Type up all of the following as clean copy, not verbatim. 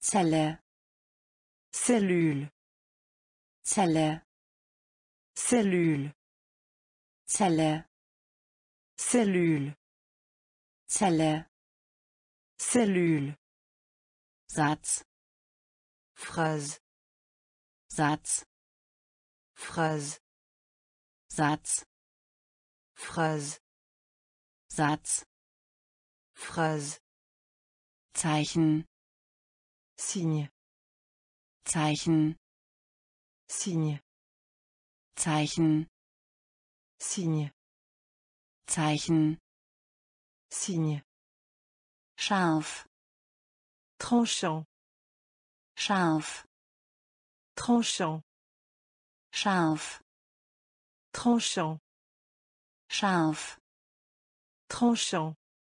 Zelle. Cellule. Zelle. Cellule. Zelle. Cellule. Zelle. Cellule. Satz. Phrase. Satz. Phrase. Satz. Phrase. Satz. Phrase. Zeichen. Signe. Zeichen. Signe. Zeichen. Signe. Zeichen. Signe. Scharf. Tranchant. Scharf. Tranchant. Scharf. Tranchant. Scharf. Tranchant.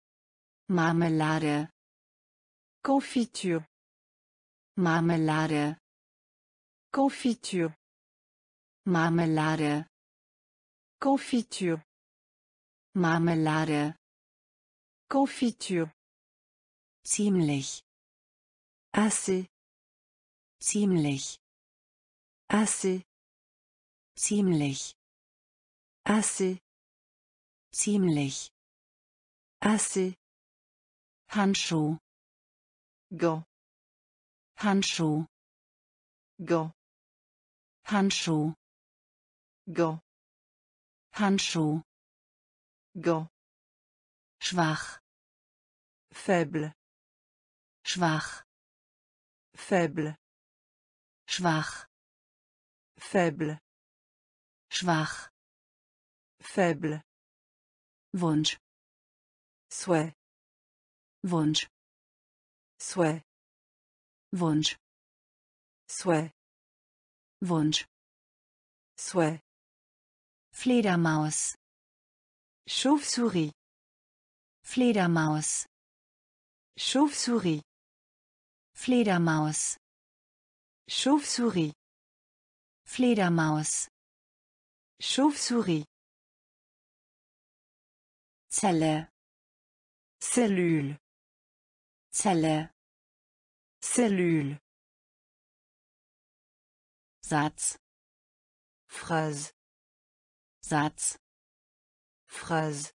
Marmelade. Confiture. Marmelade. Confiture. Marmelade. Confiture. Marmelade. Confiture. Ziemlich. Assez. Ziemlich. Assez. Ziemlich. Assez. Ziemlich. Assez. Handschuh. Gant. Handschuh. Gant. Handschuh. Gant. Handschuh. Gant. Schwach. Faible. Schwach. Faible. Schwach. Faible. Schwach. Faible. Wunsch. Souhait. Wunsch. Souhait. Wunsch. Souhait. Wunsch. Souhait. Fledermaus. Chauve-souris. Fledermaus. Chauve-souris. Fledermaus. Chauve-souris. Fledermaus. Chauve-souris. Zelle. Cellule. Zelle. Cellule. Satz. Phrase. Satz. Phrase.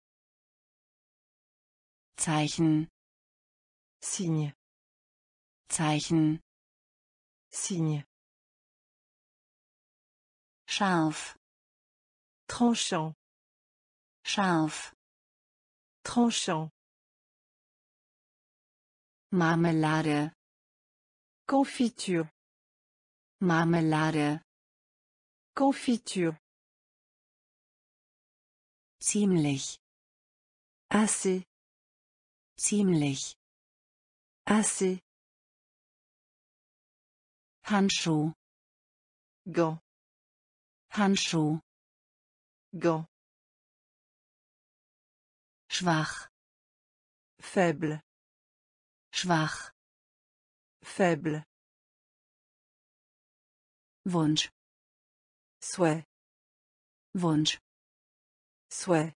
Zeichen. Signe. Zeichen. Signe. Scharf. Tranchant. Scharf. Tranchant. Marmelade. Confiture. Marmelade. Confiture. Ziemlich. Assez. Ziemlich. Assez. Handschuh. Gant. Handschuh. Gant. Schwach. Faible. Schwach. Faible. Wunsch. Souhait. Wunsch. Souhait.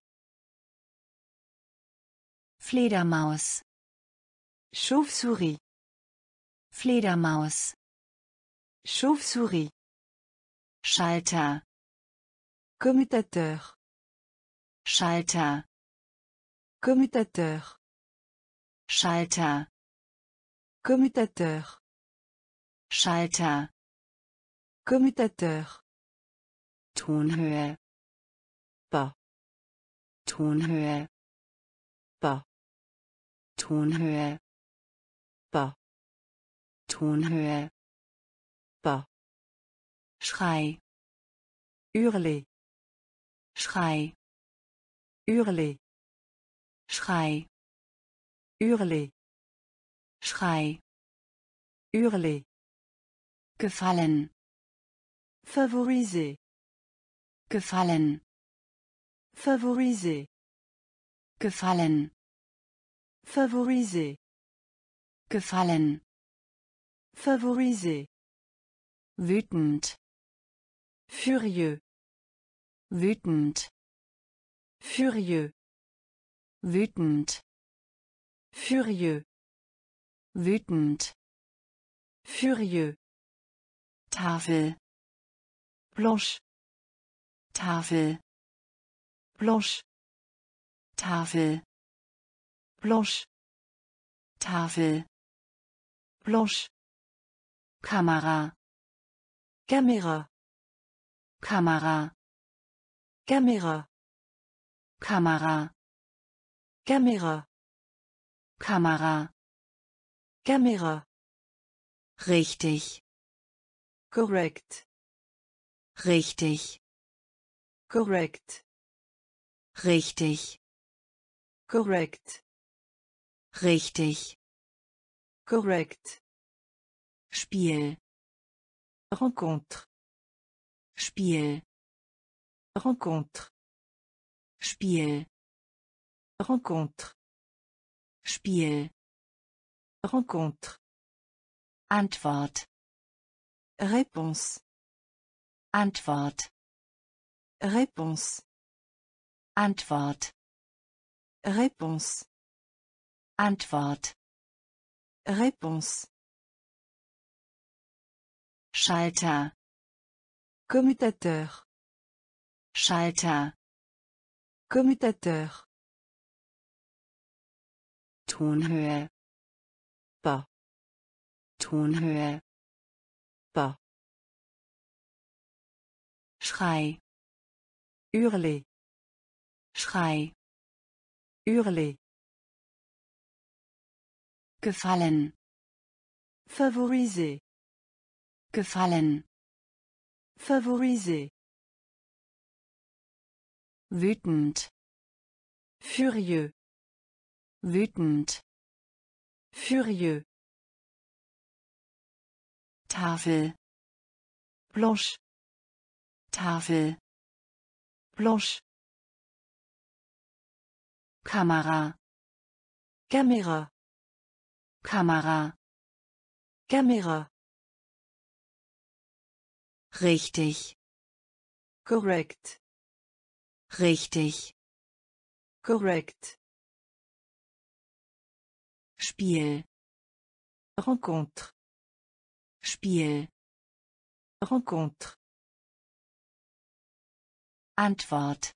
Fledermaus. Chauve-souris. Fledermaus. Chauve-souris. Schalter. Commutateur. Schalter. Commutateur. Schalter. Commutateur. Schalter. Commutateur. Tonhöhe. Pas. Tonhöhe. Pas. Tonhöhe. Pas. Tonhöhe. Pas. Schrei. Hurler. Schrei. Hurler. Schrei. Hurler. Schrei. Hurler. Gefallen. Favoriser. Gefallen. Favoriser. Gefallen. Favoriser. Gefallen. Favoriser. Wütend. Furieux. Wütend. Furieux. Wütend. Furieux. Wütend. Furieux. Tafel, Blanche. Tafel, Blanche. Tafel, Blanche. Tafel, Blanche. Kamera, Caméra. Kamera, Caméra. Kamera, Caméra. Kamera, Caméra. richtig, Correct. richtig, Correct. richtig, Correct. richtig, Correct. Spiel, Rencontre. Spiel, Rencontre. Spiel, Rencontre. Spiel, Rencontre. Antwort, Réponse. Antwort, Réponse. Antwort, Réponse. Antwort, Réponse. Schalter, Commutateur. Schalter, Commutateur. Tonhöhe, Pas. Tonhöhe, Pas. Schrei, Hurler. Schrei, Hurler. gefallen, Favoriser. gefallen, Favoriser. wütend, Furieux. wütend, Furieux. Tafel, Blanche. Tafel, Blanche. Kamera, Caméra. Kamera, Caméra. richtig, Correct. richtig, Correct. Spiel, Rencontre. Spiel, Rencontre. Antwort,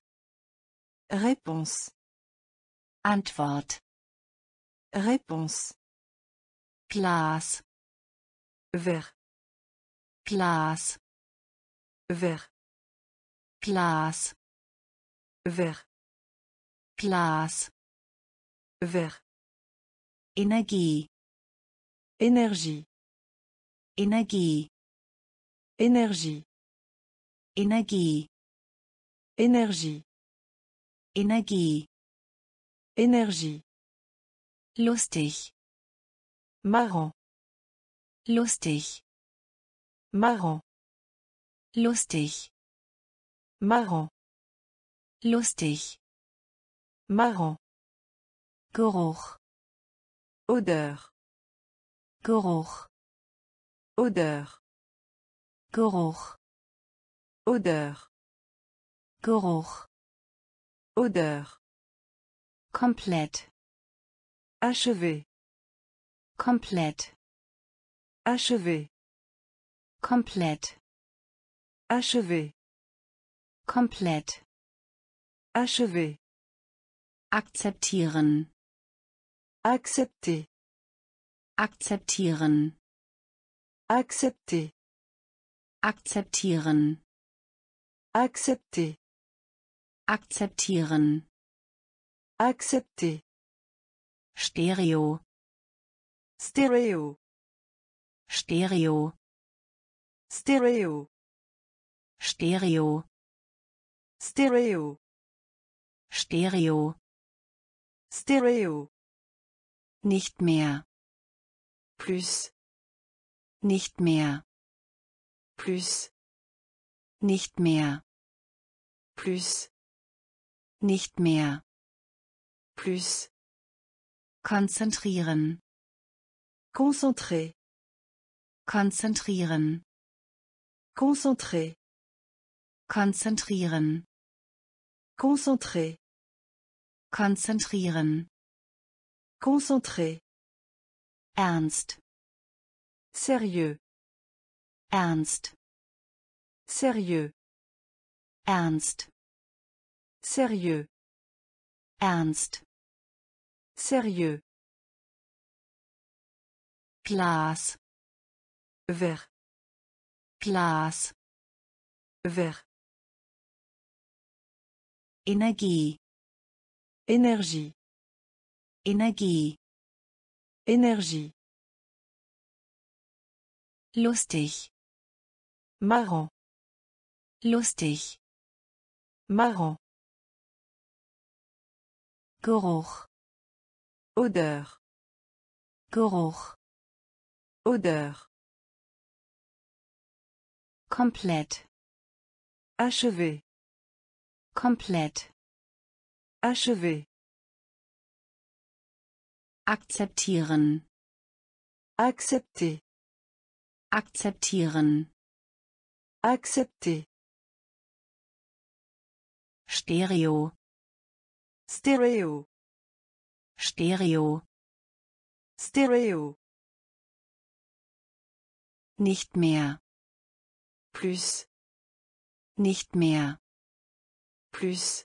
Réponse. Antwort, Réponse. Glas, Verre. Glas, Verre. Glas, Verre. Glas, Verre. Energie, Énergie. Energie, Énergie. Energie, Énergie. Energie, Énergie. lustig, Marrant. lustig, Marrant. lustig, Marrant. lustig, Marrant. Geruch, Odeur. Geruch, Odeur. Geruch, Odeur. Geruch, Odeur. komplett, Achevé. komplett, Achevé. komplett, Achevé. komplett, Achevé. akzeptieren, Accepter. akzeptieren, Accepter. akzeptieren, Accepter. akzeptieren, Accepter. Stereo, Stéréo. Stereo, Stéréo. Stereo, Stéréo. Stereo, Stéréo. nicht mehr, Plus. nicht mehr, Plus. nicht mehr, Plus. nicht mehr, Plus. konzentrieren, Concentré. konzentrieren, Concentré. konzentrieren, Concentré. konzentrieren, Concentré. ernst, Sérieux. Ernst. Sérieux. Ernst. Sérieux. Ernst. Sérieux. Glas. Vert. Glas. Vert. Energie. Énergie. Energie. Énergie. Lustig. Marrant. Lustig. Marrant. Geruch. Odeur. Geruch. Odeur. Komplett. Achevé. Komplett. Achevé. Akzeptieren. Accepter. Akzeptieren. Accepter. Stereo. Stéréo. Stereo. Stéréo. Nicht mehr. Plus. Nicht mehr. Plus.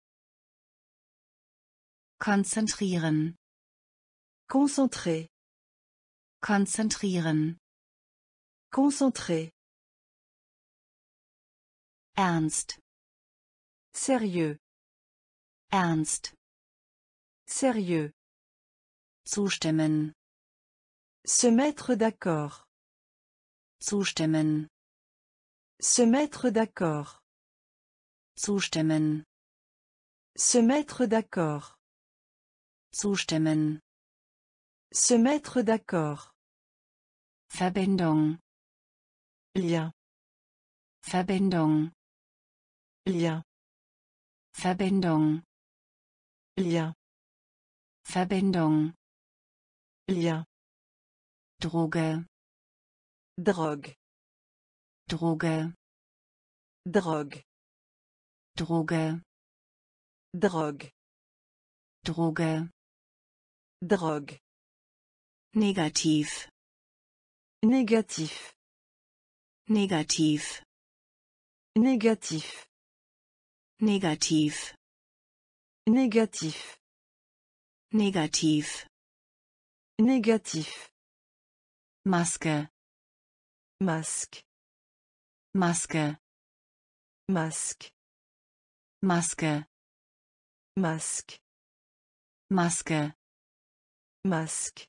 Konzentrieren. Concentré. Konzentrieren. Concentré. Ernst. Sérieux. Ernst. Sérieux. Zustimmen. Se mettre d'accord. Zustimmen. Se mettre d'accord. Zustimmen. Se mettre d'accord. Zustimmen. Se mettre d'accord. Verbindung. Lien. Verbindung. Lien. Verbindung. Lien. Verbindung. Lien. Droge. Drogue. Droge. Drogue. Droge. Drogue. Droge. Drogue. Negativ. Négatif. Negativ. Négatif. Negativ. Négatif. Negativ. Négatif. Maske. Masque. Maske. Masque. Maske. Masque. Maske. Masque.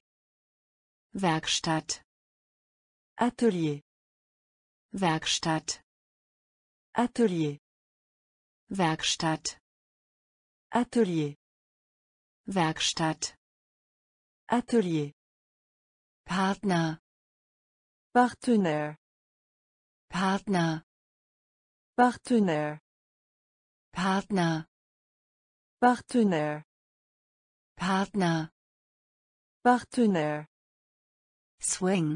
Werkstatt. Atelier. Werkstatt. Atelier. Werkstatt. Atelier. Werkstatt. Atelier. Partner. Partenaire. Partner. Partenaire. Partner. Partenaire. Partner. Partenaire. Swing.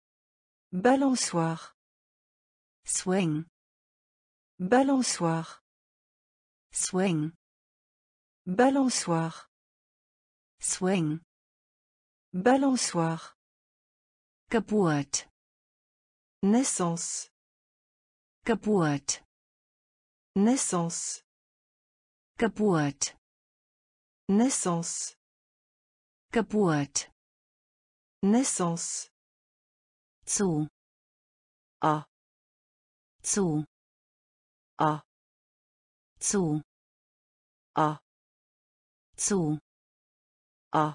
Balançoire. Swing. Balançoire. Swing. Balançoire. Swing. Balançoire. Geburt. Naissance. Geburt. Naissance. Geburt. Naissance. Geburt. Naissance. Zu. A. Zu. A. Zu. A. Zu. A.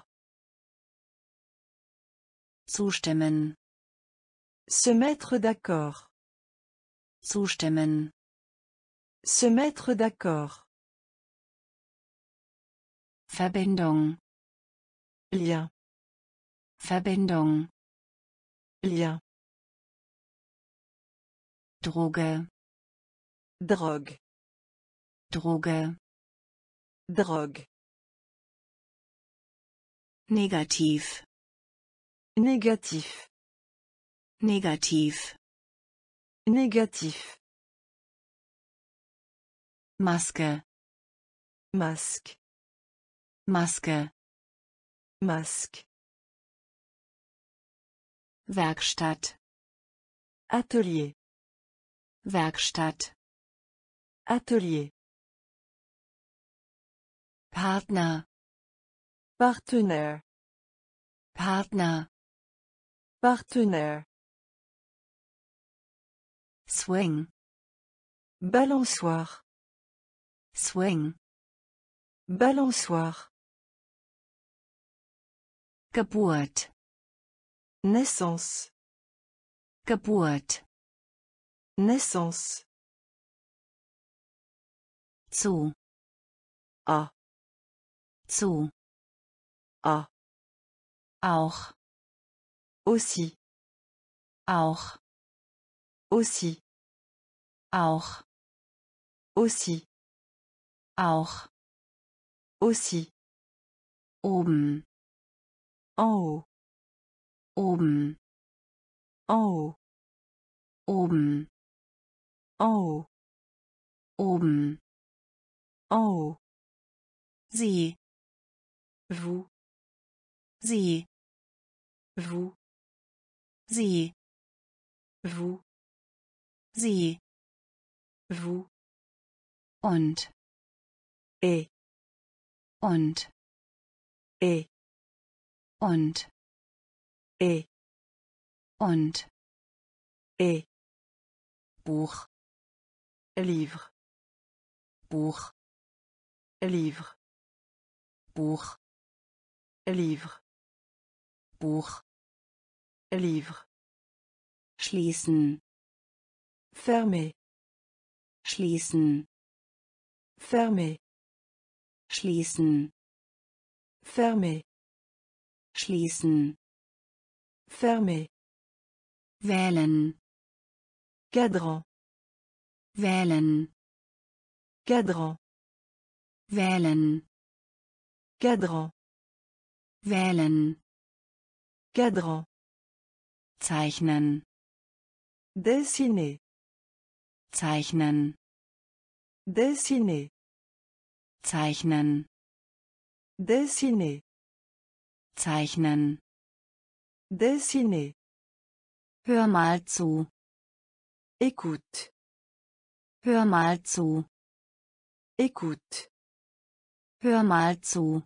Zustimmen. Se mettre d'accord. Zustimmen. Se mettre d'accord. Verbindung. Lien. Verbindung. Lien. Droge. Drogue. Droge. Drogue. Negativ. Négatif. Negativ. Négatif. Maske. Masque. Maske. Masque. Werkstatt, Atelier. Werkstatt, Atelier. Partner, Partenaire. Partner, Partenaire. Swing, Balançoire. Swing, Balançoire. Geburt, Naissance. Geburt, Naissance. zu, À. zu, À. auch, Aussi. auch, Aussi. auch, Aussi. auch, Aussi. oben, En haut. oben, En haut. oben, En haut. oben, En haut. sie, Vous. sie, Vous. sie, Vous. sie, Vous. und, Et. und, Et. und, Et. und, Et. Buch, Livre. Buch, Livre. Buch, Livre. Buch, Livre. schließen, Fermé. schließen, Fermé. schließen, Fermé. schließen, Fermé. wählen, Cadran. wählen, Cadran. wählen, Cadran. wählen, Cadran. zeichnen, Dessiner. zeichnen, Dessiner. zeichnen, Dessiner. zeichnen, Dessiner. hör mal zu, Écoute. hör mal zu, Écoute. hör mal zu,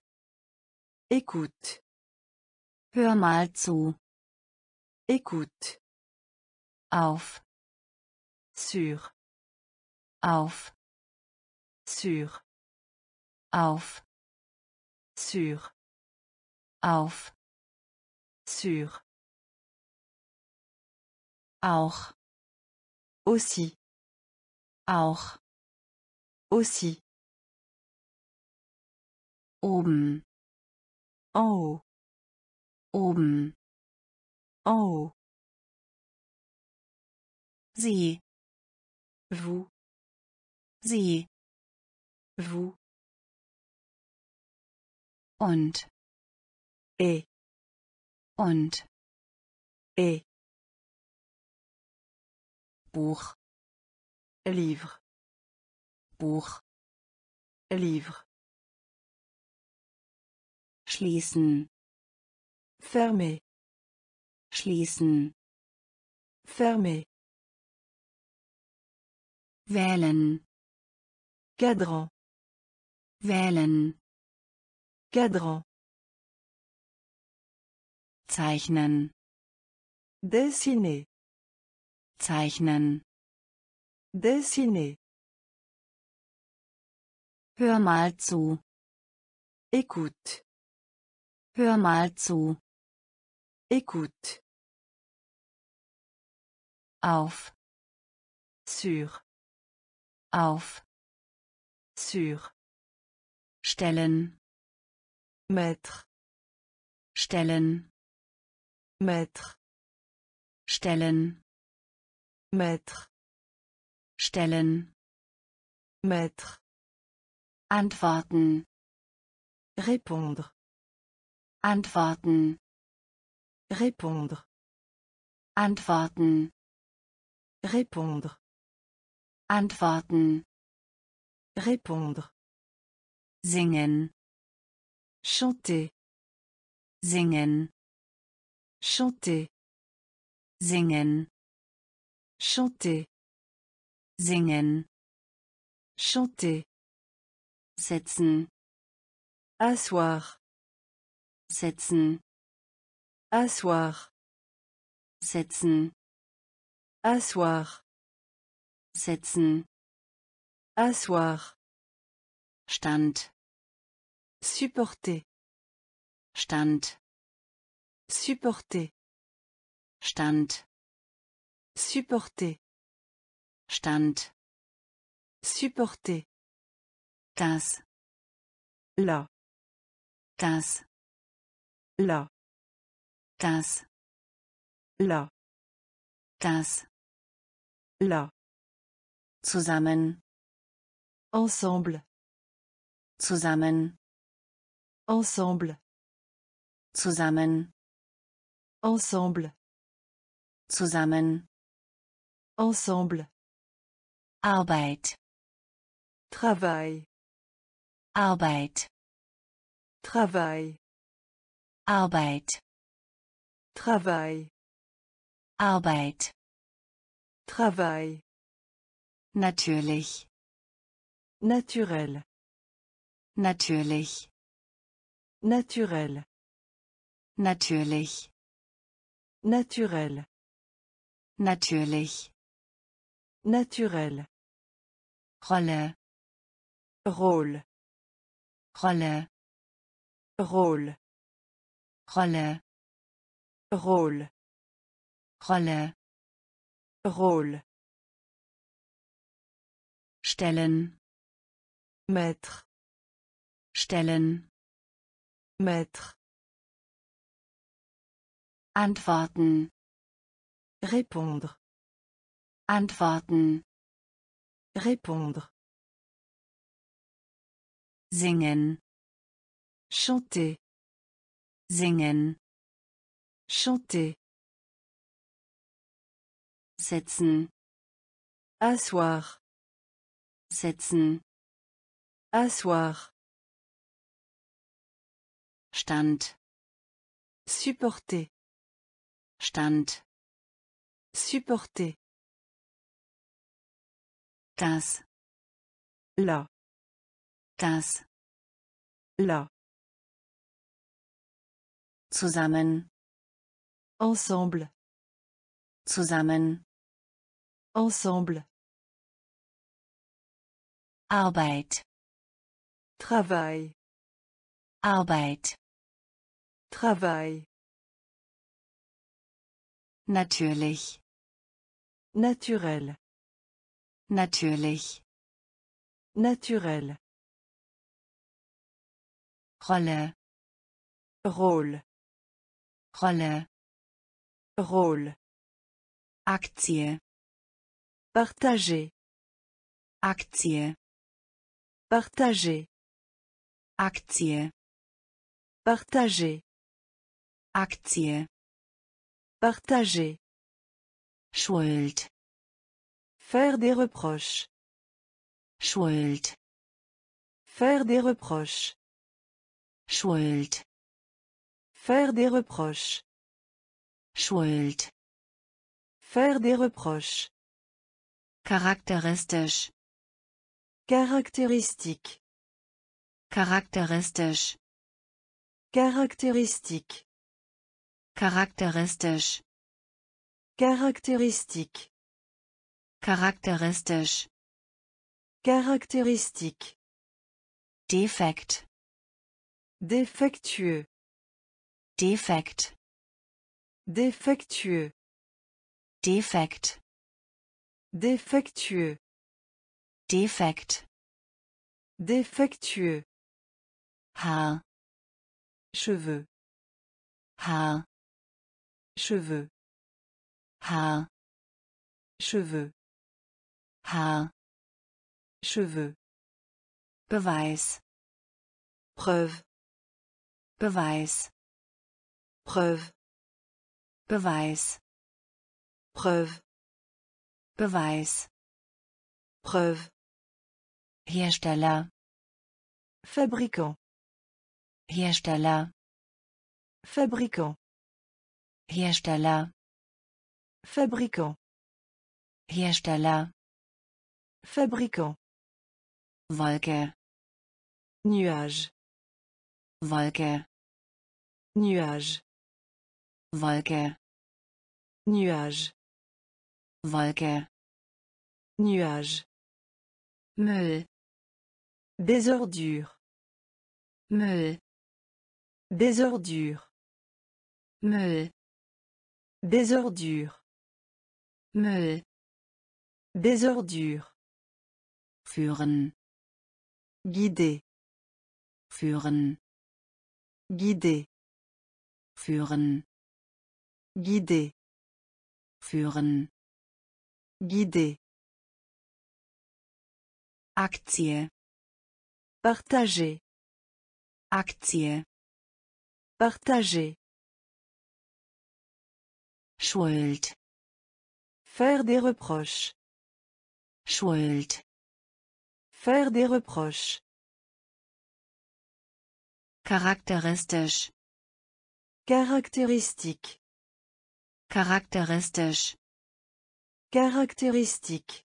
Écoute. hör mal zu, Écoute. auf, Sur. auf, Sur. auf, Sur. auf, Sur. auch, Aussi. auch, Aussi. oben, En haut. oben, En haut. sie, Vous. sie, Vous. und, Et. und, Et. Buch, Livre. Buch, Livre. schließen, Fermé. schließen, Fermé. wählen, Cadran. wählen, Cadran. zeichnen, Dessiner. zeichnen, Dessiner. hör mal zu, Écoute. hör mal zu, Écoute. auf, Sur. auf, Sur. stellen, Mettre. stellen, Mettre. stellen, Mettre. stellen, Mettre. antworten, Répondre. antworten, Répondre. antworten, Répondre. antworten, Répondre. singen, Chanter. singen, Chanter. Singen. Chanter. Singen. Chanter. Sitzen. Asseoir. Sitzen. Asseoir. Sitzen. Asseoir. Sitzen. Asseoir. Stand. Supporter. Stand. Supporter. Stand. Supporter. Stand. Supporter. Das. Là. Das. Là. Das. Là. Das. Là. Zusammen. Ensemble. Zusammen. Ensemble. Zusammen. Ensemble. Zusammen. Ensemble. Arbeit. Travail. Arbeit. Travail. Arbeit. Travail. Arbeit. Travail. Natürlich. Naturel. Natürlich. Naturel. Natürlich. Naturel. Natürlich. Naturel. Rolle. Rôle. Rolle. Rôle. Rolle. Rôle. Rolle. Rôle. Stellen. Maître. Stellen. Maître. Antworten. Répondre. Antworten. Répondre. Singen. Chanter. Singen. Chanter. Sitzen. Asseoir. Sitzen. Asseoir. Stand. Supporter. Stand. Supporter. Das. Là. Das. Là. Zusammen. Ensemble. Zusammen. Ensemble. Arbeit. Travail. Arbeit. Travail. Natürlich. Naturel. Natürlich. Naturel. Rolle. Rôle. Rolle. Rôle. Aktie. Partager. Aktie. Partager. Aktie. Partager. Aktie. Partager. Schuld. Faire des reproches. Schuld. Faire des reproches. Schuld. Faire des reproches. Schuld. Faire des reproches. Charakteristisch. Caractéristique. Charakteristisch. Caractéristique. Charakteristisch. Caractéristique. Charakteristisch. Caractéristique. Defekt. Défectueux. Defekt. Défectueux. Defekt. Défectueux. Defekt. Défectueux. Haar. Cheveux. Haar. Cheveux. Haar. Cheveux. Haar. Cheveux. Beweis. Preuve. Beweis. Preuve. Beweis. Preuve. Beweis. Preuve. Hersteller. Fabricant. Hersteller. Fabricant. Hersteller. Fabricant. Hersteller. Fabricant. Wolke. Nuage. Wolke. Nuage. Wolke. Nuage. Wolke. Nuage. Müll. Des ordures. Müll. Des ordures. Müll. Des ordures. Müll. Des ordures. Führen. Guider. Führen. Guider. Führen. Guider. Führen. Guider. Aktie. Partager. Aktie. Partager. Schuld. Faire des reproches. Schuld. Faire des reproches. Charakteristisch. Caractéristique. Charakteristisch. Caractéristique.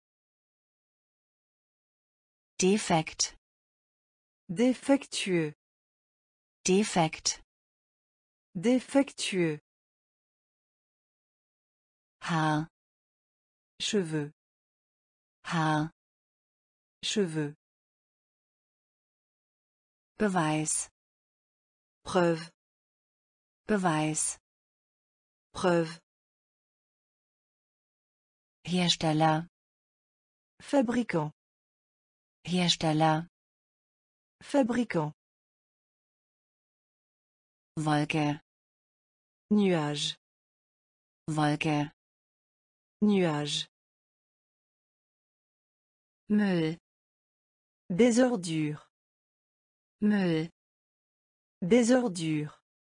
Defekt. Défectueux. Defekt. Défectueux. Haar. Cheveux. Haar. Cheveux. Beweis. Preuve. Beweis. Preuve. Hersteller. Fabricant. Hersteller. Fabricant. Wolke. Nuage. Wolke. Nuage. Müll. Des ordures. Müll. Des ordures.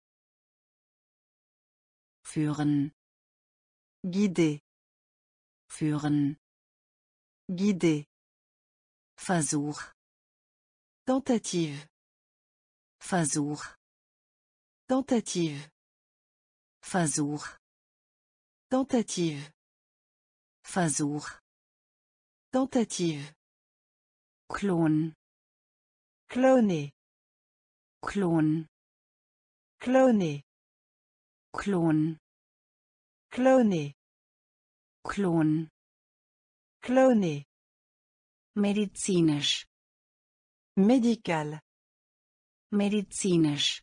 Führen. Guider. Führen. Guider. Versuch. Tentative. Versuch. Tentative. Versuch. Tentative. Versuch. Tentative. Klon. Cloner. Klon. Cloner. Klon. Cloner. Klon. Cloner. Medizinisch. Médical. Medizinisch.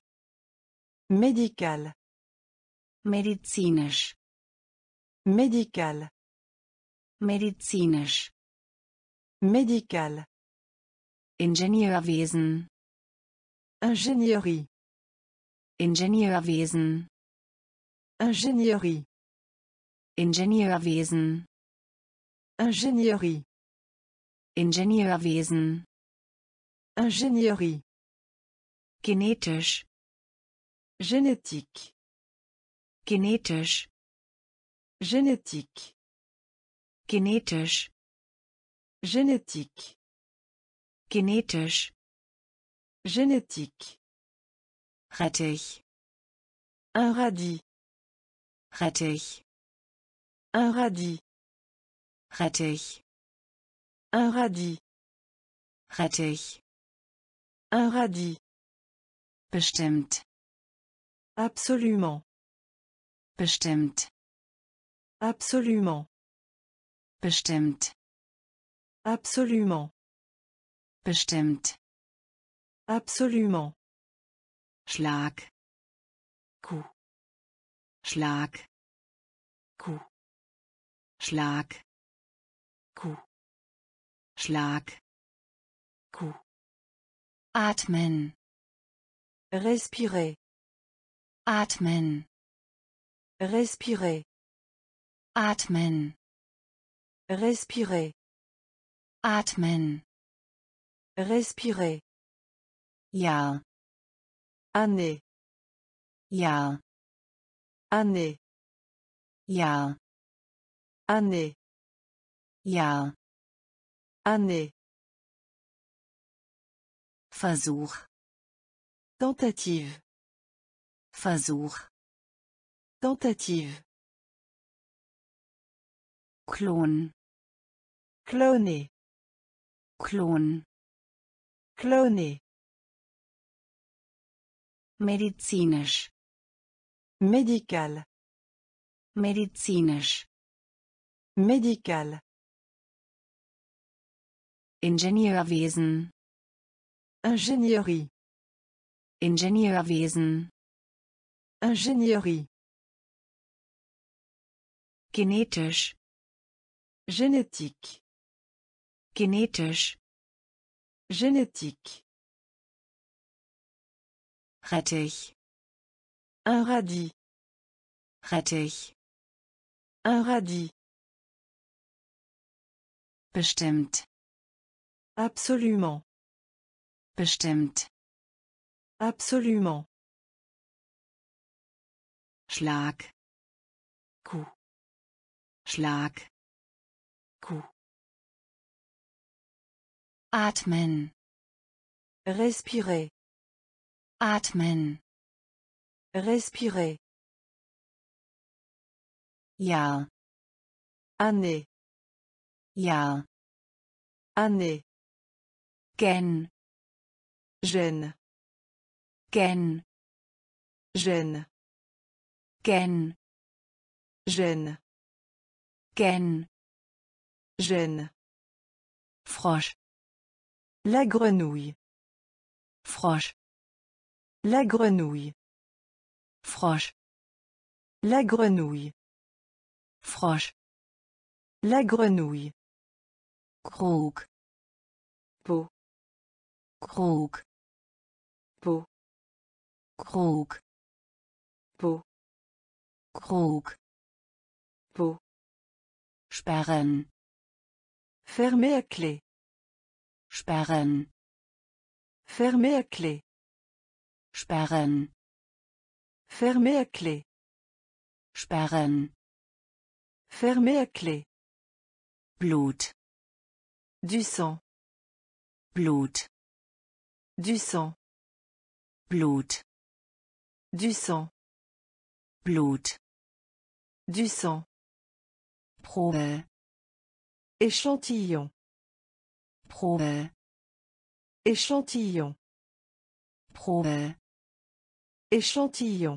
Médical. Medizinisch. Médical. Medizinisch. Médical. Ingenieurwesen. Ingénierie. Ingenieurwesen. Ingénierie. Ingenieurwesen. Ingénierie. Ingenieurwesen. Ingénierie. Genetisch. Génétique. Genetisch. Génétique. Genetisch. Génétique. Genetisch. Génétique. Rettich. Un radis. Rettich. Un radis. Rettich. Un radis. Rettich. Un radis. Bestimmt. Absolument. Bestimmt. Absolument. Bestimmt. Absolument. Bestimmt. Absolument. Schlag. Coup. Schlag. Coup. Schlag. Coup. Schlag. Coup. Atmen. Respirer. Atmen. Respirer. Atmen. Respirer. Atmen. Respirer. Jahr. Année. Jahr. Année. Jahr. Année. Jahr. Année. Versuch. Tentative. Versuch. Tentative. Klon. Cloner. Klon. Cloner. Medizinisch. Médical. Medizinisch. Médical. Ingenieurwesen. Ingénierie. Ingenieurwesen. Ingénierie. Genetisch. Génétique. Genetisch. Génétique. Rettich. Un radis. Rettich. Un radis. Bestimmt. Absolument. Bestimmt. Absolument. Schlag. Coup. Schlag. Coup. Atmen. Respirer. Atmen. Respirer. Jahr. Année. Jahr. Année. Gen. Gêne. Gen. Gêne. Gen. Gêne. Gen. Gêne. Frosch. La grenouille. Frosch. La grenouille. Frosch. La grenouille. Frosch. La grenouille. Krug. Peau. Krug. Peau. Krug. Peau. Krug. Peau. Sperren. Fermé à clé. Sperren. Fermé à clé. Sperren. Fermé à clé. Sperren. Fermé à clé. Blut. Du sang. Blut. Du sang. Blut. Du sang. Blut. Du sang. Probe. Échantillon. Probe. Échantillon. Probe. Échantillon.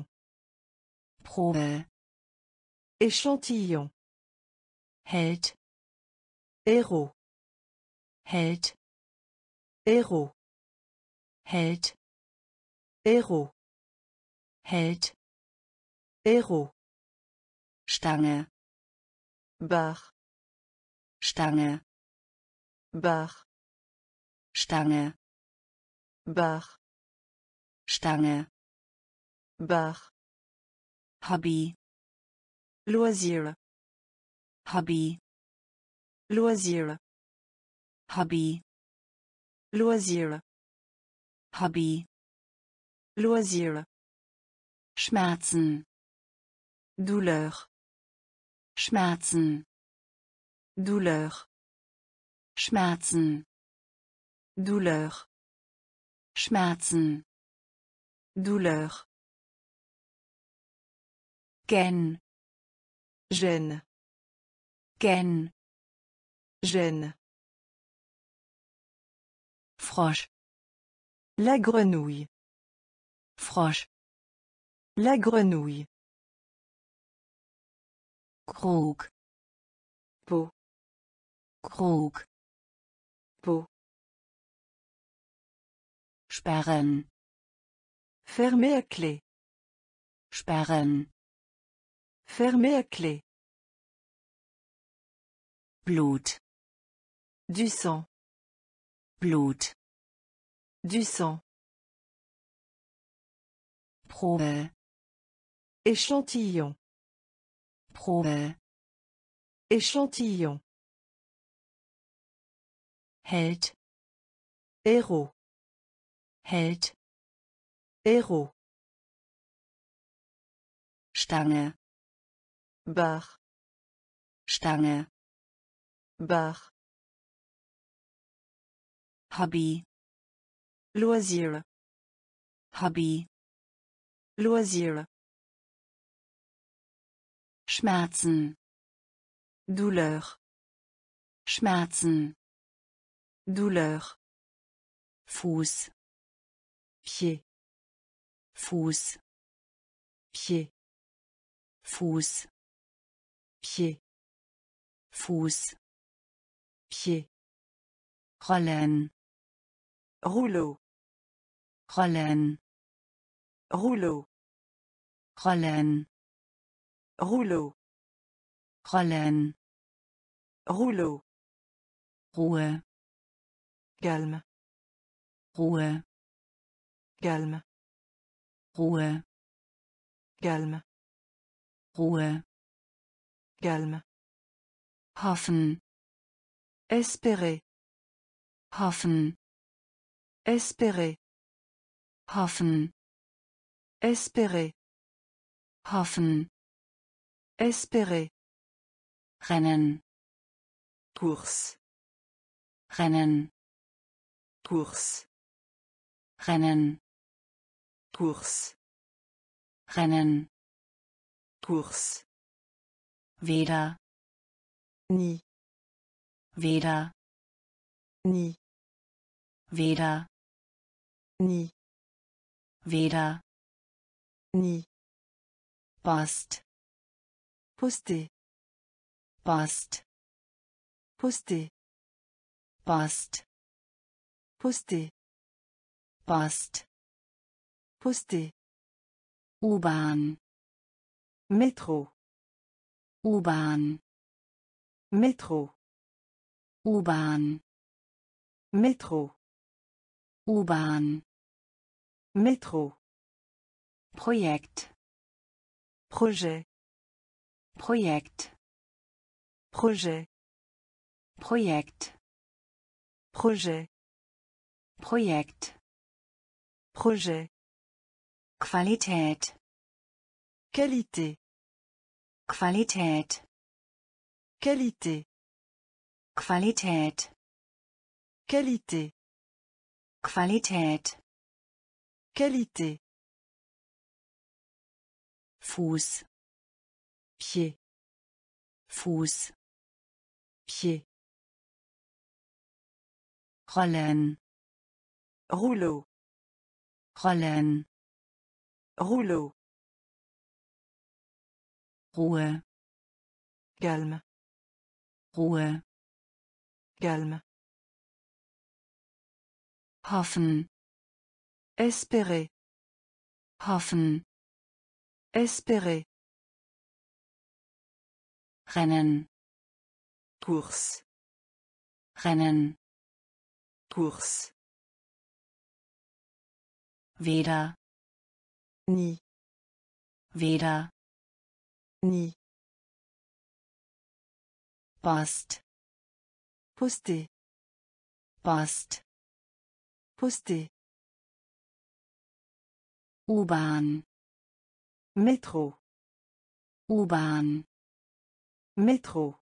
Probe. Échantillon. Held. Héros. Held. Héros. Held. Héros. Held. Héros. Stange. Barre. Stange. Barre. Stange. Barre. Stange. Barre. Hobby. Loisir. Hobby. Loisir. Hobby. Loisir. Hobby. Loisir. Schmerzen. Douleur. Schmerzen. Douleur. Schmerzen. Douleur. Schmerzen. Douleur. Gen. Gêne. Gen. Gêne. Frosch. La grenouille. Frosch. La grenouille. Krug. Peau. Krug. Peau. Sperren. Fermé à clé. Sperren. Fermé à clé. Blut. Du sang. Blut. Du sang. Probe. Échantillon. Probe. Échantillon. Held. Héros. Held. Héros. Stange. Barre. Stange. Barre. Hobby. Loisir. Hobby. Loisir. Schmerzen. Douleur. Schmerzen. Douleur. Fuß. Pied. Fuß. Pied. Fuß. Pied. Fuß. Pied. Rollen. Rouleau. Rollen. Rouleau. Rollen. Rouleau. Rollen. Rouleau. Ruhe. Calme. Ruhe. Calme. Ruhe. Calme. Ruhe. Calme. Hoffen. Espérer. Hoffen. Espérer. Hoffen. Espérer. Hoffen. Espérer. Rennen. Course. Rennen. Course. Rennen. Course. Rennen. Course. Weder. Ni. Weder. Ni. Weder. Ni. Weder. Ni. Post. Poster. Post. Poster. Post. Poster. Post. Poster. U-Bahn. Métro. U-Bahn. Métro. U-Bahn. Métro. U-Bahn. Métro. Projekt. Projet. Projekt. Projet. Projekt. Projet. Projekt. Projet. Qualität. Qualité. Qualität. Qualité. Qualität. Qualité. Qualität. Qualité. Fuß. Pied. Fuß. Pied. Rollen. Rouleau. Rollen. Rouleau. Ruhe. Calme. Ruhe. Calme. Hoffen. Espérer. Hoffen. Espérer. Rennen. Course. Rennen. Course. Weder. Ni. Weder. Ni. Post. Poster. Post. Poster. U-Bahn. Métro. U-Bahn. Métro.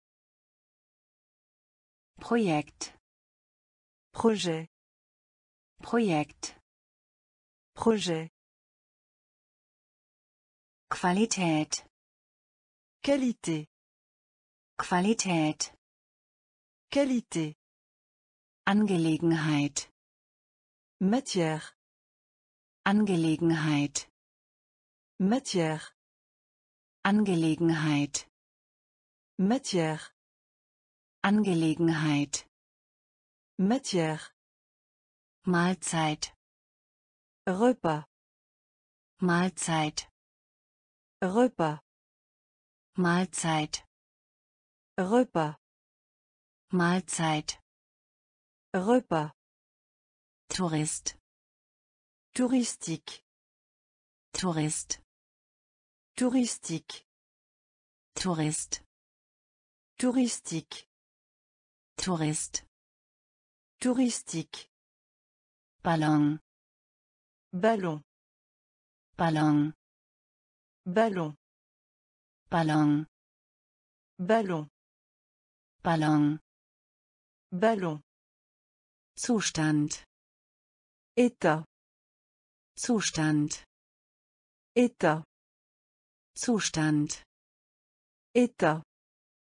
Projekt. Projet. Projekt. Projet. Qualität. Qualité. Qualität. Qualité. Angelegenheit. Matière. Angelegenheit. Matière. Angelegenheit. Matière. Angelegenheit. Matière. Mahlzeit. Repas. Mahlzeit. Repas. Mahlzeit. Repas. Mahlzeit. Repas. Tourist. Touristique. Tourist. Touristique. Tourist. Touristique. Tourist. Touristique. Ballon. Ballon. Ballon. Ballon. Ballon. Ballon. Ballon. Ballon. Zustand. État. Zustand. État. Zustand. État.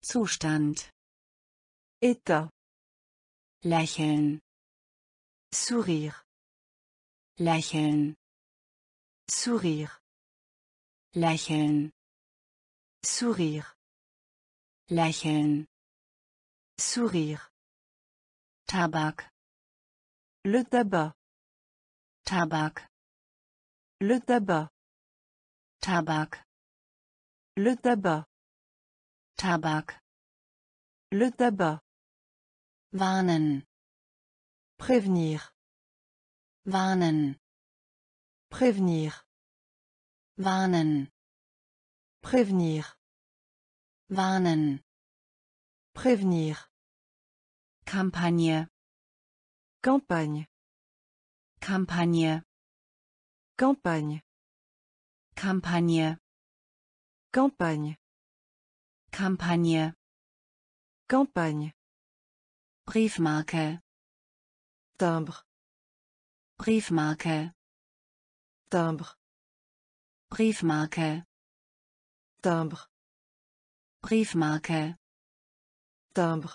Zustand. État. Lächeln. Sourire. Lächeln. Sourire. Lächeln. Sourire. Lächeln. Sourire. Tabak. Le tabac. Tabak. Le tabac. Tabak. Le tabac. Tabak. Le tabac. Warnen. Prévenir. Warnen. Prévenir. Warnen. Prévenir. Warnen. Prévenir. Kampagne. Campagne. Kampagne. Campagne. Kampagne. Campagne. Kampagne. Campagne. Briefmarke. Timbre. Briefmarke. Timbre. Briefmarke. Timbre. Briefmarke. Timbre.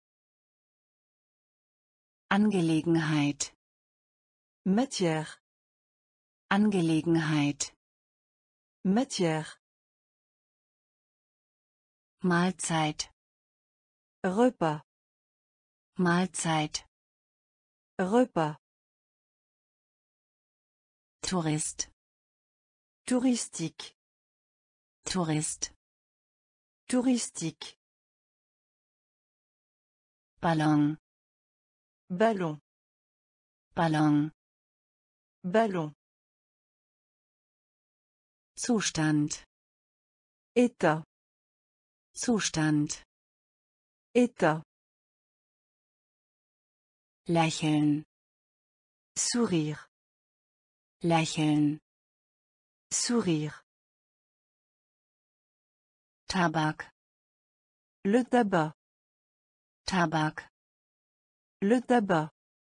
Angelegenheit. Matière. Angelegenheit. Matière. Mahlzeit. Repas. Mahlzeit. Repas. Tourist. Touristique. Tourist. Touristique. Ballon. Ballon. Ballon. Ballon. Zustand. État. Zustand. État. Lächeln. Sourire. Lächeln. Sourire. Tabak. Le tabac. Tabak. Le tabac.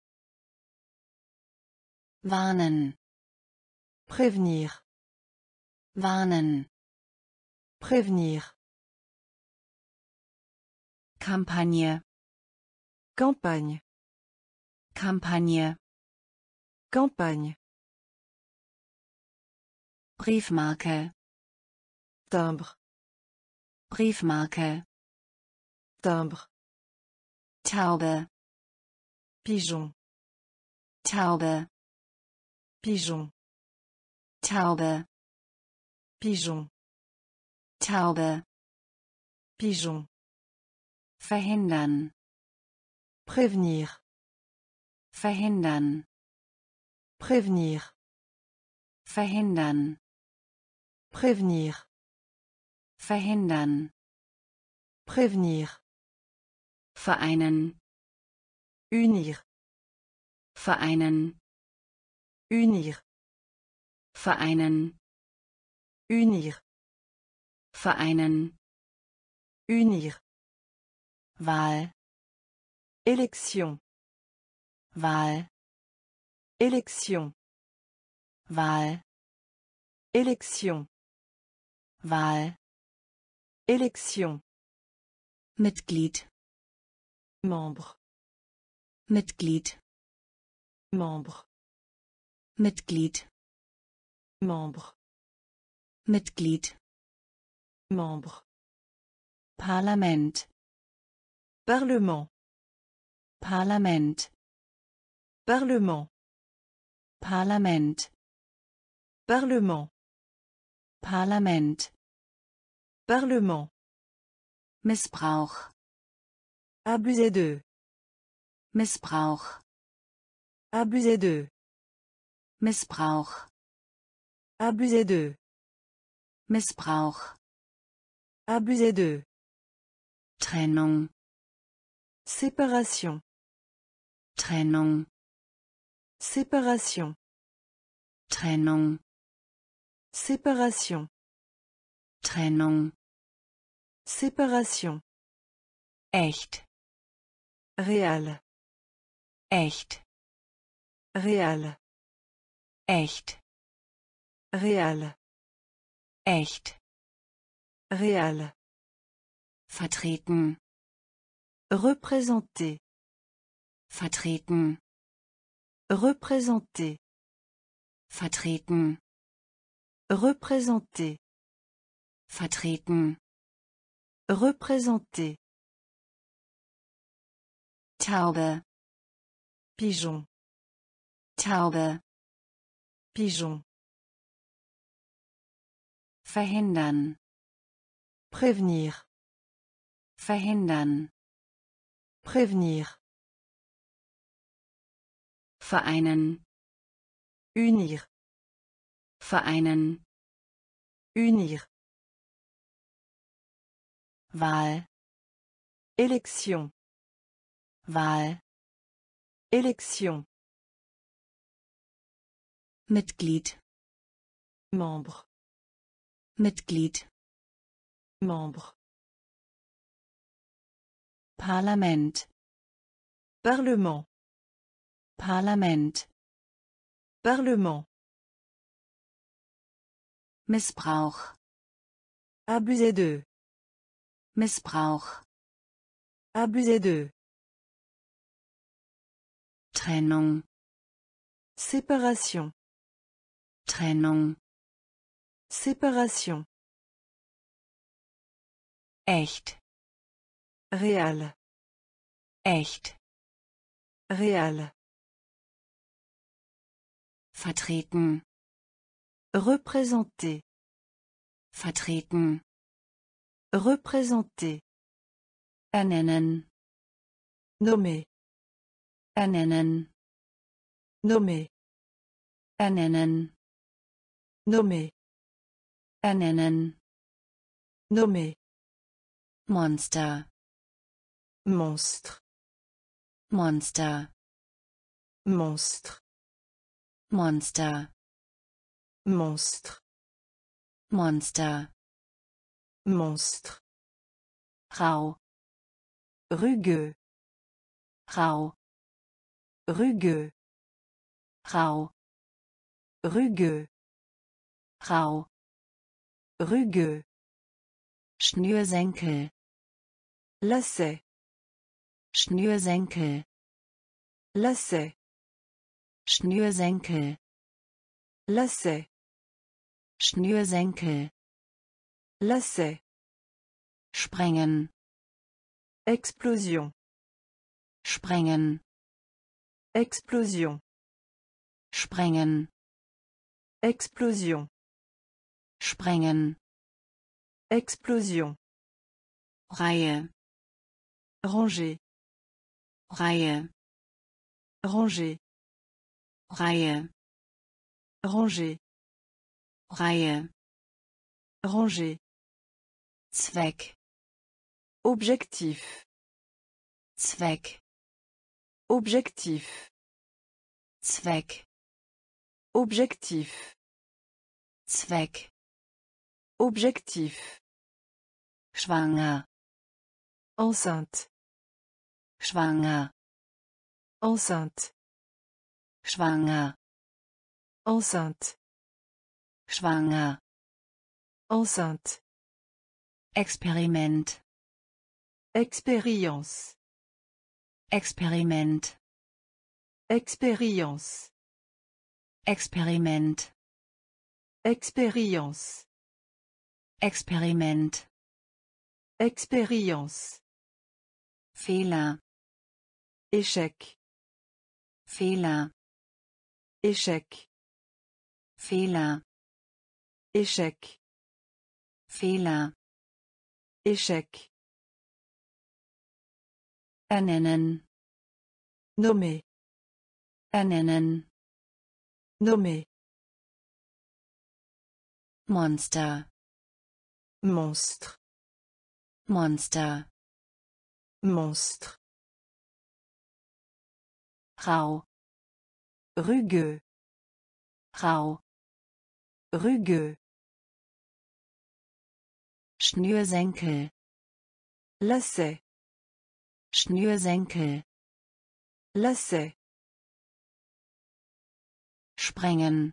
Warnen. Prévenir. Warnen. Prévenir. Kampagne. Campagne. Kampagne. Campagne. Briefmarke. Timbre. Briefmarke. Timbre. Taube. Pigeon. Taube. Pigeon. Taube. Pigeon. Taube. Pigeon. Verhindern. Prévenir. Verhindern. Prévenir. Verhindern. Prévenir. Verhindern. Prévenir. Vereinen. Unir. Vereinen. Unir. Vereinen. Unir. Vereinen. Unir. Wahl. Élection. Wahl. Élection. Wahl. Élection. Wahl. Élection. Mitglied. Membre. Mitglied. Membre. Mitglied. Membre. Mitglied. Membre. Parlament. Parlement. Parlament. Parlement. Parlament. Parlement. Parlament. Parlement. Missbrauch. Abuser d'eux. Missbrauch. Abuser d'eux. Missbrauch. Abuser d'eux. Missbrauch. Abuser d'eux. Trennung. Séparation. Trennung. Séparation. Trennung. Séparation. Trennung. Séparation. Echt. Réal. Echt. Réal. Echt. Réal. Echt. Réal. vertreten, Représenter. vertreten, Représenter. vertreten, Représenter. vertreten, Représenter. Taube, Pigeon. Taube, Pigeon. verhindern, Prévenir. verhindern, Prévenir. vereinen, Unir. vereinen, Unir. Wahl, Élection. Wahl, Élection. Mitglied, Membre. Mitglied, Membre. Parlament, Parlement. Parlament, Parlement. Missbrauch, Abuser d'eux. Missbrauch, Abuser d'eux. Trennung, Séparation. Trennung, Séparation. echt, Réel. echt, Réel. vertreten, Représenter. vertreten, Représenter. ernennen, Nommer. ernennen, Nommer. ernennen, Nommer. ernennen, Nommer. Monster, Monstre. Monster, Monstre. Monster, Monstre. Monster, Monstre. rau, Rugueux. rau, Rugueux. rau, Rugueux. rau, Rugueux. Schnürsenkel, Lacet. Schnürsenkel, Lacet. Schnürsenkel, Lacet. Schnürsenkel, Lacet. sprengen, Explosion. sprengen, Explosion. sprengen, Explosion. sprengen, Explosion. Reihe, Ranger. Reihe, Ranger. Reihe, Ranger. Reihe, Ranger. Zweck, Objectif. Zweck, Objectif. Zweck, Objectif. Zweck, Objectif. schwanger, Enceinte. schwanger, Enceinte. schwanger, Enceinte. schwanger, Enceinte. Experiment, Expérience. Experiment, Expérience. Experiment, Expérience. Experiment, Expérience. Fehler, Échec. Fehler, Échec. Fehler, Échec. Fehler, Échec. ernennen, Nommer. ernennen, Nommer. Monster, Monstre. Monster, Monstre. rau, Rugueux. rau, Rugueux. Schnürsenkel, Lacet. Schnürsenkel, Lacet. sprengen,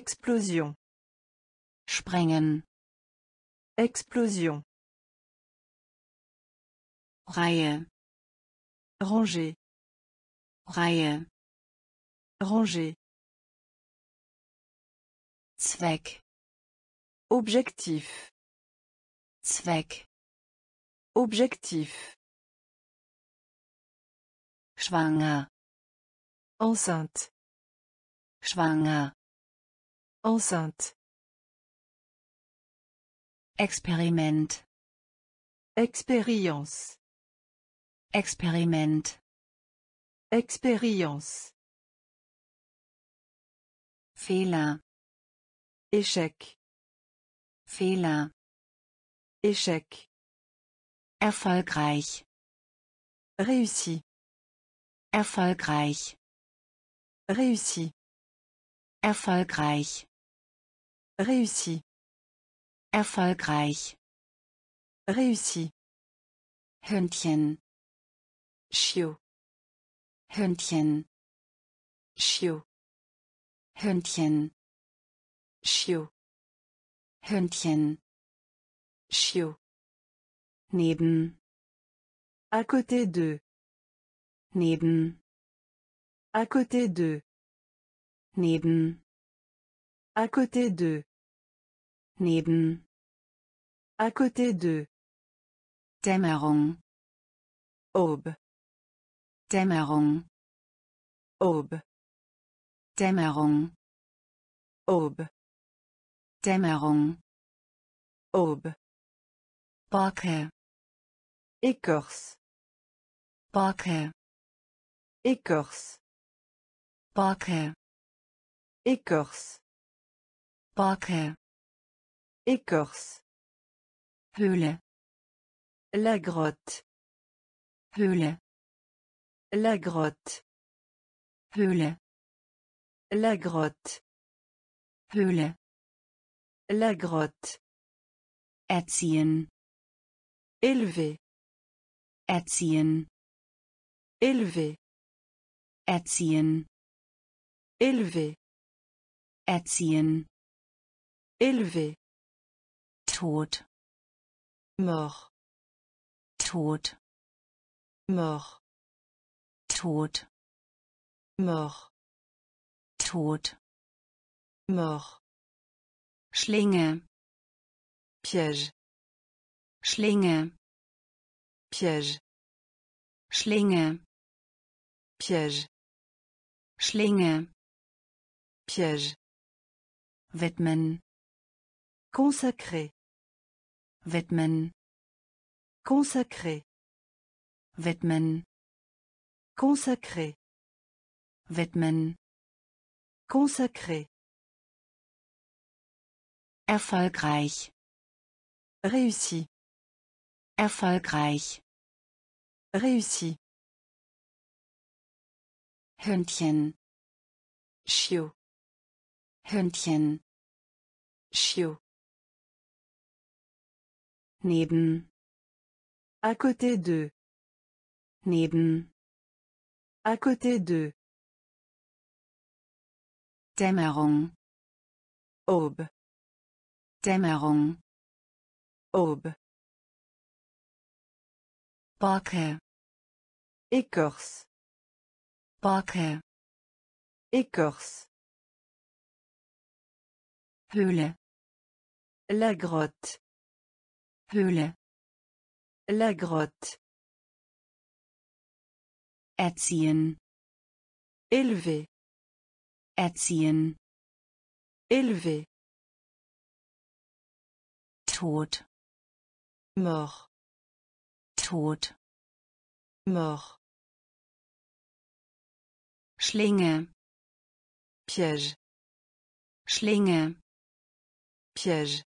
Explosion. sprengen, Explosion. Reihe, Ranger. Reihe, Ranger. Zweck, Objectif. Zweck, Objectif. schwanger, Enceinte. schwanger, Enceinte. Experiment, Expérience. Experiment, Expérience. Fehler, Échec. Fehler, Échec. erfolgreich, Réussi. erfolgreich, Réussi. erfolgreich, Réussi. erfolgreich, Réussi. Hündchen, Chiot. Hündchen, Chiot. Hündchen, Chiot. Hündchen, Chiot. neben, À côté de. neben, À côté de. neben, À côté de. neben, À côté de. Dämmerung, Aube. Dämmerung, Aube. Dämmerung, Aube. Dämmerung, Aube. Borke, Écorce. Borke, Écorce. Borke, Écorce. Borke, Écorce. Höhle, La grotte. Höhle, La grotte. Höhle, La grotte. Höhle, La grotte. erziehen, Élever. erziehen, Élever. erziehen, Élever. erziehen, Élever. Tod, Mort. Tod, Mort. Tod, Mort. Tod, Mort. Schlinge, Piège. Schlinge, Piège. Schlinge, Piège. Schlinge, Piège. widmen, Consacré. widmen, Consacré. widmen, Consacré. widmen, Consacré. erfolgreich, Réussi. erfolgreich, Réussi. Hündchen, Chiot. Hündchen, Chiot. neben, À côté de. neben, À côté de. Dämmerung, Aube. Dämmerung, Aube. Borke, Écorce. Borke, Écorce. Höhle, La grotte. Höhle, La grotte. erziehen, Élever. erziehen, Élever. Tod, Mort. Tod, Mort. Schlinge, Piège. Schlinge, Piège.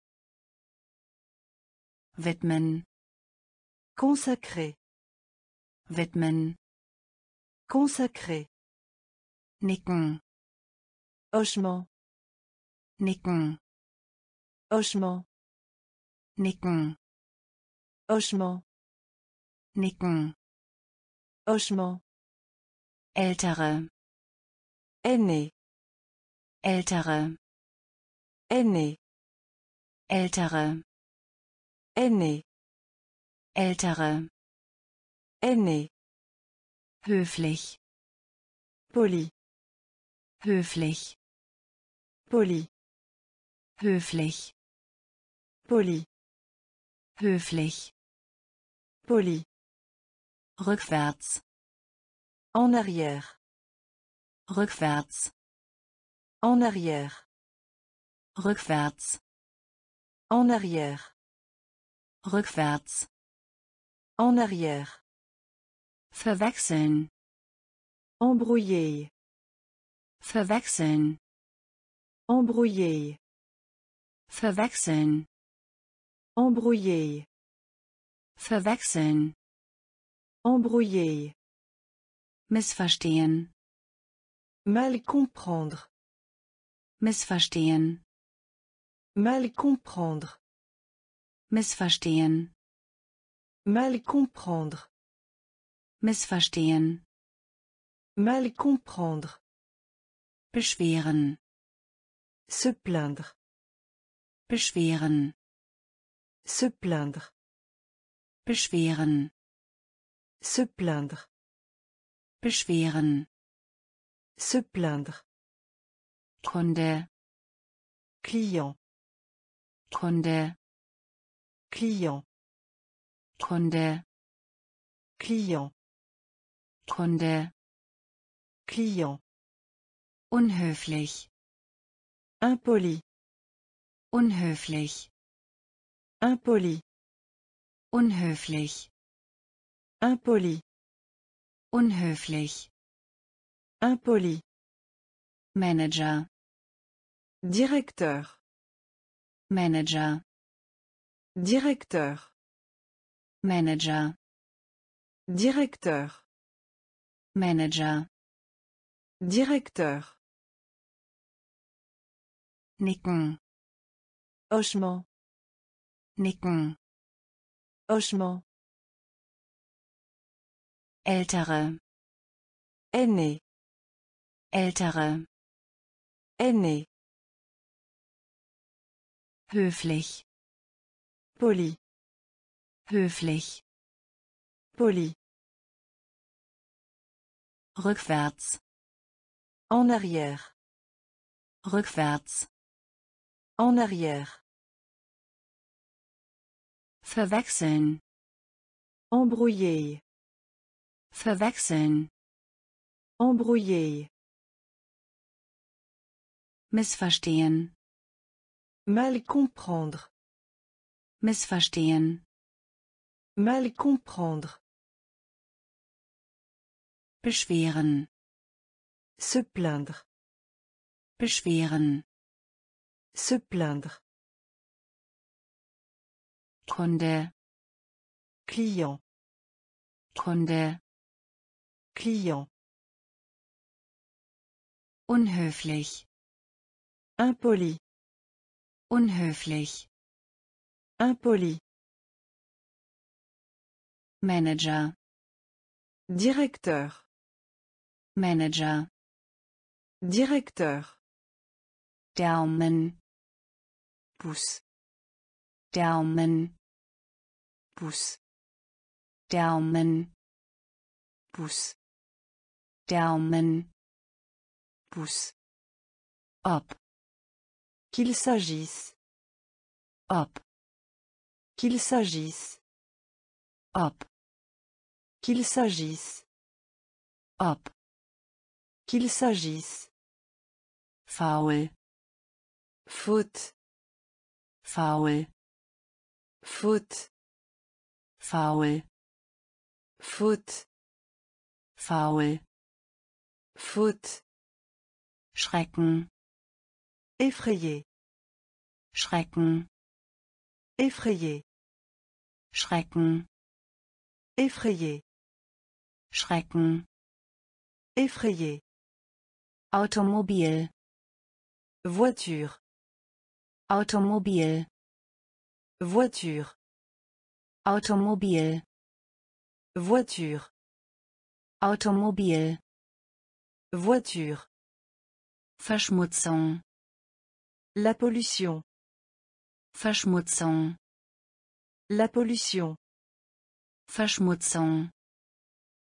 widmen, Consacré. widmen, Consacré. nicken, Hochement. nicken, Hochement. nicken, Hochement. nicken, Hochement. ältere, Aîné. ältere, Aîné. ältere, Aîné. ältere, Aîné. höflich, Poli. höflich, Poli. höflich, Poli. höflich, Poli. rückwärts, En arrière. rückwärts, En arrière. rückwärts, En arrière. rückwärts, En arrière. verwechseln, Embrouiller. verwechseln, Embrouiller. verwechseln, Embrouiller. verwechseln, Embrouiller. missverstehen, Mal comprendre. missverstehen, Mal comprendre. missverstehen, Mal comprendre. missverstehen, Mal comprendre. beschweren, Se plaindre. beschweren, Se plaindre. beschweren, Se plaindre. beschweren, Se plaindre. Kunde, Client. Kunde, Client. Kunde, Client. Kunde, Client. unhöflich, Impoli. unhöflich, Impoli. unhöflich, Impoli. unhöflich, Impoli. Manager, Directeur. Manager, Directeur. Manager, Directeur. Manager, Directeur. nicken, Hochement. nicken, Hochement. ältere, Aîné. ältere, Aîné. höflich, Poli. höflich, Poli. rückwärts, En arrière. rückwärts, En arrière. verwechseln, Embrouiller. verwechseln, Embrouiller. missverstehen, Mal comprendre. missverstehen, Mal comprendre. beschweren, Se plaindre. beschweren, Se plaindre. Kunde, Client. Kunde, Client. unhöflich, Impoli. unhöflich, Impoli. Manager, Directeur. Manager, Directeur. Daumen, Pouce. Daumen, Pouce. Daumen, Pouce. Daumen, Pouce. ob, Qu'il s'agisse. ob, Qu'il s'agisse. ob, Qu'il s'agisse. ob, Qu'il s'agisse. faul, Faute. faul, Faute. faul, Faute. faul, Faute. Schrecken, Effrayé. Schrecken, Effrayé. Schrecken, Effrayé. Schrecken, Effrayé. Automobil, Voiture. Automobil, Voiture. Automobil, Voiture. Automobil, Voiture. Verschmutzung, La pollution. Verschmutzung, La pollution. Verschmutzung,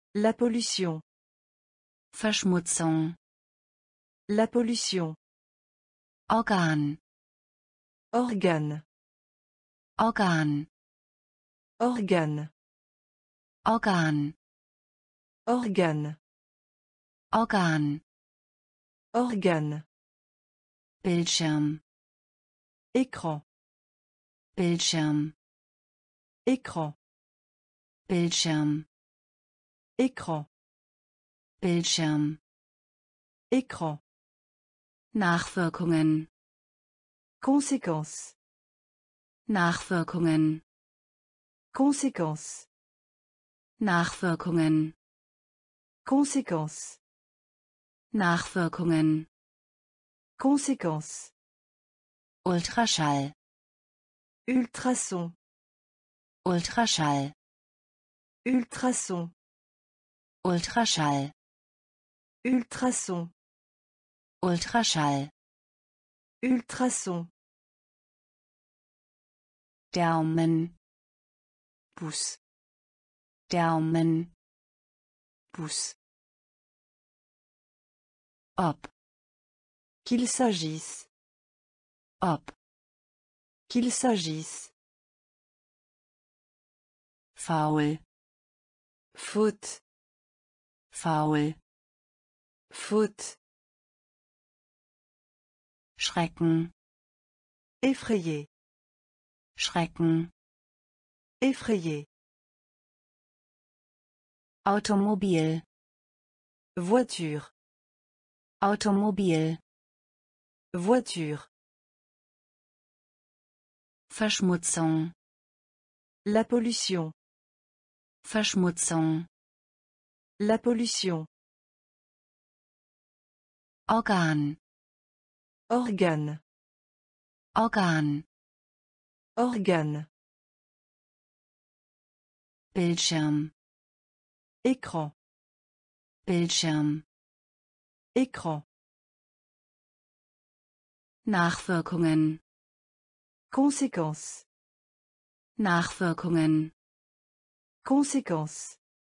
La pollution. Verschmutzung. La pollution. Organ. Organe. Organ. Organe. Organ. Organe. Organ. Organe. Bildschirm. Écran. Bildschirm. Écran. Bildschirm. Écran. Bildschirm. Écran. Nachwirkungen. Conséquence. Nachwirkungen. Conséquence. Nachwirkungen. Conséquence. Nachwirkungen. Conséquence. Ultraschall. Ultrason. Ultraschall. Ultrason. Ultraschall. Ultrason. Ultraschall. Ultrason. Daumen. Pouce. Daumen. Pouce. Ob. Qu'il s'agisse. Ob. Qu'il s'agisse. Faul. Faute. Faul. Faute. Schrecken. Effrayé. Schrecken. Effrayé. Automobil. Voiture. Automobil. Voiture. Verschmutzung. La pollution. Verschmutzung. La pollution. Organ. Organe. Organ. Organe. Bildschirm. Écran. Bildschirm. Écran. Nachwirkungen. Conséquence. Nachwirkungen. Conséquence.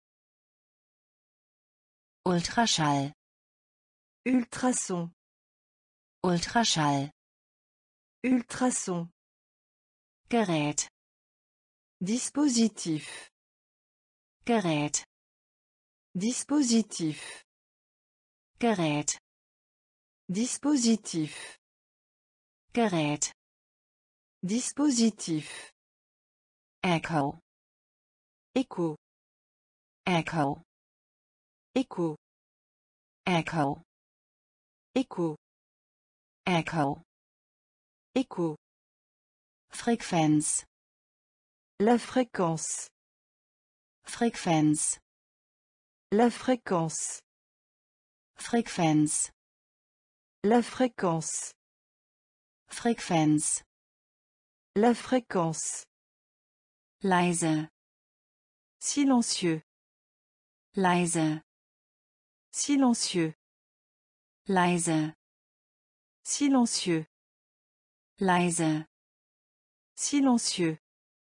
Ultraschall. Ultrason. Ultraschall. Ultrason. Gerät. Dispositif. Gerät. Dispositif. Gerät. Dispositif. Gerät. Dispositif. Echo. Écho. Echo. Écho. Echo. Écho. Echo. Écho. Frequenz. La fréquence. Frequenz. La fréquence. Frequenz. La fréquence. Frequenz. La fréquence. Leise. Silencieux. Leise. Silencieux. Leise. Silencieux. Leise. Silencieux.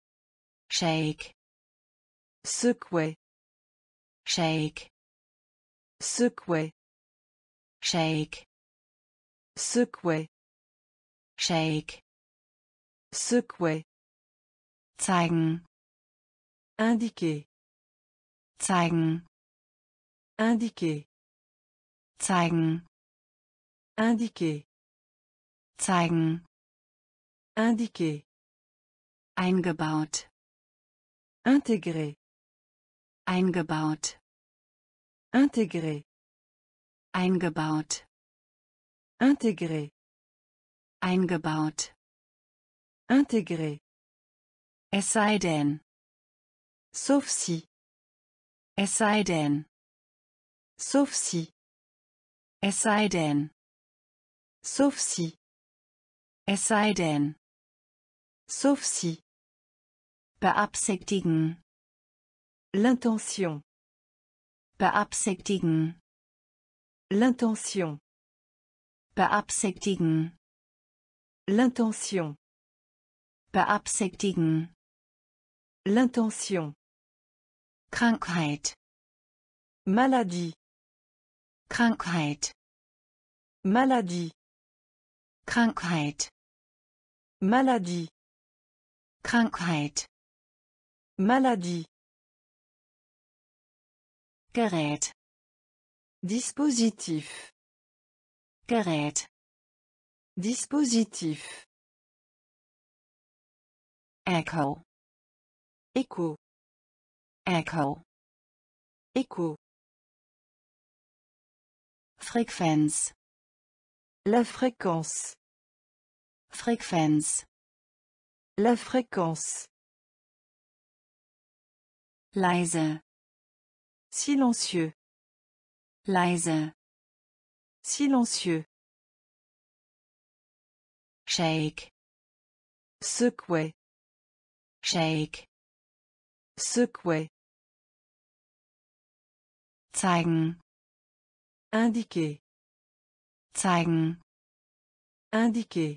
Shake. Secouer. Shake. Secouer. Shake. Secouer. Shake. Secouer. Zeigen. Indiquer. Zeigen. Indiquer. Zeigen. Indiquer. Zeigen. Indiquer. Eingebaut. Intégrer. Eingebaut. Intégrer. Eingebaut. Intégrer. Eingebaut. Intégrer. Es sei denn. Sauf si. Es sei denn. Sauf si. Es sei denn. Sauf si. Es sei denn. Sauf si. Beabsichtigen. L'intention. Beabsichtigen. L'intention. Beabsichtigen. L'intention. Beabsichtigen. L'intention. Krankheit. Maladie. Krankheit. Maladie. Krankheit. Maladie. Krankheit. Maladie. Gerät. Dispositif. Gerät. Dispositif. Echo. Écho. Echo. Écho. Frequenz. La fréquence. Frequenz. La fréquence. Leise. Silencieux. Leise. Silencieux. Shake. Secouer. Shake. Secouer. Zeigen. Indiquer. Zeigen. Indiquer.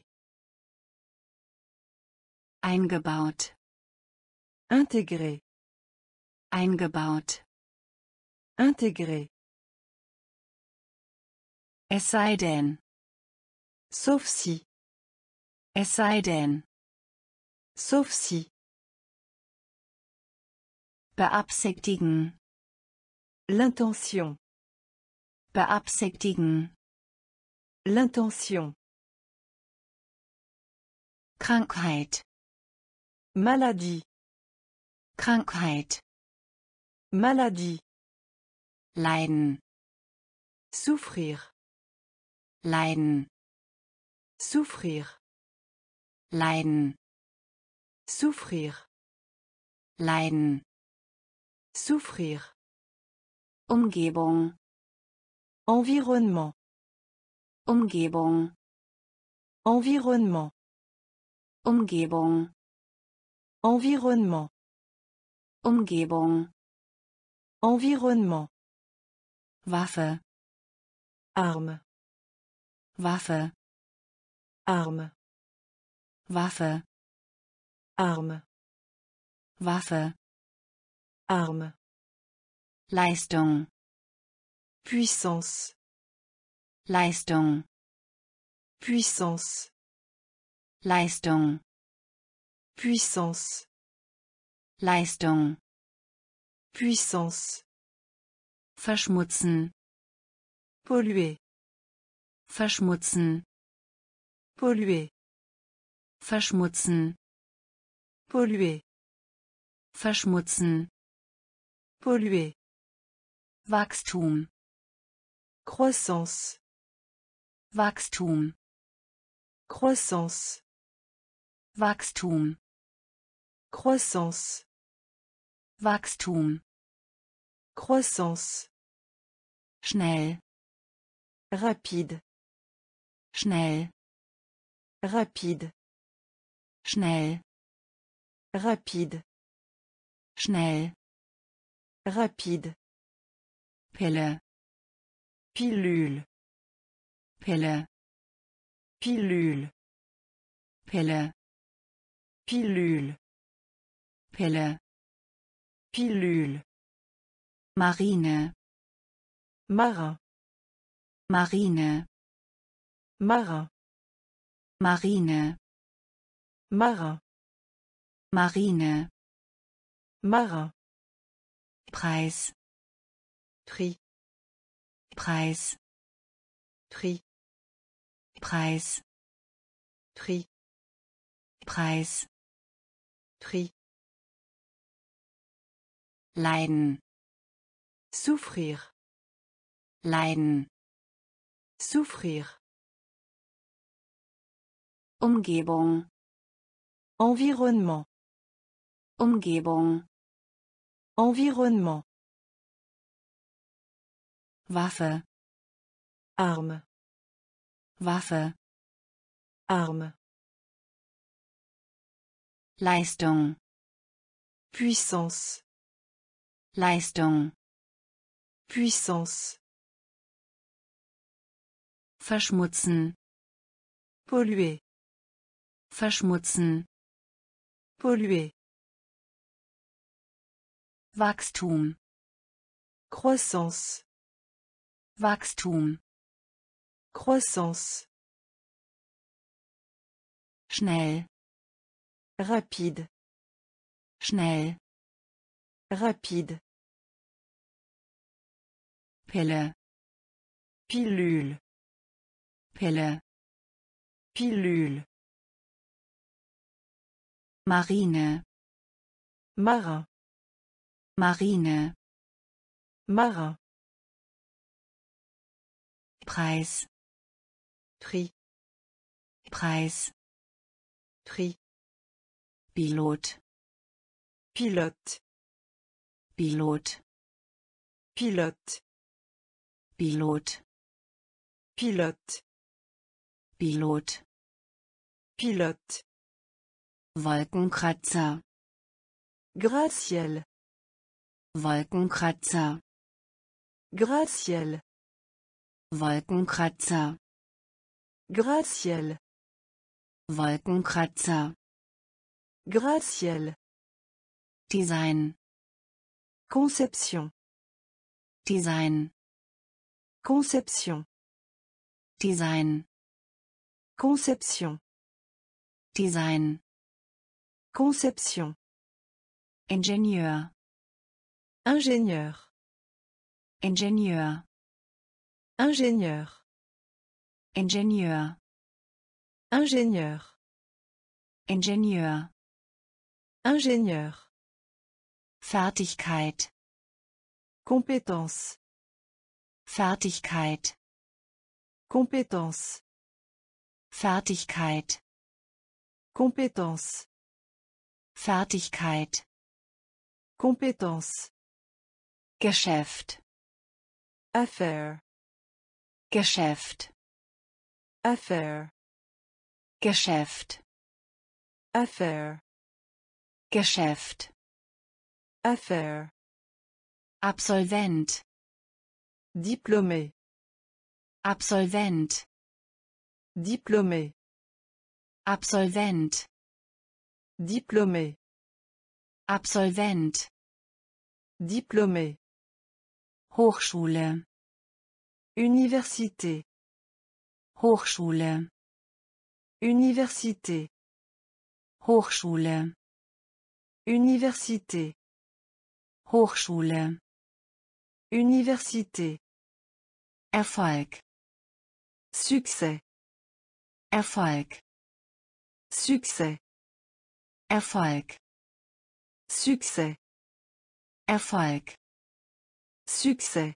Eingebaut. Intégrer. Eingebaut. Intégrer. Es sei denn. Sauf si. Es sei denn. Sauf si. Beabsichtigen. L'intention. Beabsichtigen. L'intention. Krankheit. Maladie. Krankheit. Maladie. Leiden. Souffrir. Leiden. Souffrir. Leiden. Souffrir. Leiden. Souffrir. Umgebung. Environnement. Umgebung. Environnement. Umgebung. Environnement. Umgebung. Environnement. Waffe. Arme. Waffe. Arme. Waffe. Arme. Waffe. Arme. Leistung. Puissance. Leistung. Puissance. Leistung. Puissance. Leistung. Puissance. Verschmutzen. Polluer. Verschmutzen. Polluer. Verschmutzen. Polluer. Verschmutzen. Polluer. Wachstum. Croissance. Wachstum. Croissance. Wachstum. Croissance. Wachstum. Croissance. Schnell. Rapide. Schnell. Rapide. Schnell. Rapide. Schnell. Rapide. Pille. Pilule. Pille. Pilule. Pille. Pilule. Pille. Pilule. Marine. Marin. Marine. Marin. Marine. Marin. Marine. Marin. Preis. Prix. Preis. Prix. Preis. Prix. Preis. Prix. Leiden. Souffrir. Leiden. Souffrir. Umgebung. Environnement. Umgebung. Environnement. Waffe. Arme. Waffe. Arme. Leistung. Puissance. Leistung. Puissance. Verschmutzen. Polluer. Verschmutzen. Polluer. Wachstum. Croissance. Wachstum. Croissance. Schnell. Rapide. Schnell. Rapide. Pille. Pilule. Pille. Pilule. Marine. Marin. Marine. Marin. Preis. Prix. Preis. Prix. Pilot. Pilote. Pilot. Pilote. Pilot. Pilote. Pilot. Pilote. Wolkenkratzer. Gratte-ciel. Wolkenkratzer. Gratte-ciel. Wolkenkratzer. Gratte-ciel. Wolkenkratzer. Gratte-ciel. Design. Conception. Design. Conception. Design. Conception. Design. Conception. Ingenieur. Ingénieur. Ingenieur. Ingénieur. Ingenieur. Ingénieur. Ingenieur. Ingénieur. Fertigkeit. Compétence. Fertigkeit. Compétence. Fertigkeit. Compétence. Fertigkeit. Compétence. Geschäft. Affaire. Geschäft. Affaire. Geschäft. Affaire. Geschäft. Affaire. Absolvent. Diplômé. Absolvent. Diplômé. Absolvent. Diplômé. Absolvent. Diplômé. Hochschule. Université. Hochschule. Université. Hochschule. Université. Hochschule. Université. Erfolg. Succès. Erfolg. Succès. Erfolg. Succès. Erfolg. Succès.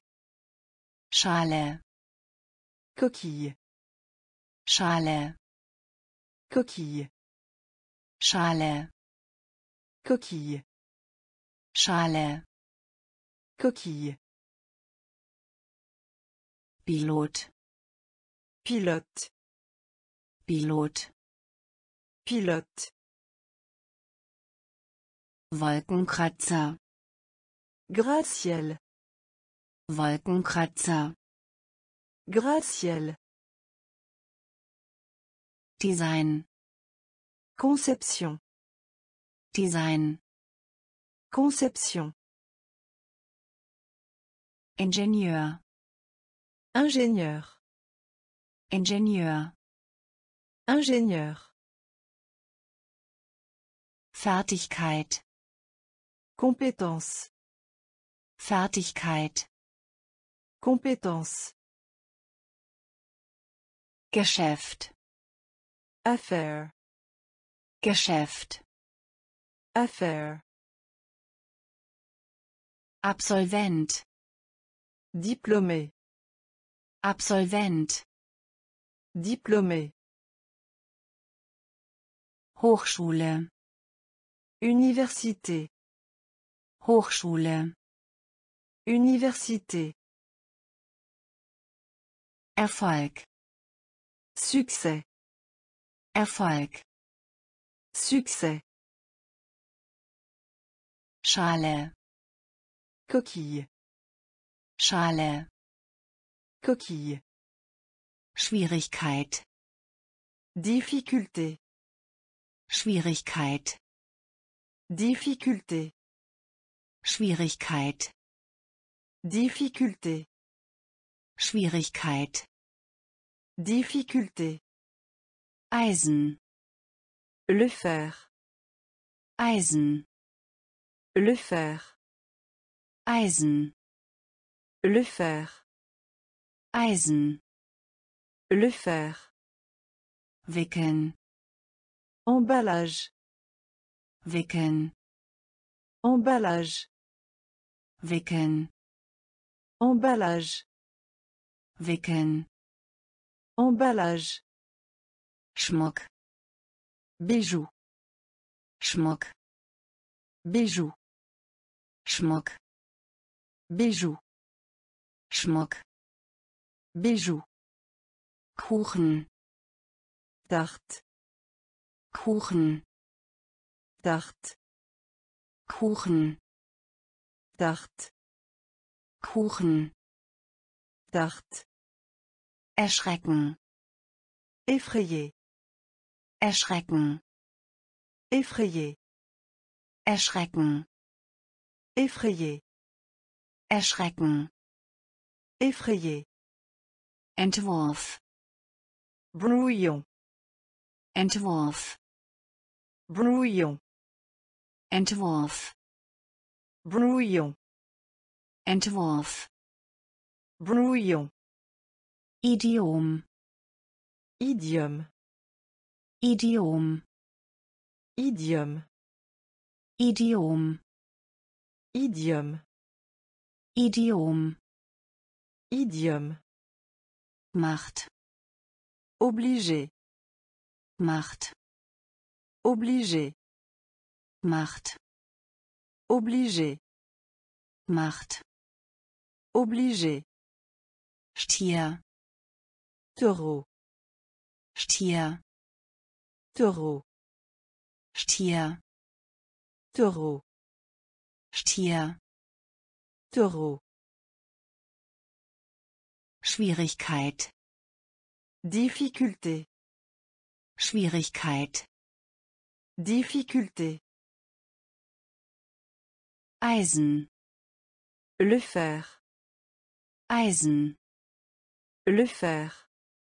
Schale. Coquille. Schale. Coquille. Schale. Coquille. Schale. Coquille. Pilot. Pilote. Pilot. Pilote. Wolkenkratzer. Gratte-ciel. Wolkenkratzer. Gratte-ciel. Design. Conception. Design. Conception. Ingenieur. Ingénieur. Ingenieur. Ingénieur. Fertigkeit. Compétence. Fertigkeit. Compétence. Geschäft. Affaire. Geschäft. Affaire. Absolvent. Diplômé. Absolvent. Diplômé. Hochschule. Université. Hochschule. Université. Erfolg. Succès. Erfolg. Succès. Schale. Coquille. Schale. Coquille. Schwierigkeit. Difficulté. Schwierigkeit. Difficulté. Schwierigkeit. Difficulté. Schwierigkeit. Difficulté. Eisen. Le fer. Eisen. Le fer. Eisen. Le fer. Eisen. Le fer. Wickeln. Emballage. Wickeln. Emballage. Wickeln. Emballage. Wickeln. Emballage. Schmuck. Bijou. Schmuck. Bijou. Schmuck. Bijou. Schmuck. Bijou. Kuchen. Tarte. Kuchen. Tarte. Kuchen. Tarte. Kuchen. Tarte. Erschrecken. Effrayé. Erschrecken. Effrayé. Erschrecken. Effrayé. Erschrecken. Effrayé. Entwurf. Brouillon. Entwurf. Brouillon. Entwurf. Brouillon. Entwurf. Brouillon. Idiom. Idiome. Idiom. Idiome. Idiom. Idiome. Idiom. Idiome. Macht. Obligé. Macht. Obligé. Macht. Obligé. Macht. Obligé. Stier. Taureau. Stier. Taureau. Stier. Taureau. Stier. Taureau. Schwierigkeit. Difficulté. Schwierigkeit. Difficulté. Eisen. Le fer. Eisen. Le fer.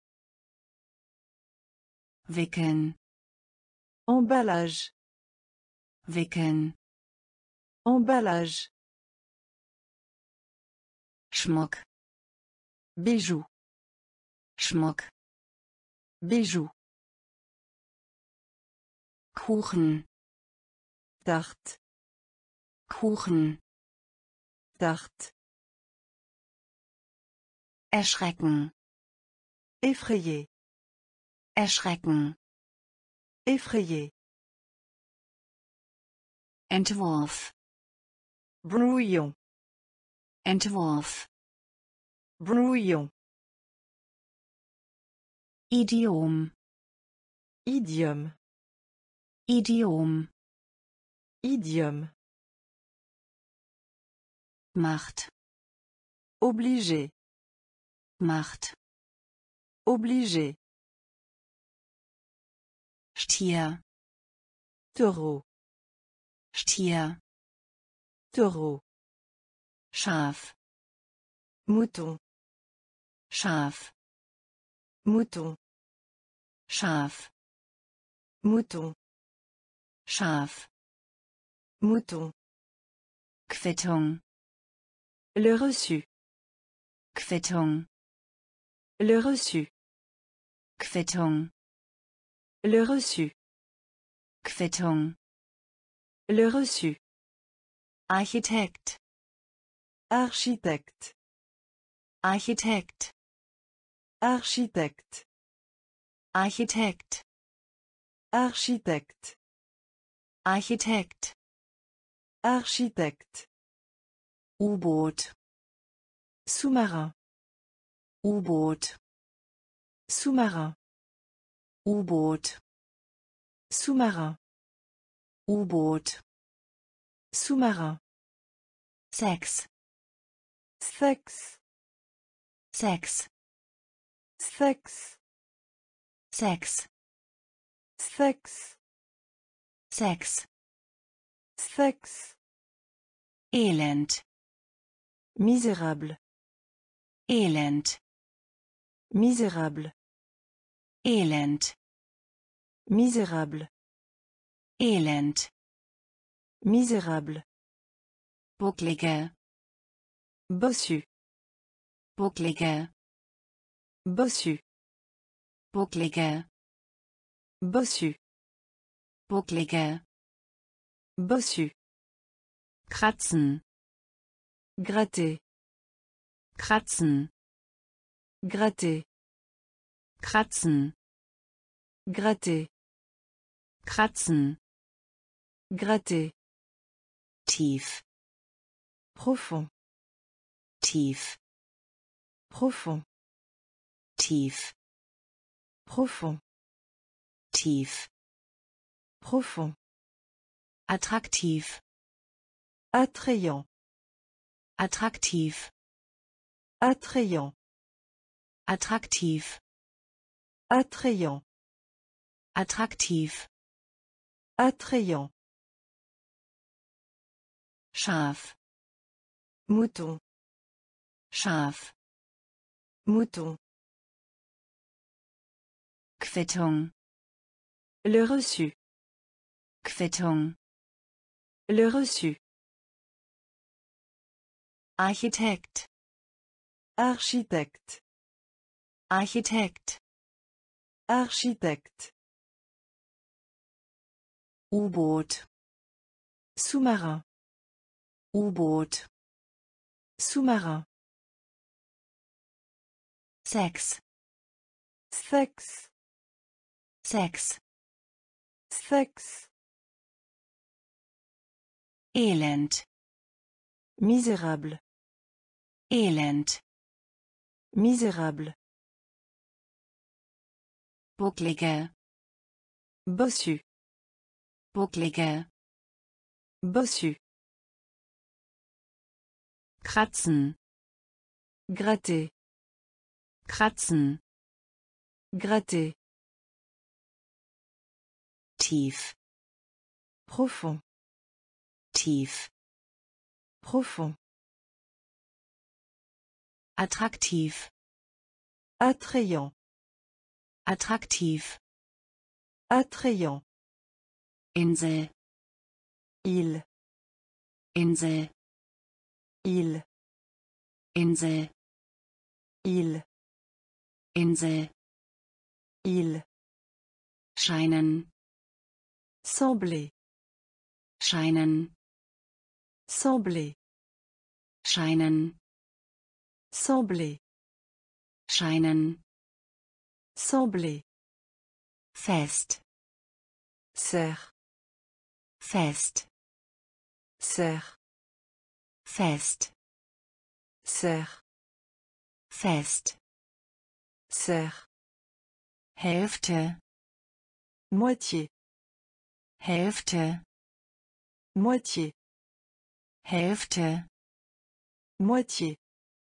Wickeln. Emballage. Wickeln. Emballage. Schmuck. Bijou. Schmuck. Bijou. Kuchen. Tarte. Kuchen. Tarte. Erschrecken. Effrayé. Erschrecken. Effrayé. Entwurf. Brouillon. Entwurf. Brouillon. Idiom. Idiome. Idiom. Idiome. Macht. Obligé. Macht. Obligé. Stier. Taureau. Stier. Taureau. Schaf. Mouton. Schaf. Mouton. Schaf. Mouton. Schaf. Mouton. Quittung. Le reçu. Quittung. Le reçu. Quittung. Le reçu. Quittung. Le reçu. Architekt. Architecte. Architekt. Architecte. Architekt. Architecte. Architekt. Architecte. U-Boot. Sous-marin. U-Boot. Sous-marin. U-Boot. Sous-marin. U-Boot. Sous-marin. Sex. Sexe. Sex. Sexe. Sex. Sexe. Sex. Sexe. Elend. Misérable. Elend. Misérable. Elend. Misérable. Elend. Misérable. Bucklige. Bossu. Bucklige. Bossu. Bucklige. Bossu. Bucklige. Bossu. Kratzen. Gratter. Kratzen. Gratter. Kratzen. Gratter. Kratzen. Gratter. Tief. Profond. Tief. Profond. Tief. Profond. Tief. Profond. Attraktiv. Attrayant. Attraktiv. Attrayant. Attraktiv. Attrayant. Attraktiv. Attrayant. Schaf. Mouton. Schaf. Mouton. Quittung. Le reçu. Quittung. Le reçu. Architekt. Architecte. Architekt. Architecte. U-Boot. Sous-marin. U-Boot. Sous-marin. Sex. Sexe. Sex. Sexe. Elend. Misérable. Elend. Misérable. Bucklige. Bossu. Bucklige. Bossu. Kratzen. Gratter. Kratzen. Gratter. Tief. Profond. Tief. Profond. Attraktiv. Attrayant. Attraktiv. Attrayant. Insel. Île. Insel. Île. Insel. Île. Insel. Île. Scheinen. Sembler. Scheinen. Sembler. Scheinen. Sembler. Scheinen. Sembler. Fest. Serre. Fest. Serre. Fest. Serre. Fest. Serre. Hälfte. Moitié. Hälfte. Moitié. Hälfte. Moitié.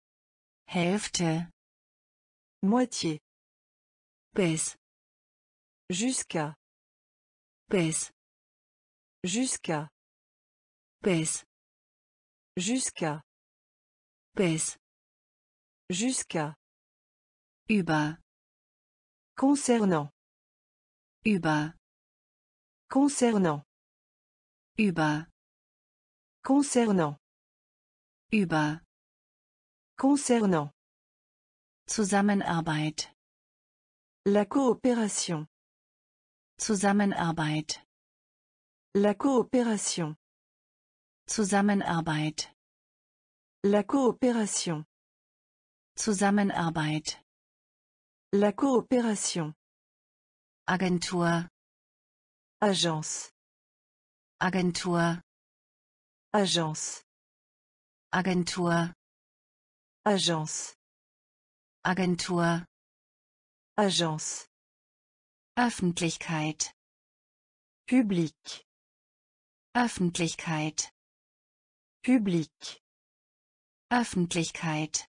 Hälfte. Moitié. Bis. Jusqu'à. Bis. Jusqu'à. Bis. Jusqu'à. Bis. Jusqu'à. Über. Concernant. Über. Concernant. Über. Concernant. Über. Concernant. Zusammenarbeit. La coopération. Zusammenarbeit. La coopération. Zusammenarbeit. La coopération. Zusammenarbeit. La coopération. Agentur. Agence. Agentur. Agence. Agentur. Agence. Agentur. Agence. Öffentlichkeit. Public. Öffentlichkeit. Public. Öffentlichkeit.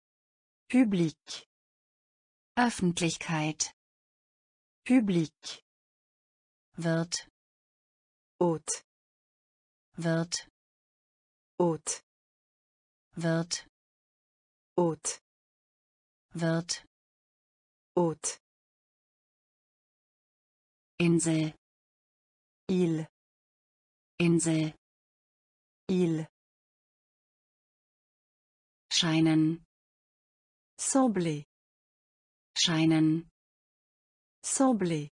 Public. Öffentlichkeit. Public. Wird. Hôte. Wird. Hôte. Wird. Hôte. Wirt, Hôte. Insel, Île. Insel, Île. scheinen, Sembler. scheinen, Sembler.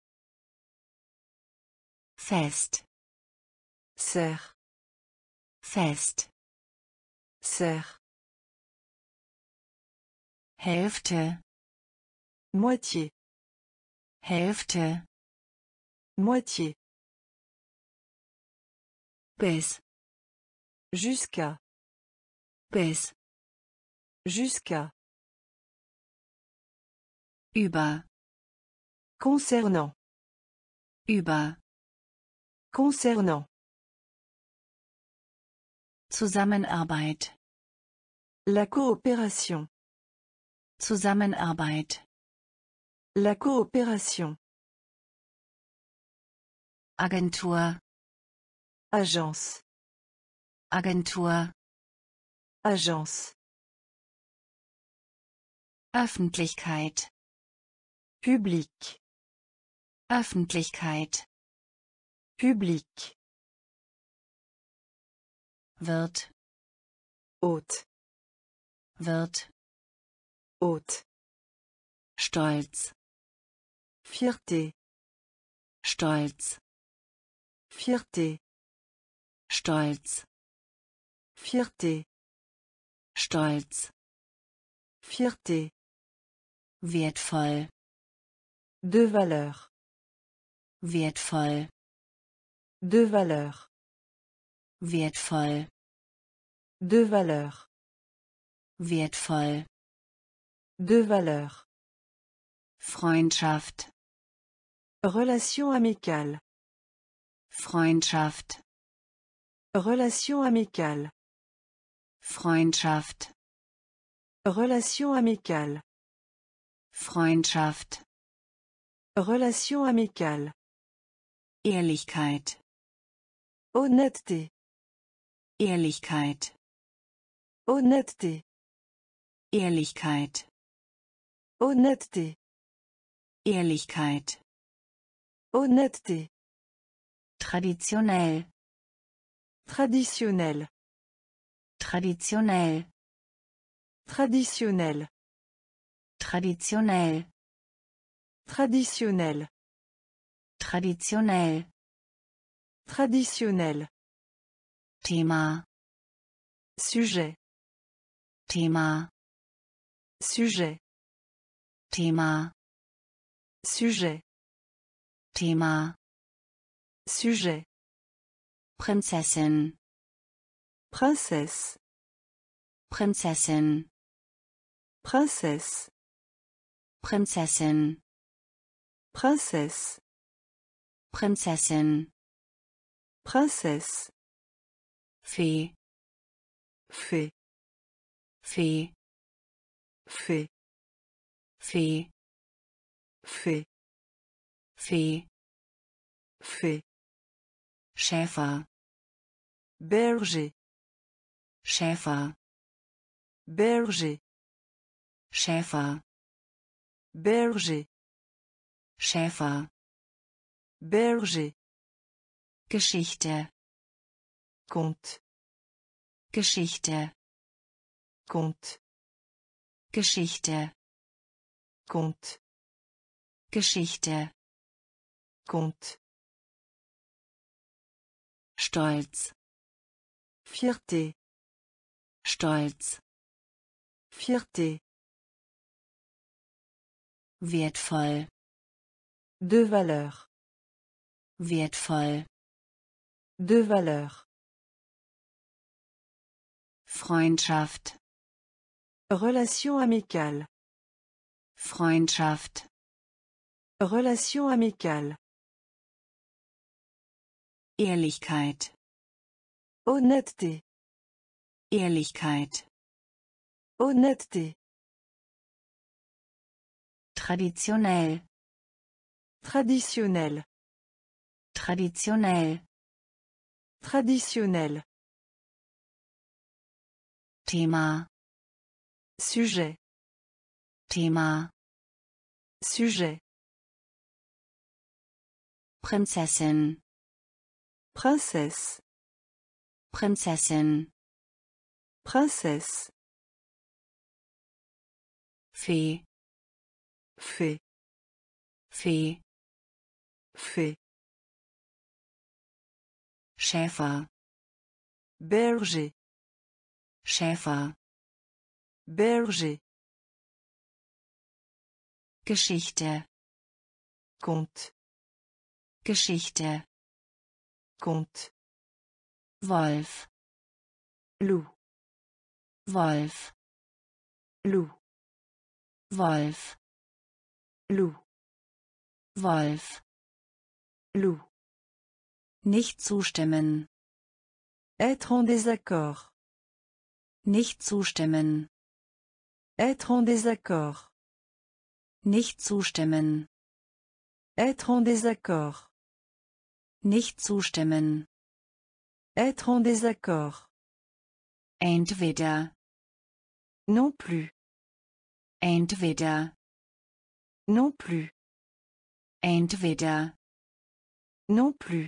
fest, Serre. fest, Serre. Hälfte, Moitié. Hälfte, Moitié. bis, Jusqu'à. bis, Jusqu'à. über, Concernant. über, Concernant. Zusammenarbeit, La coopération. Zusammenarbeit, La coopération. Agentur, Agence. Agentur, Agence. Öffentlichkeit, Public. Öffentlichkeit, Public. Wirt, Hôte. Wirt, Hôte. Stolz, Fierté. Stolz, Fierté. Stolz, Fierté. Stolz, Fierté. wertvoll, De valeur. wertvoll, De valeur. wertvoll, De valeur. wertvoll, De valeur. Freundschaft, Relation amicale. Freundschaft, Relation amicale. Freundschaft, Relation amicale. Freundschaft, Relation amicale. Ehrlichkeit, Honnêteté. Ehrlichkeit, Honnêteté. Ehrlichkeit, Honnêteté. Ehrlichkeit, Honnêteté. traditionell, Traditionnel. traditionell, Traditionnel. traditionell, Traditionnel. traditionell, Traditionnel. Thema, Sujet. Thema, Sujet. Thema, Sujet. Thema, Sujet. Prinzessin, Princesse. Prinzessin, Princesse. Prinzessin, Princesse. Prinzessin, Princesse. Fee, Fée. Fee, Fée. Fee, Fée. Fee, Fée. Schäfer, Berger. Schäfer, Berger. Schäfer, Berger. Schäfer, Berger. Geschichte, Conte. Geschichte, Conte. Geschichte, Conte. Geschichte, Conte. Stolz, Fierté. Stolz, Fierté. wertvoll, De valeur. wertvoll, De valeur. Freundschaft, Relation amicale. Freundschaft, Relation amicale. Ehrlichkeit, Honnêteté. Ehrlichkeit, Honnêteté. traditionell, Traditionnel. traditionell, Traditionnel. Thema, Sujet. Thema. Sujet. Prinzessin. Princesse. Prinzessin. Princesse. Fee. Fée. Fee. Fée. Schäfer. Berger. Schäfer. Berger. Geschichte. Conte. Geschichte. Conte. Wolf. Loup. Wolf. Loup. Wolf. Loup. Wolf. Loup. Nicht zustimmen. Être en désaccord. Nicht zustimmen. Être en désaccord. Nicht zustimmen. Être en désaccord. Nicht zustimmen. Être en désaccord. Entweder. Non plus. Entweder. Non plus. Entweder. Non plus.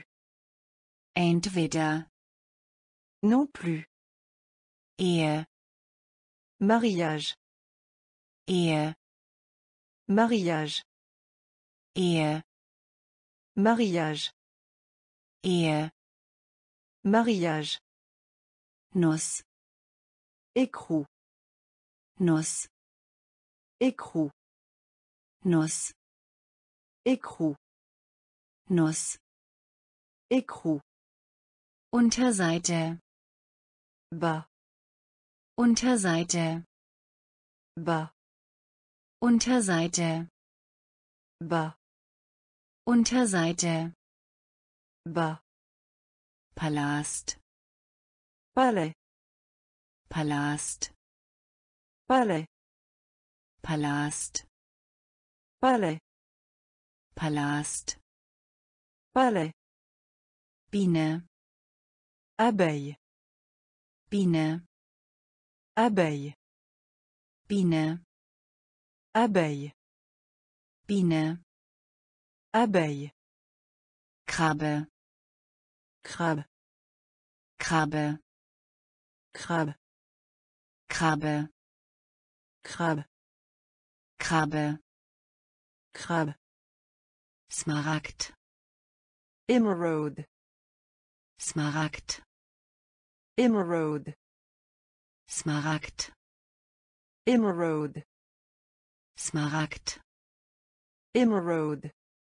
Entweder. Non plus. Ehe. Mariage. Ehe. Mariage. Ehe. Mariage. Ehe. Mariage. Nuss. Écrou. Nuss. Écrou. Nuss. Écrou. Nuss. Écrou. Unterseite. Bas. Unterseite. Bas. Unterseite. Bas. Unterseite. Bas. Palast. Palais. Palast. Palais. Palast. Palais. Palast. Palais. Biene. Abeille. Biene. Abeille. Biene. Abeille. Biene. Abeille. Krabbe. Crabe. Krabbe. Crabe. Krabbe. Crabe. Krabbe. Crabe. Smaragd. Émeraude. Smaragd. Émeraude. Smaragd. Émeraude. Smaragd. Émeraude.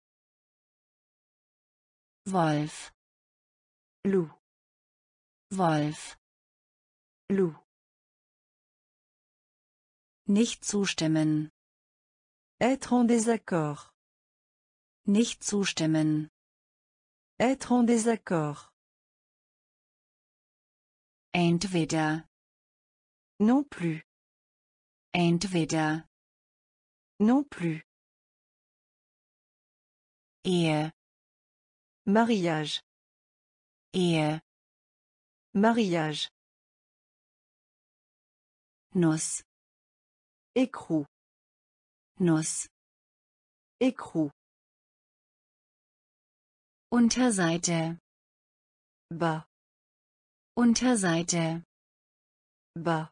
Wolf. Loup. Wolf. Loup. Nicht zustimmen. Être en désaccord. Nicht zustimmen. Être en désaccord. Entweder. Non plus. Entweder. Non plus. Ehe. Mariage. Ehe. Mariage. Nuss. Écrou. Nuss. Écrou. Unterseite. Bas. Unterseite. Bas.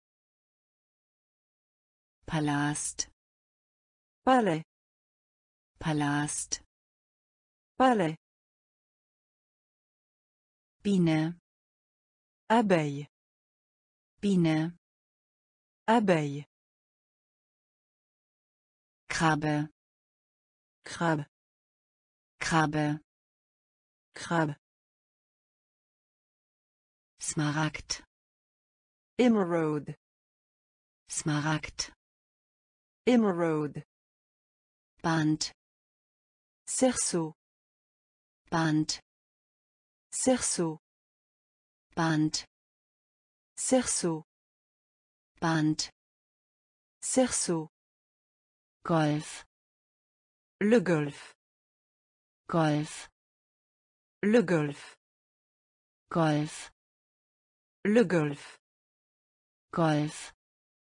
Palast. Palais. Palast. Palais. Biene. Abeille. Biene. Abeille. Krabbe. Crabe. Krabbe. Crabe. Smaragd. Émeraude. Smaragd. Émeraude. Band. Cerceau. Band. Cerceau. Band. Cerceau. Band. Cerceau. Golf. Le golf. Golf. Le golf. Golf. Le golf. Golf.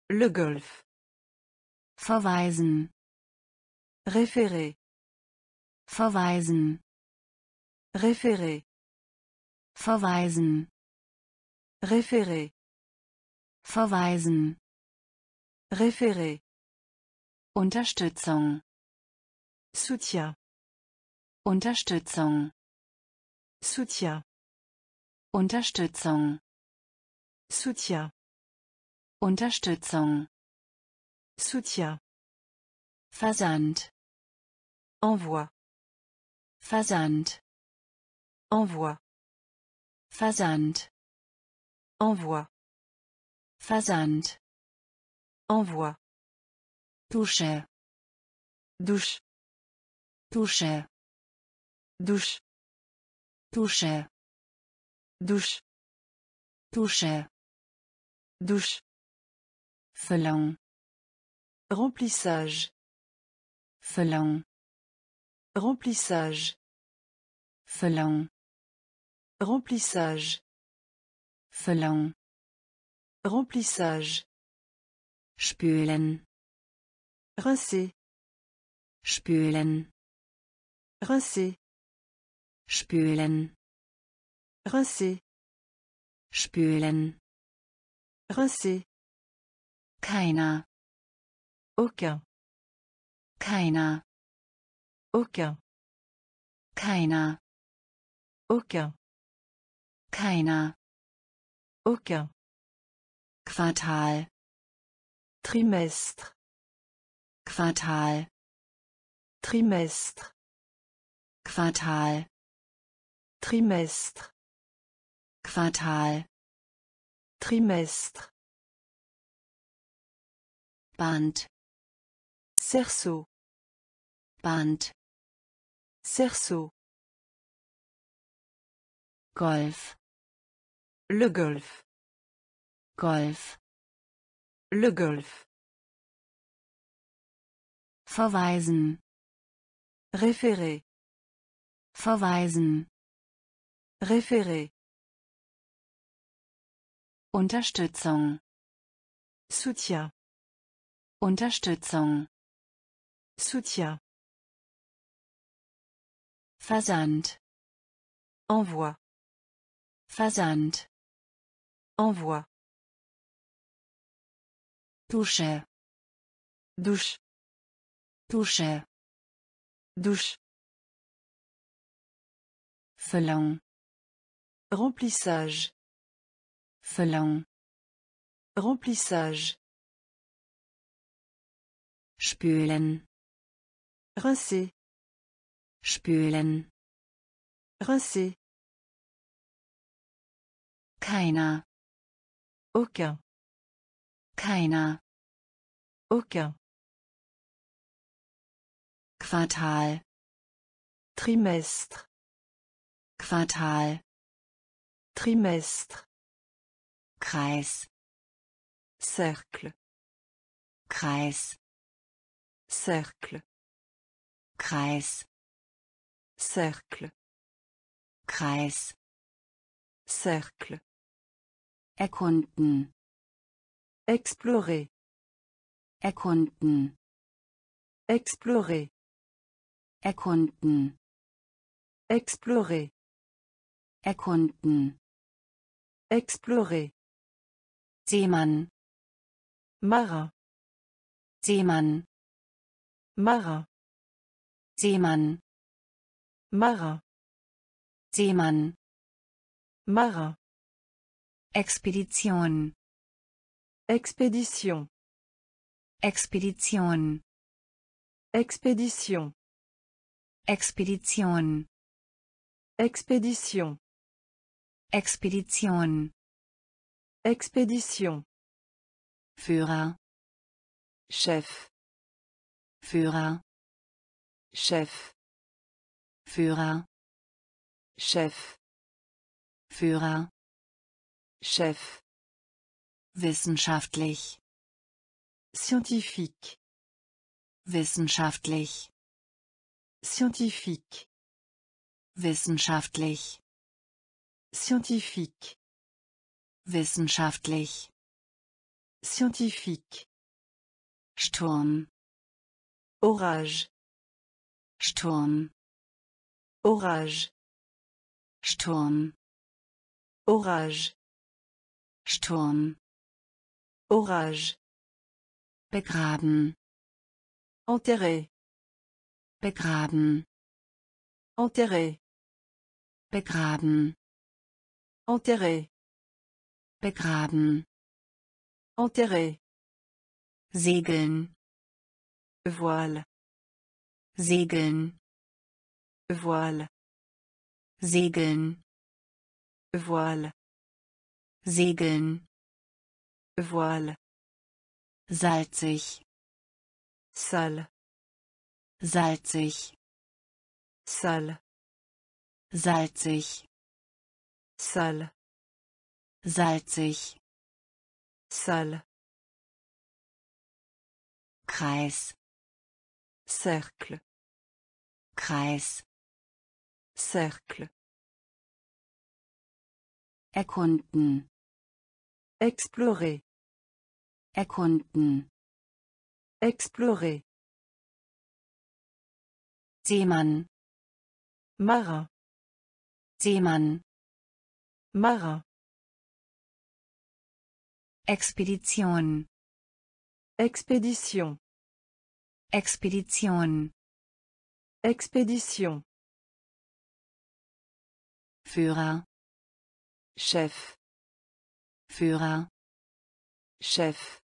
Le golf. Verweisen. Référer. Verweisen. Référer. Verweisen. Référer. Verweisen. Référer. Unterstützung. Soutien. Unterstützung. Soutien. Unterstützung. Soutien. Unterstützung. Soutien. Versand. Envoi. Versand. Envoi. Versand. Envoi. Versand. Envoi. Dusche. Douche. Dusche. Douche. Dusche. Douche. Dusche. Douche. Füllung. Remplissage. Füllung. Remplissage. Füllung. Remplissage. Füllung. Remplissage. Spülen. Rincer. Spülen. Rincer. Spülen. Rincer. Spülen. Rincer. Keiner. Aucun. Keiner. Aucun. Keiner. Aucun. Keiner. Aucun. Quartal. Trimestre. Quartal. Trimestre. Quartal. Trimestre. Quartal. Trimestre. Band. Cerceau. Band. Cerceau. Golf. Le golf. Golf. Le golf. Verweisen. Référer. Verweisen. Référer. Unterstützung. Soutien. Unterstützung. Soutien. Versand. Envoi. Versand. Envoi. Dusche. Douche. Dusche. Douche. Füllung. Remplissage. Füllung. Remplissage. Spülen. Rincer. Spülen. Rincer. Keiner. Aucun. Keiner. Aucun. Quartal. Trimestre. Quartal. Trimestre. Kreis. Cercle. Kreis. Cercle. Kreis. Cercle. Kreis. Cercle. Erkunden. Explorer. Erkunden. Explorer. Erkunden. Explorer. Erkunden. Explorer. Seemann. Marin. Seemann. Marin. Seemann. Marin. Seemann. Marin. Expedition. Expédition. Expedition. Expédition. Expedition. Expédition. Expedition. Expédition. Führer. Chef. Führer. Chef. Führer. Chef. Führer. Chef. Wissenschaftlich. Scientifique. Wissenschaftlich. Scientifique. Wissenschaftlich. Scientifique. Wissenschaftlich. Scientifique. Sturm, Orage. Sturm, Orage. Sturm, Orage. Sturm, Orage. begraben, Enterré. begraben, Enterré. begraben, Enterré. begraben, Enterré. segeln, Voile. segeln, Voile. segeln, Voile. segeln, Voile. salzig, Sale. salzig, Sale. salzig, Sale. salzig, Sale. Kreis, Cercle. Kreis, Cercle. erkunden, Explorer. erkunden, Explorer. Seemann, Marin. Seemann, Marin. Expedition, Expédition. Expedition, Expédition. Führer, Chef. Führer, Chef.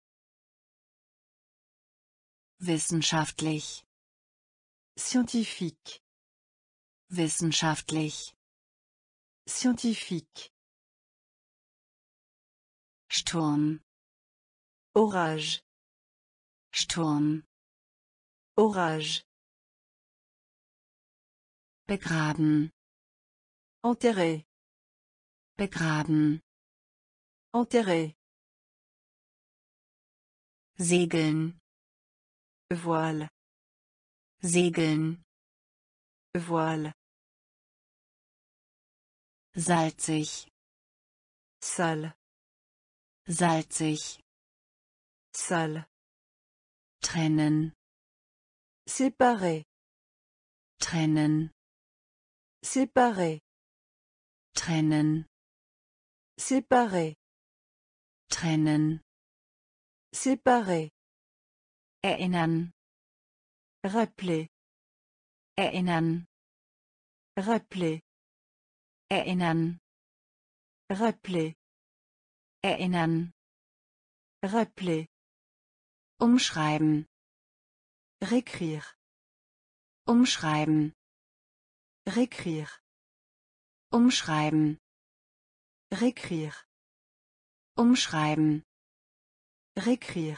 wissenschaftlich, Scientifique. wissenschaftlich, Scientifique. Sturm, Orage. Sturm, Orage. begraben, Enterré. begraben, Enterré. segeln, Voile. segeln, Voile. salzig, Sale. salzig, Sale. trennen, Séparer. trennen, Séparer. trennen, Séparer. trennen, Séparer. erinnern, Rappeler. erinnern, Rappeler. erinnern, Rappeler. erinnern, Rappeler. umschreiben, Réécrire. umschreiben, Réécrire. umschreiben, Réécrire. umschreiben, Réécrire.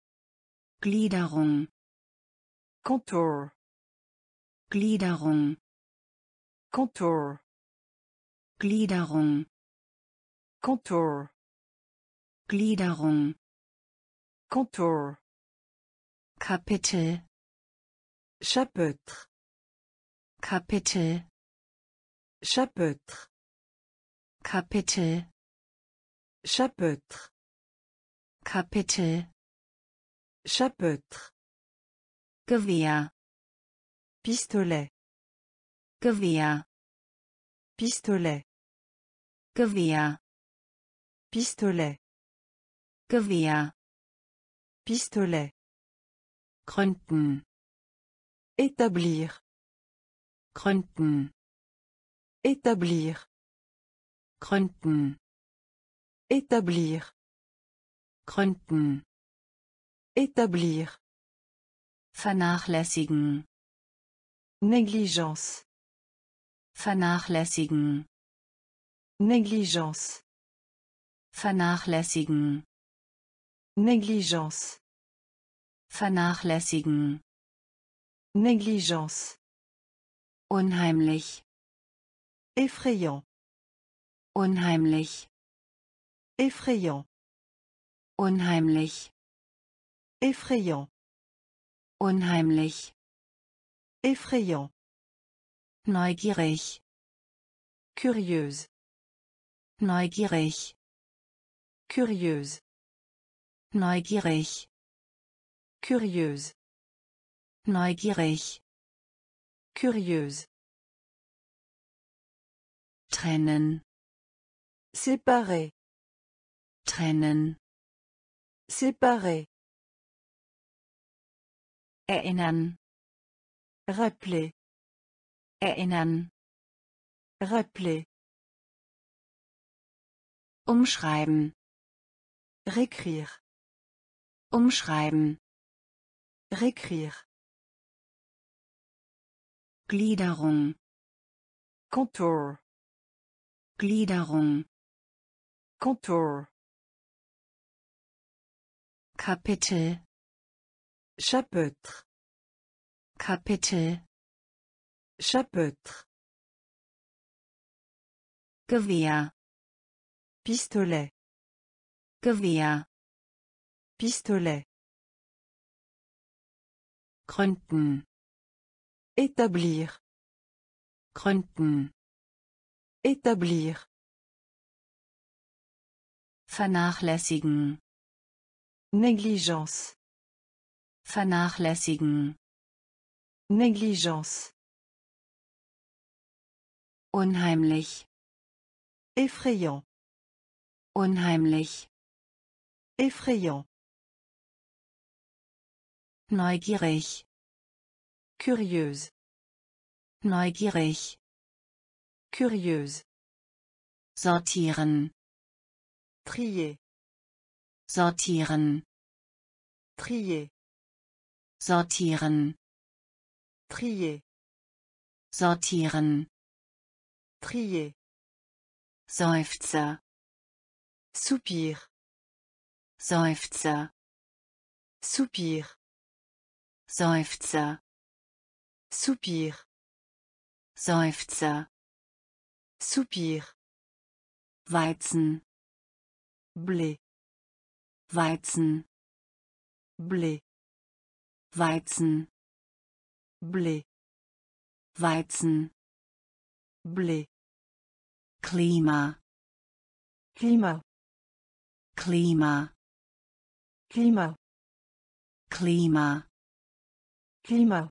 Gliederung, Contour. Gliederung, Contour. Gliederung, Contour. Gliederung, Contour. Kapitel, Chapitre. Kapitel, Chapitre. Kapitel, Chapitre. Kapitel, Chapitre. Gewehr, Pistolet. Gewehr, Pistolet. Gewehr, Pistolet. Gewehr, Pistolet. gründen, Établir. gründen, Établir. gründen, Établir. gründen, Établir. vernachlässigen, Négligence. vernachlässigen, Négligence. vernachlässigen, Négligence. vernachlässigen, Négligence. unheimlich, Effrayant. unheimlich, Effrayant. unheimlich, Effrayant. unheimlich, Effrayant. neugierig, Curieuse. neugierig, Curieuse. Neugierig. Curieuse. Neugierig. Curieuse. Trennen. Séparer. Trennen. Séparer. Erinnern. Rappeler. Erinnern. Rappeler. Umschreiben. Réécrire. Umschreiben. Réécrire. Gliederung. Contour. Gliederung. Contour. Kapitel. Chapitre. Kapitel. Chapitre. Gewehr. Pistolet. Gewehr. Pistolet. Gründen. Établir. Gründen. Établir. Vernachlässigen. Négligence. Vernachlässigen. Négligence. Unheimlich. Effrayant. Unheimlich. Effrayant. Neugierig. Curieuse. Neugierig. Curieuse. Sortieren. Trier. Sortieren. Trier. Sortieren. Trier. Sortieren. Trier. Seufzer. Soupir. Seufzer. Soupir. Seufzer. Soupir. Seufzer. Soupir. Weizen. Blé. Weizen. Blé. Weizen. Blé. Weizen. Blé. Klima. Climat. Klima. Climat. Klima. Climat.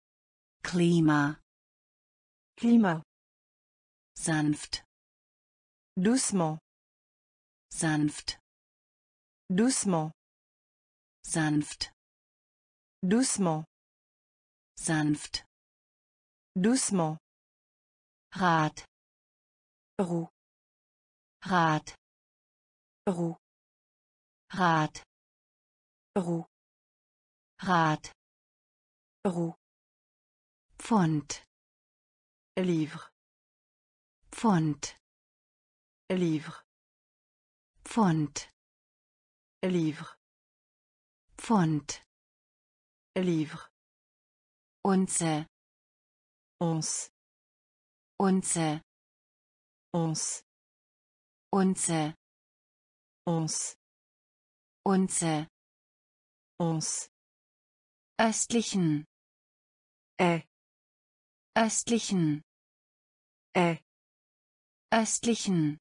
Klima. Climat. Sanft. Doucement. Sanft. Doucement. Sanft. Doucement. Sanft. Doucement. Rad. Roue. Rad. Roue. Rad. Roue. Rad. Roue. Pfund. Livre. Pfund. Livre. Pfund. Livre. Pfund. Livre. Unze. Once. Unze. Once. Unze. Once. Unze. Once. Östlichen. Östlichen. Östlichen.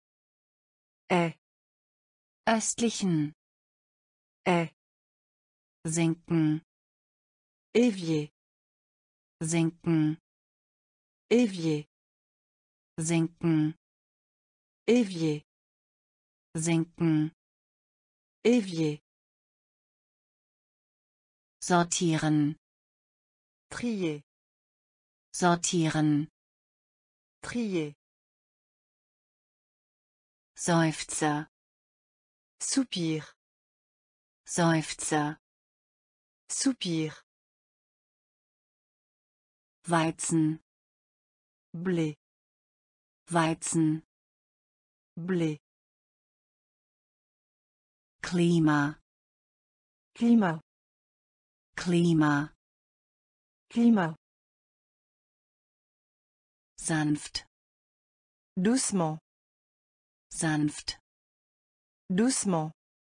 Östlichen. Sinken. Évier. Sinken. Évier. Sinken. Évier. Sinken. Évier. Sortieren. Trier. Sortieren. Trier. Seufzer. Soupir. Seufzer. Soupir. Weizen. Blé. Weizen. Blé. Klima. Climat. Klima. Climat. Sanft. Doucement. Sanft. Doucement.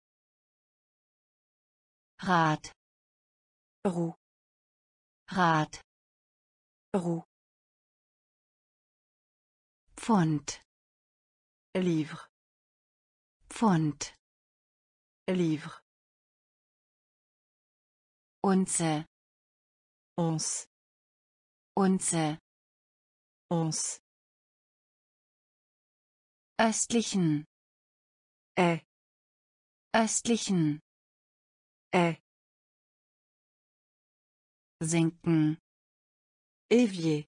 Rad. Roue. Rad. Roue. Pfund. Livre. Pfund. Livre. Unze, Once. Unze. Once. Östlichen, östlichen. Sinken, Évier.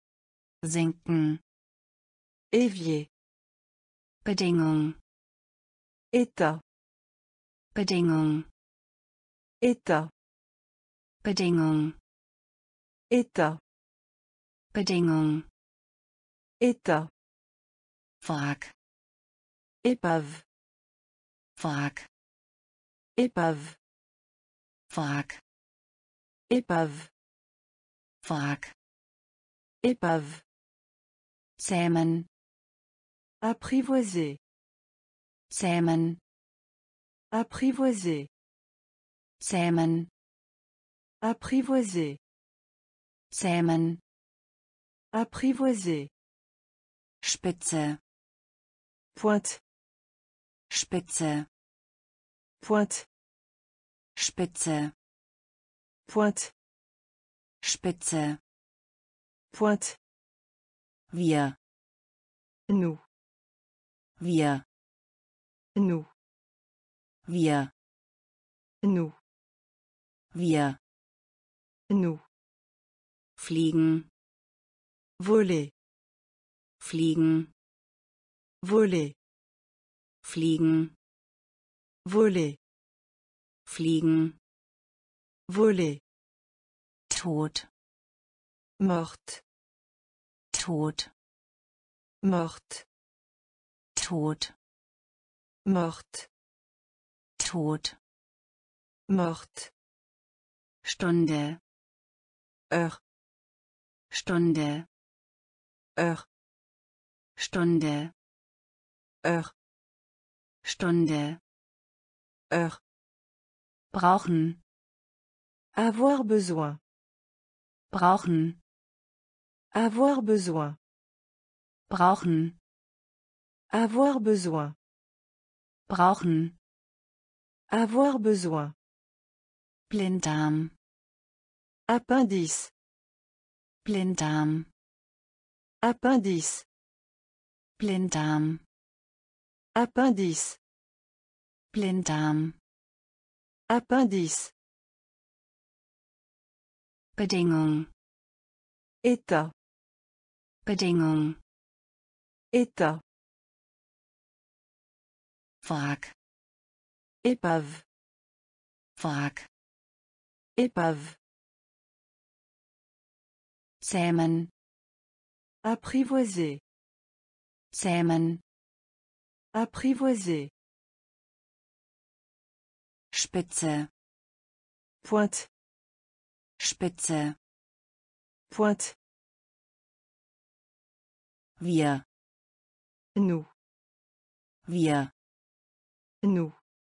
sinken. Évier. Bedingung, État. Bedingung, État. Bedingung, État. Bedingung. État. Wrack, Épave. Wrack, Épave. Wrack, Épave. Wrack. Épave. Zähmen, Apprivoiser. zähmen, Apprivoiser. zähmen, Apprivoiser. zähmen. Apprivoiser. Spitze, Pointe. Spitze, Pointe. Spitze, Pointe. Spitze. Pointe. Wir, Nous. wir, Nous. wir, Nous. wir. Nous. Fliegen, Voler. fliegen, Voler. fliegen, Voler. fliegen. Voler. Tod, Morte. tot, Morte. tot, Morte. tot. Morte. Stunde, Heure. Stunde, Heure. Stunde, Heure. Stunde. Heure. Brauchen, Avoir besoin. brauchen, Avoir besoin. brauchen, Avoir besoin. brauchen. Avoir besoin. Blinddarm, Appendice. Blinddarm, Appendice. Blinddarm, Appendice. Blinddarm. Appendice. Bedingung, État. Bedingung. État. Wrack, Épave. Wrack. Épave. Zähmen, Apprivoiser. zähmen. Apprivoiser. Spitze, Pointe. Spitze. Pointe. Wir, Nous. wir. Nous.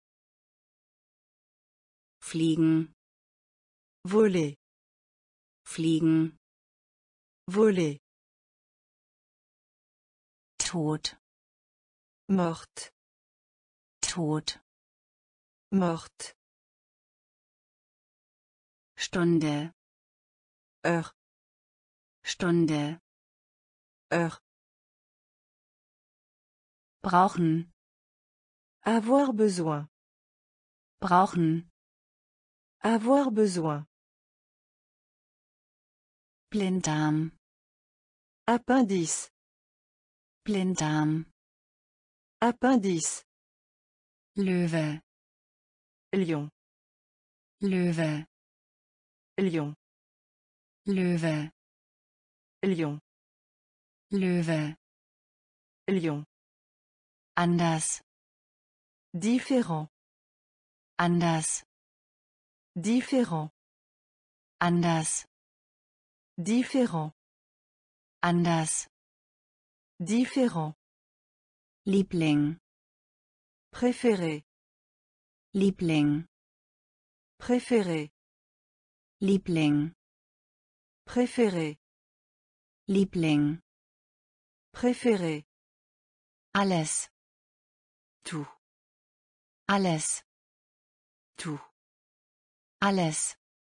Fliegen, Voler. fliegen. Voler. Tot, Morte. tot. Morte. Stunde, Heure. Stunde. Heure. Brauchen, Avoir besoin. brauchen. Avoir besoin. Blinddarm, Appendice. Blinddarm. Appendice. Löwe, Lion. Löwe, Lion. Löwe, Lion. Löwe. Lion. Anders, Différent. anders, Différent. anders, Différent. anders. Différent. Liebling, Préféré. Liebling, Préféré. Liebling, Préféré. Liebling. Préféré. Alles, Tout. alles, Tout. alles.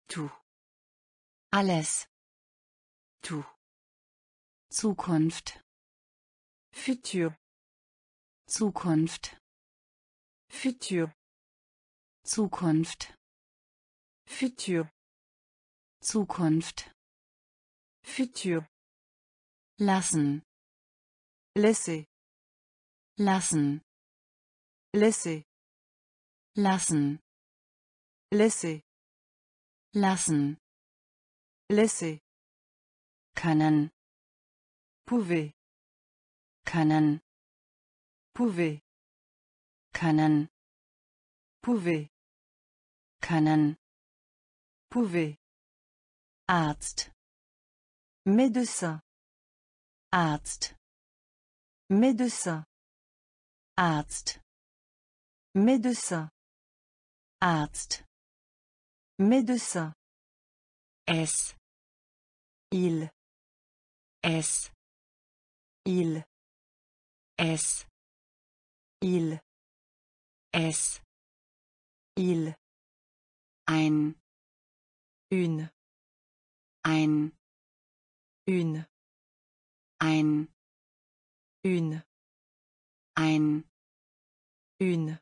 Tout. Alles. Tout. Zukunft. Futur. Zukunft. Futur. Zukunft. Futur. Zukunft. Futur. Lassen. Laisser. Lassen. Laisser. Lassen. Laisser. Lassen. Laisser. Können. Pouvez. Können. Pouvez. Können. Pouvez. Können. Pouvez. Arzt. Médecin. Arzt. Médecin. Arzt. Médecin. Arzt. Médecin. Es. Il. Es. Il. Es. Il. Es. Il. Ein. Une. Ein. Une. Ein. Une. Ein. Une.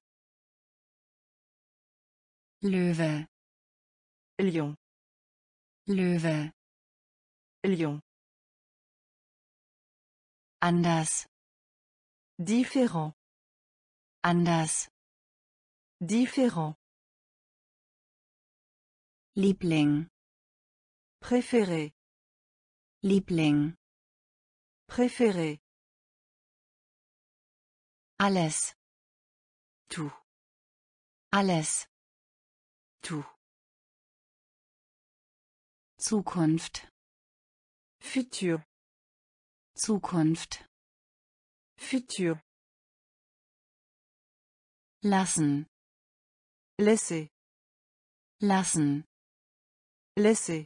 Löwe. Lion. Löwe. Lion. Anders. Différent. Anders. Différent. Liebling. Préféré. Liebling. Préféré. Alles. Tout. Alles. Tout. Zukunft. Futur. Zukunft. Futur. Lassen. Laisser. Lassen. Laisser.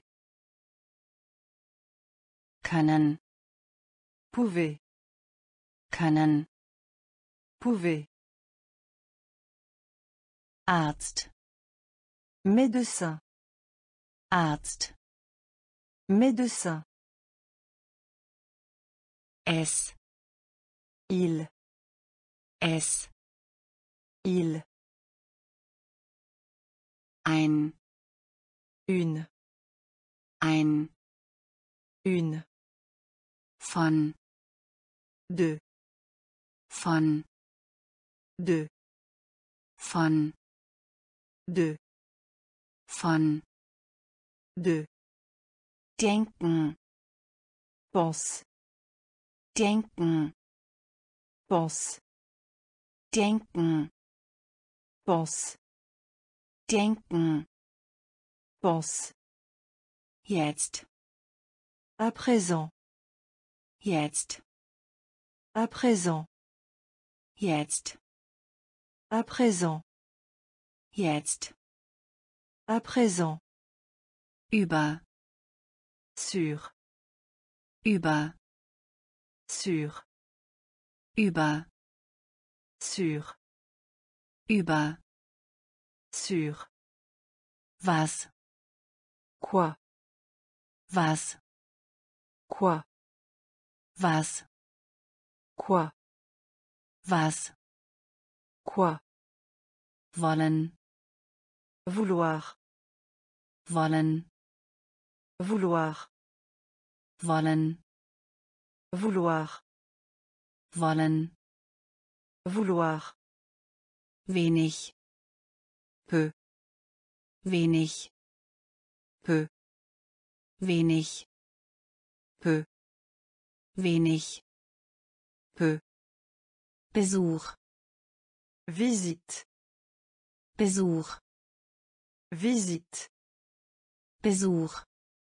Können. Pouvez. Können. Pouvez. Arzt. Médecin. Arzt. Médecin. Es. Il. Es. Il. Ein. Une. Ein. Une. Von. Deux. Von. Deux. Von. Deux. Von. Deux. Denken. Pense. Denken. Pense. Denken. Pense. Denken. Pense. Jetzt. À présent. Jetzt. À présent. Jetzt. À présent. Jetzt. À présent. Über. Sur. Über. Sur. Über. Sur. Über. Sur. Was. Quoi. Was. Quoi. Was. Quoi. Was. Quoi. Wollen. Vouloir. Wollen. Vouloir. Wollen. Vouloir. Wollen. Vouloir. Wenig. Peu. Wenig. Peu. Wenig. Peu. Wenig. Peu. Besuch. Visite. Besuch. Visite. Besuch.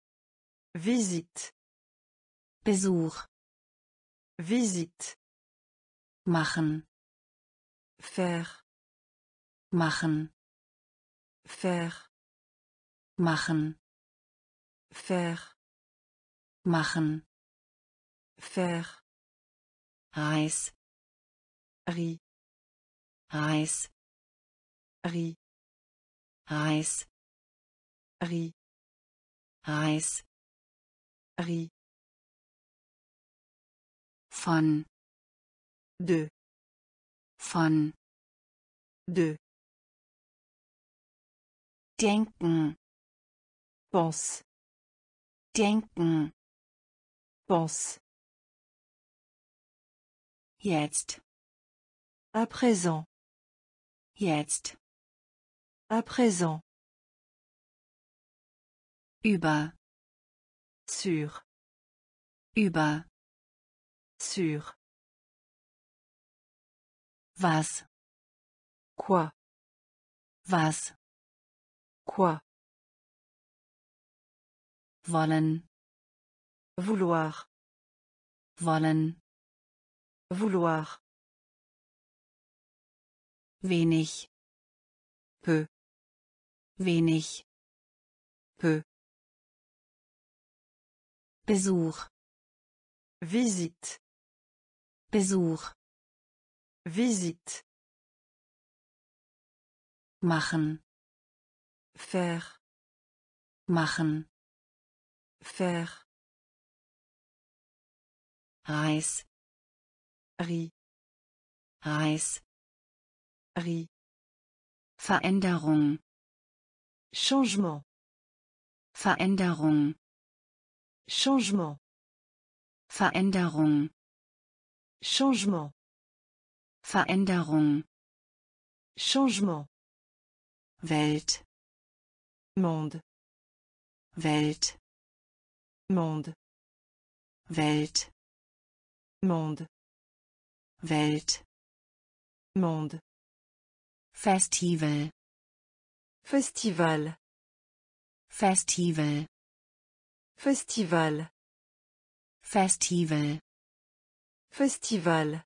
Visite. Besuch. Visite. Machen. Faire. Machen. Faire. Machen. Faire. Machen. Faire. Reis. Riz. Reis. Riz. Reis. Riz. Reis. Riz. Von. De. Von. De. Denken. Pense. Denken. Pense. Jetzt. À présent. Jetzt. À présent. Über. Sur. Über. Sur. Was. Quoi. Was. Quoi. Wollen. Vouloir. Wollen. Vouloir. Wenig. Peu. Wenig. Peu. Besuch. Visite. Besuch. Visite. Machen. Faire. Machen. Faire. Reis. Riz. Reis. Riz. Veränderung. Changement. Veränderung. Changement. Veränderung. Changement. Veränderung. Changement. Welt. Monde. Welt. Monde. Welt. Monde. Welt. Monde. Festival. Festival. Festival. Festival. Festival. Festival.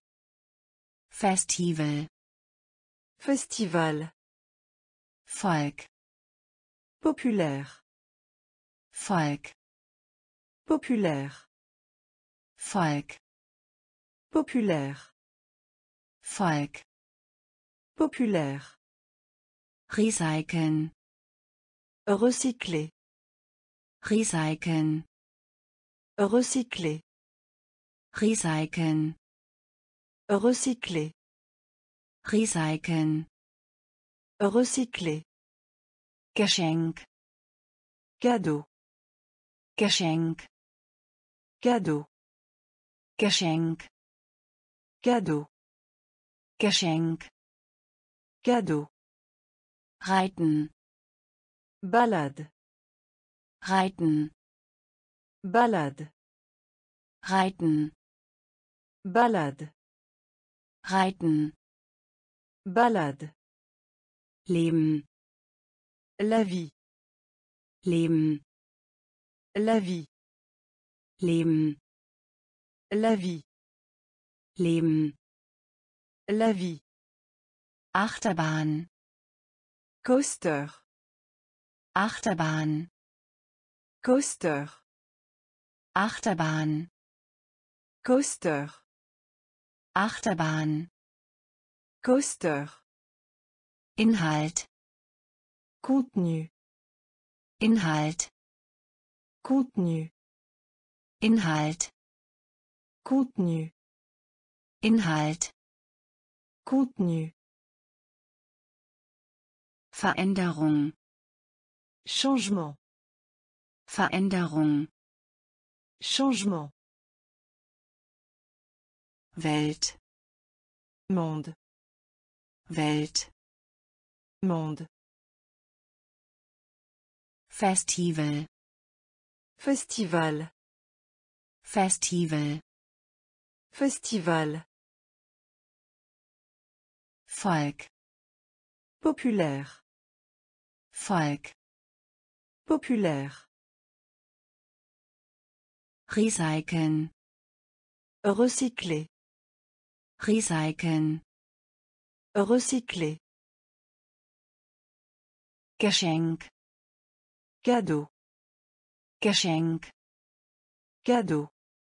Festival. Festival. Volk. Populaire. Volk. Populaire. Volk. Populaire. Volk. Populaire. Recyceln. Recycler. Recyceln. Recycler. Recyceln. Recycler. Recyceln. Recycler. Geschenk. Cadeau. Geschenk. Cadeau. Geschenk. Cadeau. Geschenk. Cadeau. Reiten. Balade. Reiten. Balade. Reiten. Balade. Reiten. Balade. Leben. La vie. Leben. La vie. Leben. La vie. Leben. La vie. Achterbahn. Coaster. Achterbahn. Coaster. Achterbahn. Coaster. Achterbahn. Coaster. Inhalt. Contenu. Inhalt. Contenu. Inhalt. Contenu. Inhalt. Contenu. Veränderung. Changement. Veränderung. Changement. Welt. Monde. Welt. Monde. Festival. Festival. Festival. Festival. Volk. Populaire. Volk. Populaire. Recyceln. Recycler. Recyceln. Recycler. Geschenk. Cadeau. Geschenk. Cadeau.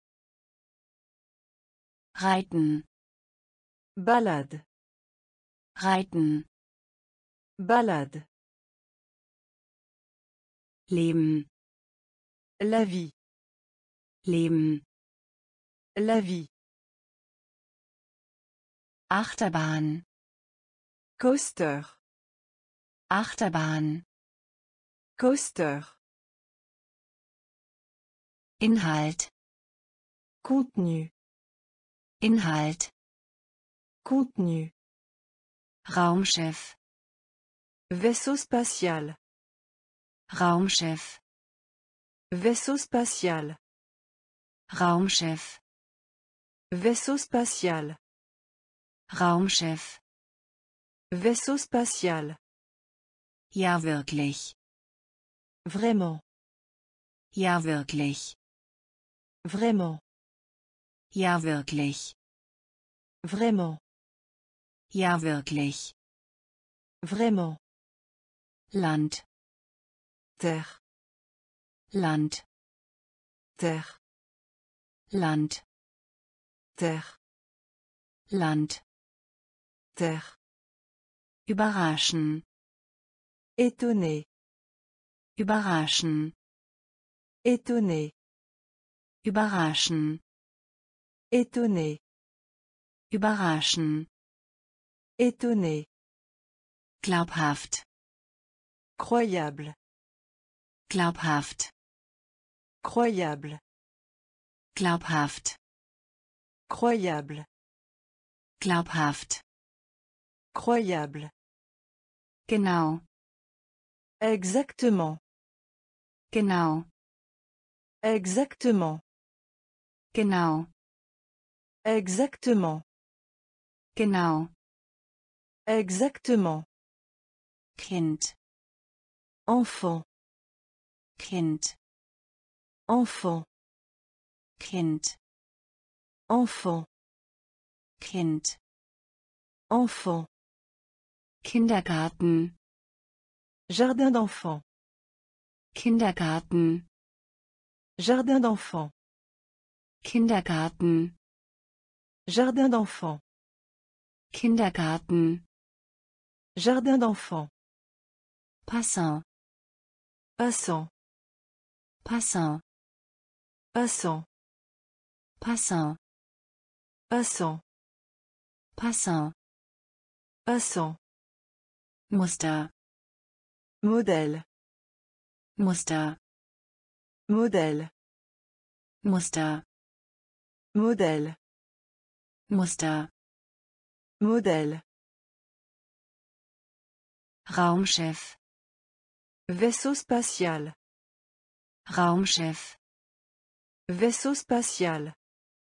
Reiten. Balade. Reiten. Balade. Leben. La vie. Leben. La vie. Achterbahn. Coaster. Achterbahn. Coaster. Inhalt. Contenu. Inhalt. Contenu. Raumschiff. Vaisseau spatial. Raumschiff. Vaisseau spatial. Raumschiff. Vaisseau spatial. Raumschiff. Vaisseau spatial. Ja, wirklich. Vraiment. Ja, wirklich. Vraiment. Ja, wirklich. Vraiment. Ja, wirklich. Vraiment. Land. Terre. Land. Terre. Land. Terre. Land. Terre. Überraschen. Étonné. Überraschen. Étonné. Überraschen. Étonné. Überraschen. Étonné. Glaubhaft. Croyable. Glaubhaft. Croyable. Glaubhaft. Croyable. Glaubhaft. Croyable. Genau. Exactement. Genau. Exactement. Genau. Exactement. Genau. Exactement. Kind. Enfant. Kind. Enfant. Kind. Enfant. Kind. Enfant. Kindergarten. Jardin d'enfants. Kindergarten. Jardin d'enfants. Kindergarten. Jardin d'enfants. Kindergarten. Jardin d'enfants. Passant. Passant. Passant. Passant. Passant. Passant. Passant. Passant. Muster. Modèle. Muster. Modèle. Muster. Modèle. Muster. Modèle. Raumschiff. Vaisseau spatial. Raumschiff. Vaisseau spatial.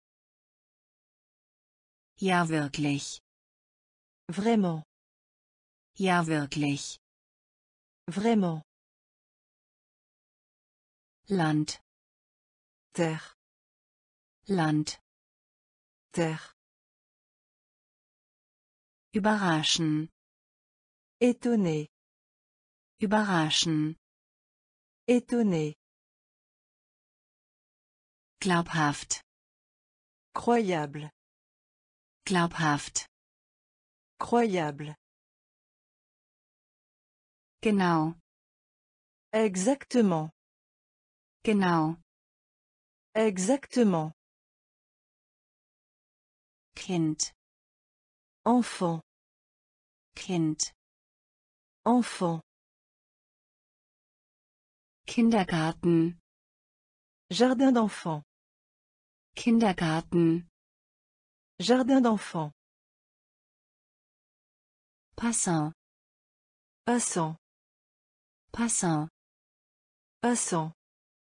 Ja, wirklich. Vraiment. Ja, wirklich. Vraiment. Land. Terre. Land. Terre. Überraschen. Étonné. Überraschen. Étonné. Glaubhaft. Croyable. Glaubhaft. Croyable. Genau. Exactement. Genau. Exactement. Kind. Enfant. Kind. Enfant. Kindergarten. Jardin d'enfants. Kindergarten. Jardin d'enfants. Passant. Passant. Passant. Passant.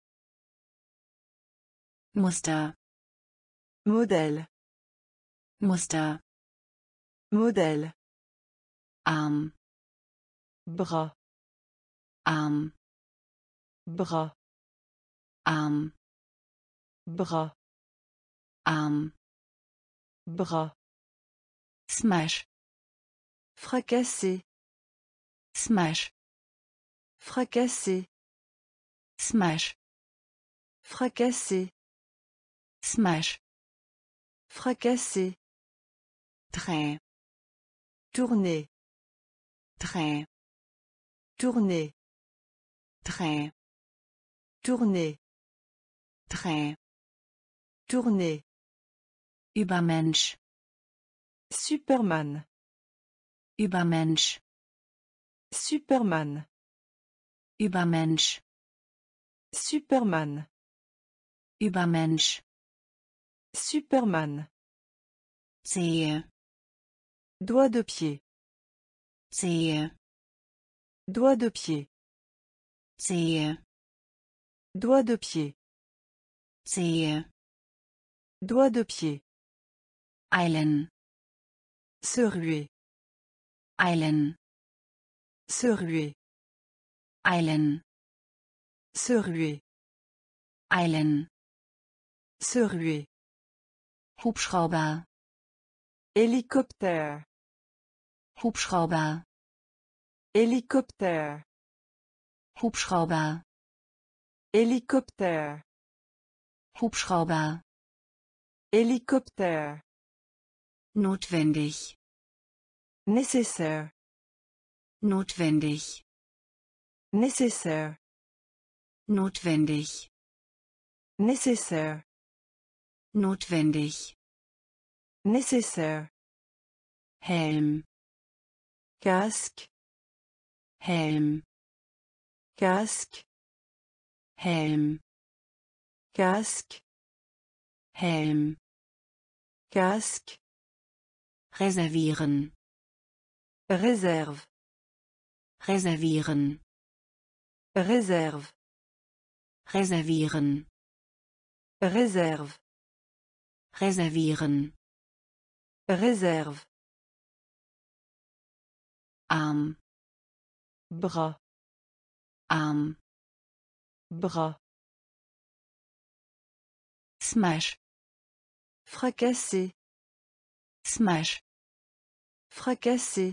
Muster. Modèle. Muster. Modèle. Arm. Bras. Arm. Bras. Arm. Bras. Arm. Bras. Smash. Fracasser. Smash. Fracasser. Smash. Fracasser. Smash. Fracasser. Trait. Tourner. Trait. Tourner. Trait. Tourner. Dreh. Tourner. Übermensch. Superman. Übermensch. Superman. Übermensch. Superman. Übermensch. Superman. Zehe. Doigt de pied. Zehe. Doigt de pied. Zehe. Doigt de pied. Zehe. Doigt de pied. Eilen. Se ruer. Eilen. Se ruer. Eilen. Se ruer. Eilen. Se ruer. Hubschrauber. Hélicoptère. Hubschrauber. Hélicoptère. Hubschrauber. Hélicoptère. Hubschrauber. Hélicoptère. Notwendig. Nécessaire. Notwendig. Nécessaire. Notwendig. Nécessaire. Notwendig. Nécessaire. Helm. Casque. Helm. Casque. Helm. Casque. Helm. Casque. Reservieren. Réserve. Reservieren. Réserve. Reservieren. Réserve. Reservieren. Réserve. Arm. Bras. Arm. Bras. Smash. Fracasser. Smash. Fracasser.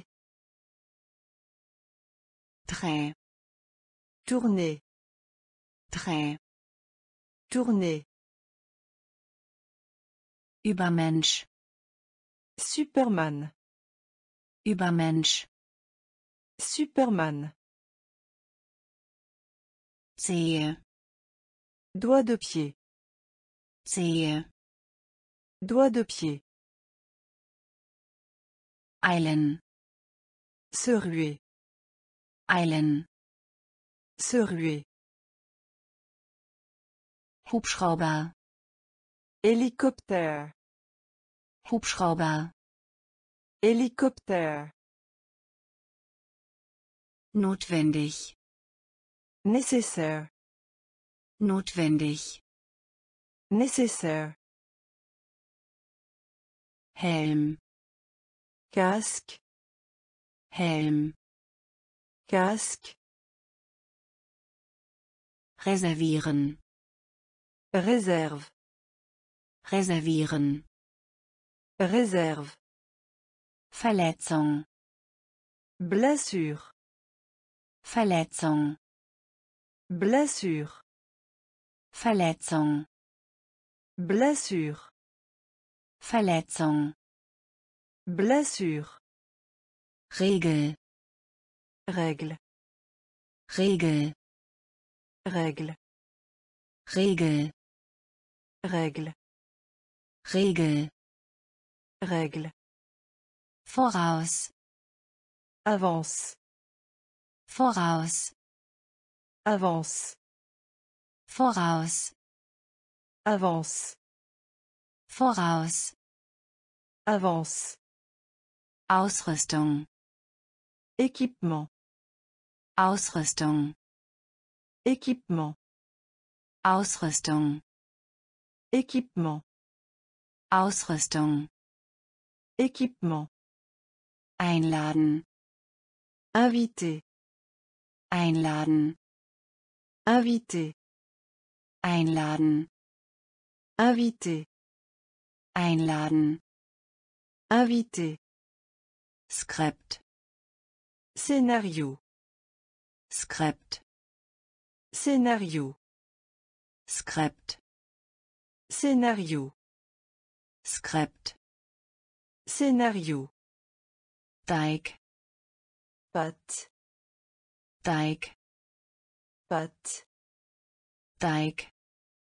Dreh. Tourner. Dreh. Tourner. Übermensch. Superman. Übermensch. Superman. Zehe. Doigt de pied. Zehe. Doigt de pied. Eilen. Se ruer. Eilen. Se ruer. Hubschrauber. Hélicoptère. Hubschrauber. Hélicoptère. Notwendig. Nécessaire. Notwendig. Nécessaire. Helm. Casque. Helm. Casque. Reservieren. Réserve. Reservieren. Réserve. Verletzung. Blessure. Verletzung. Blessure. Verletzung. Blessure. Verletzung. Blessure. Regel. Règle. Regel. Règle. Regel. Règle. Regel. Règle. Voraus. Avance. Voraus. Avance. Voraus. Avance. Voraus. Avance. Ausrüstung. Équipement. Ausrüstung. Équipement. Ausrüstung. Équipement. Ausrüstung. Équipement. Einladen. Invité. Einladen. Invité. Einladen. Invité. Einladen. Invité. Skript. Scénario. Skript. Scénario. Skript. Scénario. Skript. Scénario. Teig. Pâte. Teig. Pâte. Teig.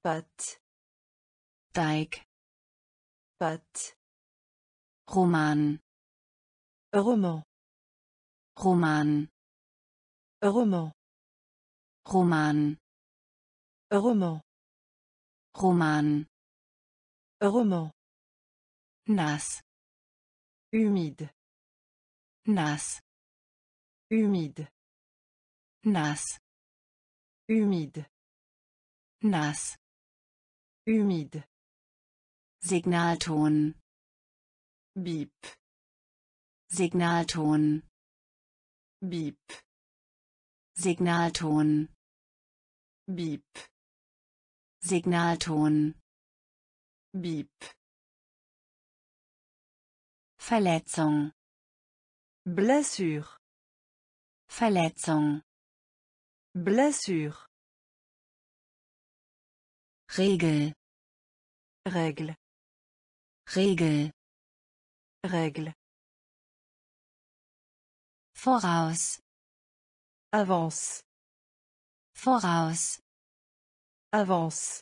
pâte, Teig, pâte, Roman, roman, Roman, roman, Roman, roman, Roman, roman, nass, humide, nass, humide, nass, humide, nass, humide, Signalton, bip, Signalton, bip, Signalton, bip, Signalton, bip, Verletzung, blessure, Verletzung, blessure, Regel, règle, Regel, règle, voraus, avance, voraus, avance,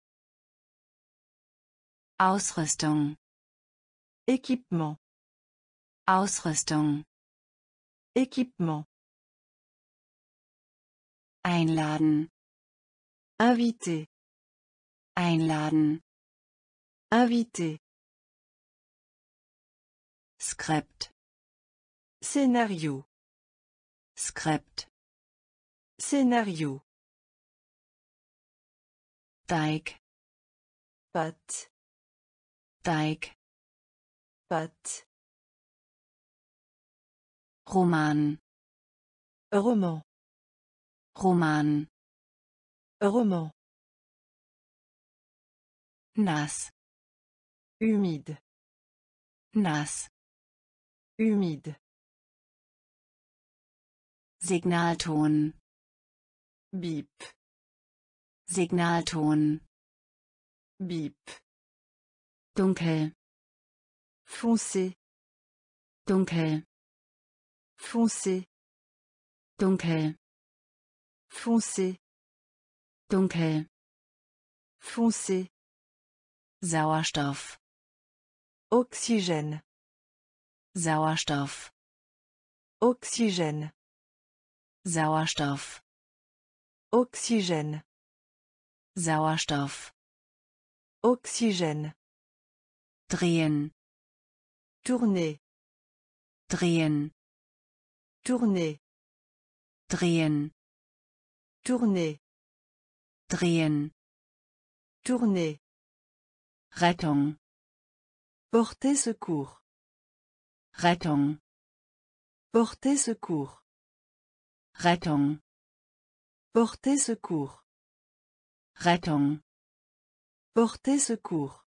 Ausrüstung, équipement, Ausrüstung, équipement, einladen, invité, einladen, invité, Skript, scénario, Skript, scénario, Teig, pâte, Teig, pâte, Roman, roman, Roman, roman, nass, humide, nass, humide, Signalton, bip, Signalton, bip, dunkel, foncé, dunkel, foncé, dunkel, foncé, dunkel, foncé, Sauerstoff, oxygène, Sauerstoff, oxygène, Sauerstoff, oxygène, Sauerstoff, oxygène, drehen, tourner, drehen, tourner, drehen, tourner, drehen, tourner, Rettung, porter secours, Rettung, porter secours, Rettung, porter secours, Rettung, porter secours,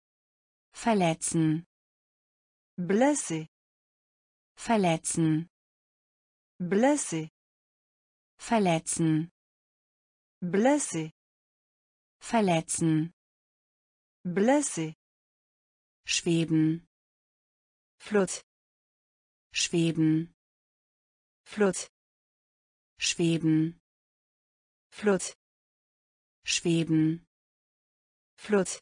verletzen, blesser, verletzen, blesser, verletzen, blesser, verletzen, blesser, schweben, flotte, schweben, flotte, schweben, flotte, schweben, flotte,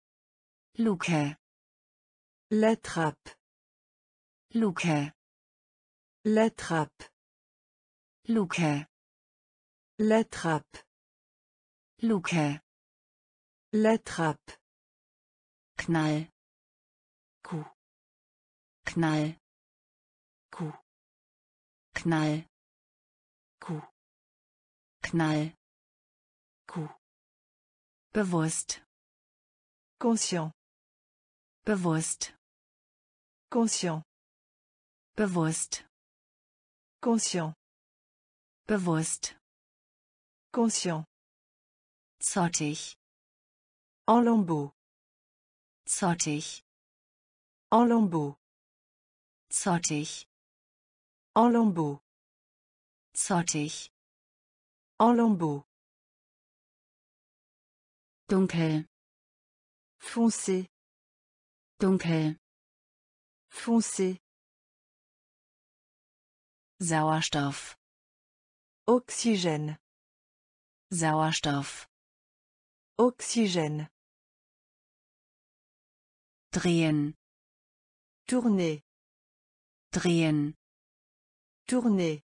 Luke, la trappe, Luke, la trappe, Luke, la trappe, Luke, la trappe, Knall, coup, Knall, coup, Knall, coup, Knall, coup, bewusst, conscient, bewusst, conscient, bewusst, conscient, bewusst, conscient, zottig, en lambeaux, zottig, en lambeaux, zottig, en lambeaux, zottig, en lambeaux, dunkel, foncé, dunkel, foncé, Sauerstoff, oxygène, Sauerstoff, Oxygène. Drehen. Tourner. Drehen. Tourner.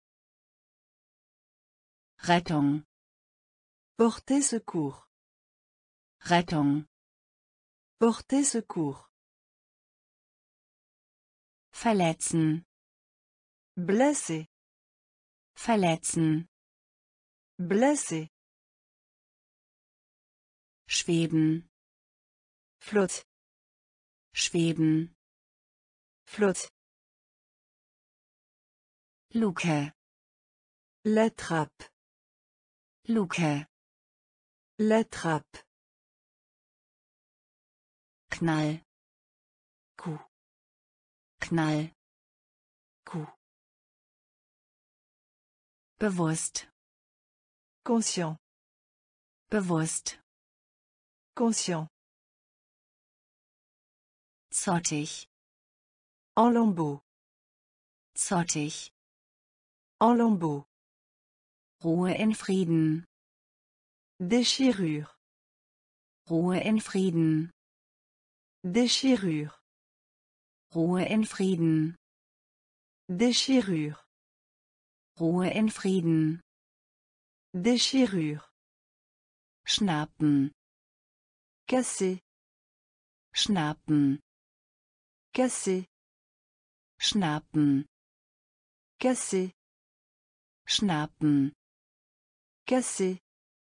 Rettung. Porter secours. Rettung. Porter secours. Verletzen. Blesser. Verletzen. Blesser. Schweben. Flotte. Schweben. Flotte. Luke. La trappe. Luke. La trappe. Knall. Coup. Knall. Coup. Bewusst. Conscient. Bewusst. Conscient. Zottig. En lambeaux. Zottig. En lambeaux. Ruhe in Frieden. Déchirure. Ruhe in Frieden. Déchirure. Ruhe in Frieden. Déchirure. Ruhe in Frieden. Déchirure. Schnappen. Casser. Schnappen. Casser. Schnappen. Casser. Schnappen. Casser.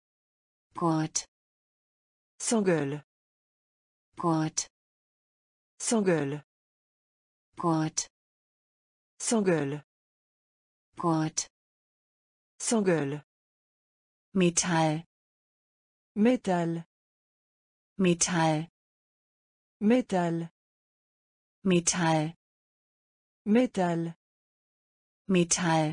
Gurt. S'engueule. Gurt. S'engueule. Gurt. S'engueule. Gurt. S'engueule. Metall. Métal. Metall. Métal. Metall. Métal. Metall.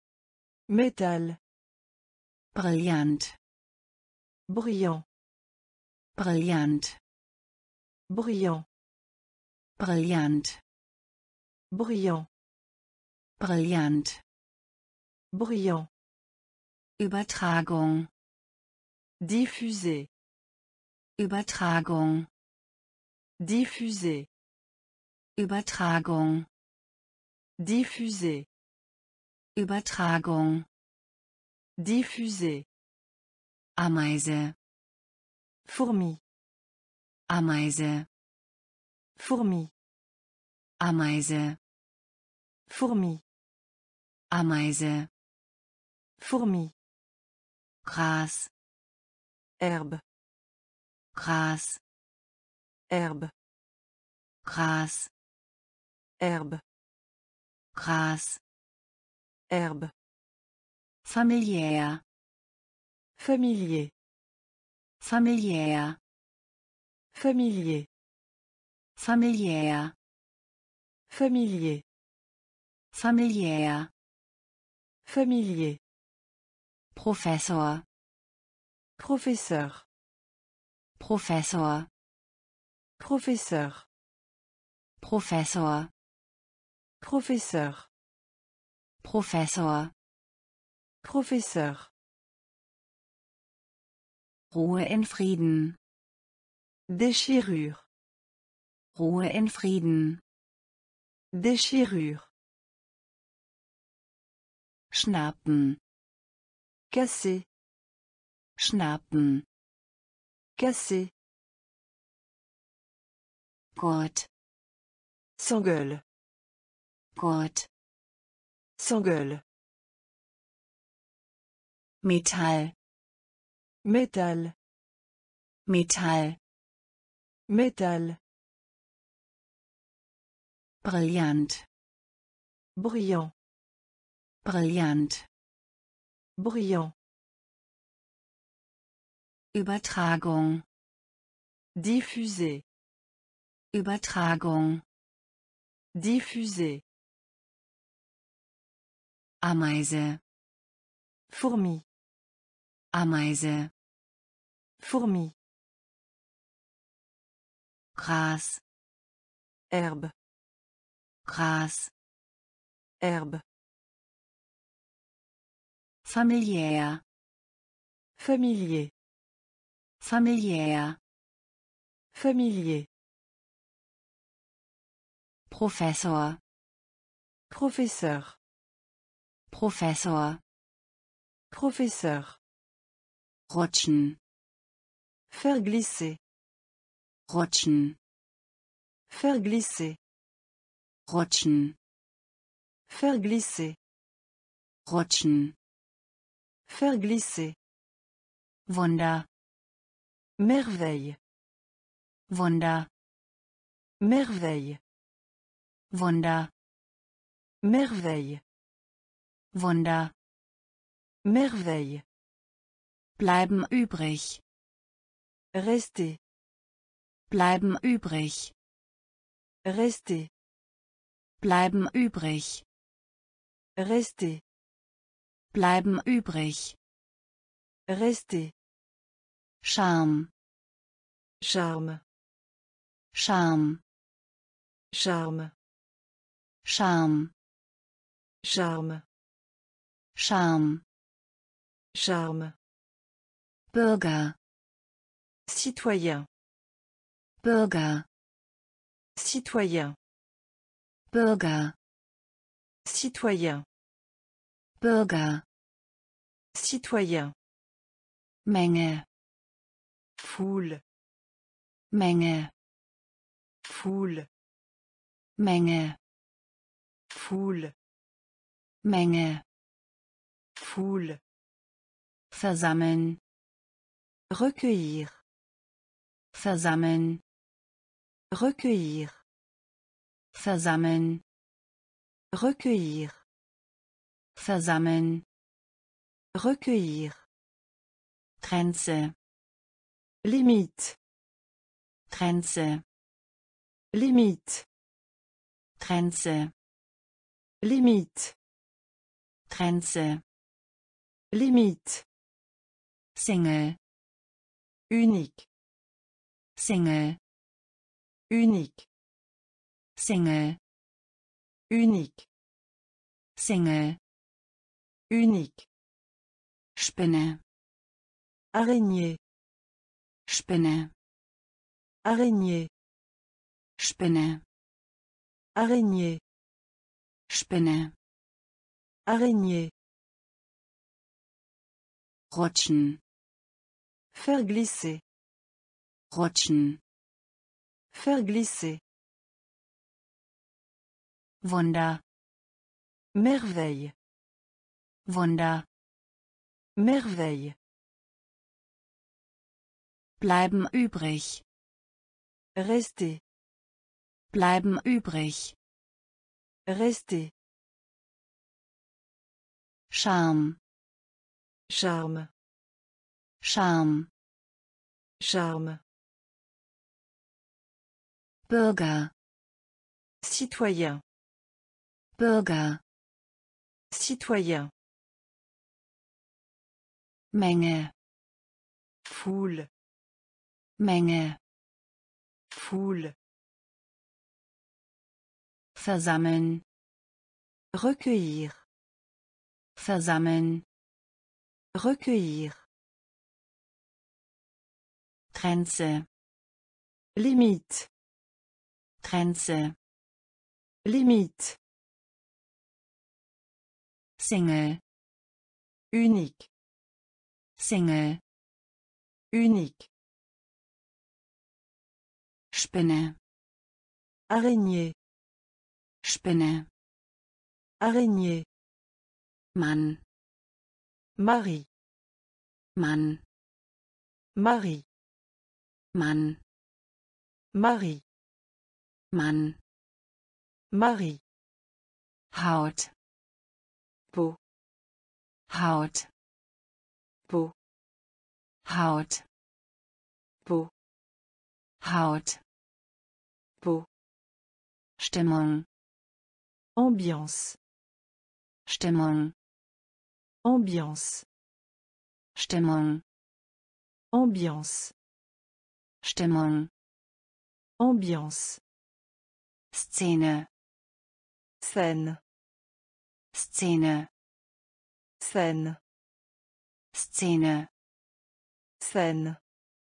Métal. Brillant. Brillant. Brillant. Brillant. Brillant. Brillant. Brillant. Brillant. Übertragung. Diffuser. Übertragung. Diffuser. Übertragung. Diffuser. Übertragung. Diffuser. Ameise. Fourmi. Ameise. Fourmi. Ameise. Fourmi. Ameise. Fourmi. Gras. Herbe. Gras. Herbe. Gras. Herbe. Gras. Herbe. Familiär. Familier. Familiär. Familier. Familiär. Familier. Familiär. Familier. Professor. Professeur. Professor. Professeur. Professor. Professeur. Professor. Professeur. Ruhe in Frieden. Déchirure. Ruhe in Frieden. Déchirure. Schnappen. Casser. Schnappen. Casser. Gurt. S'engueule. Gurt. S'engueule. Metall. Métal. Metall. Métal. Brillant. Brillant. Brillant. Brillant. Übertragung. Diffuser. Übertragung. Diffuser. Ameise. Fourmi. Ameise. Fourmi. Gras. Herbe. Gras. Herbe. Familiär. Familier. Familiär. Familier. Professor. Professeur. Professor. Professeur. Rutschen. Faire glisser. Rutschen. Faire glisser. Rutschen. Faire glisser. Rutschen. Faire glisser. Wunder. Merveille. Wunder. Merveille. Wunder. Merveille. Wunder. Merveille. Bleiben übrig. Rester. Bleiben übrig. Rester. Bleiben übrig. Rester. Bleiben übrig. Rester. Charme. Charme. Charme. Charme. Charme. Charme. Charme. Charme. Bürger. Citoyen. Bürger. Citoyen. Bürger. Citoyen. Bürger. Citoyen. Menge. Foule. Menge. Foule. Menge. Foule. Menge. Foule. Versammeln. Recueillir. Versammeln. Recueillir. Versammeln. Recueillir. Versammeln. Recueillir. Grenze. Limite. Grenze. Limite. Grenze. Limite. Grenze. Limite. Single. Unique. Single. Unique. Single. Unique. Single. Unique. Spinne. Araignée. Spinne. Araignée. Spinne. Araignée. Spinne. Araignée. Rutschen. Faire glisser. Rutschen. Faire glisser. Wunder. Merveille. Wunder. Merveille. Bleiben übrig. Rester. Bleiben übrig. Rester. Charme. Charme. Charme. Charme. Bürger. Citoyen. Bürger. Citoyen. Menge. Foule. Menge. Foule. Versammeln. Recueillir. Versammeln. Recueillir. Grenze. Limite. Grenze. Limite. Single. Unique. Single. Unique. Spinne. Araignée. Spinne. Araignée. Mann. Marie. Mann. Marie. Mann. Marie. Mann. Marie. Haut. Peau. Haut. Peau. Haut. Peau. Haut. Peau. Stimmung. Ambiance. Stimmung. Ambiance. Stimmung. Ambiance. Stimmung. Ambiance. Szene. Scène. Szene. Scène. Szene. Scène.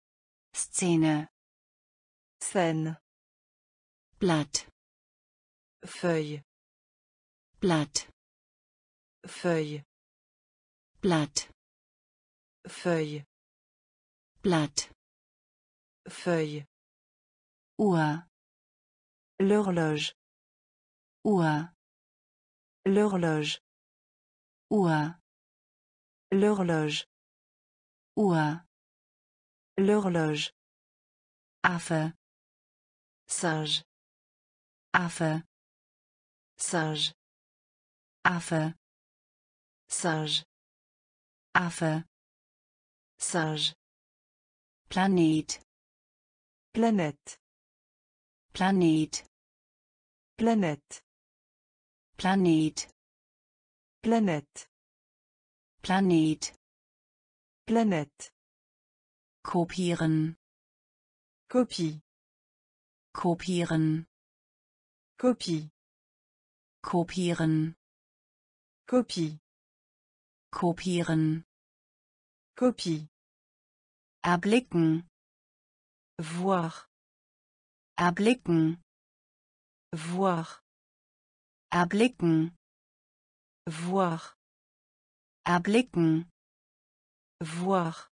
Szene, scène, Blatt, feuille, Blatt, feuille, Blatt, feuille, Blatt, feuille, Uhr, l'horloge, Uhr, l'horloge, Uhr, l'horloge, Uhr, l'horloge, Affe, singe, Affe, singe, Affe, singe, Affe, singe, Planet, planète, Planet, planète, Planet, planète, Planet, planète, kopieren, copie, kopieren, copie, kopieren, copie, kopieren, copie, erblicken, voir, erblicken, voir, erblicken, voir, erblicken, voir,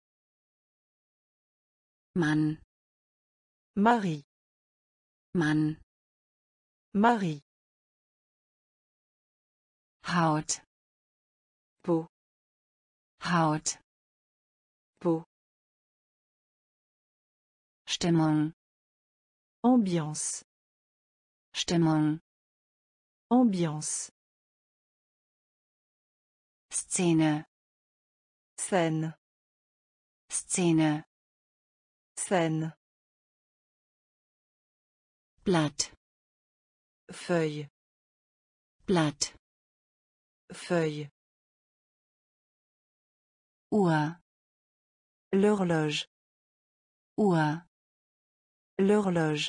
Mann, Marie, Mann, Marie, Haut, peau, Haut, peau, Stimmung, ambiance, Stimmung, ambiance, Szene, scène, Szene, scène, Blatt, feuille, Blatt, feuille, Uhr, l'horloge, Uhr, l'horloge,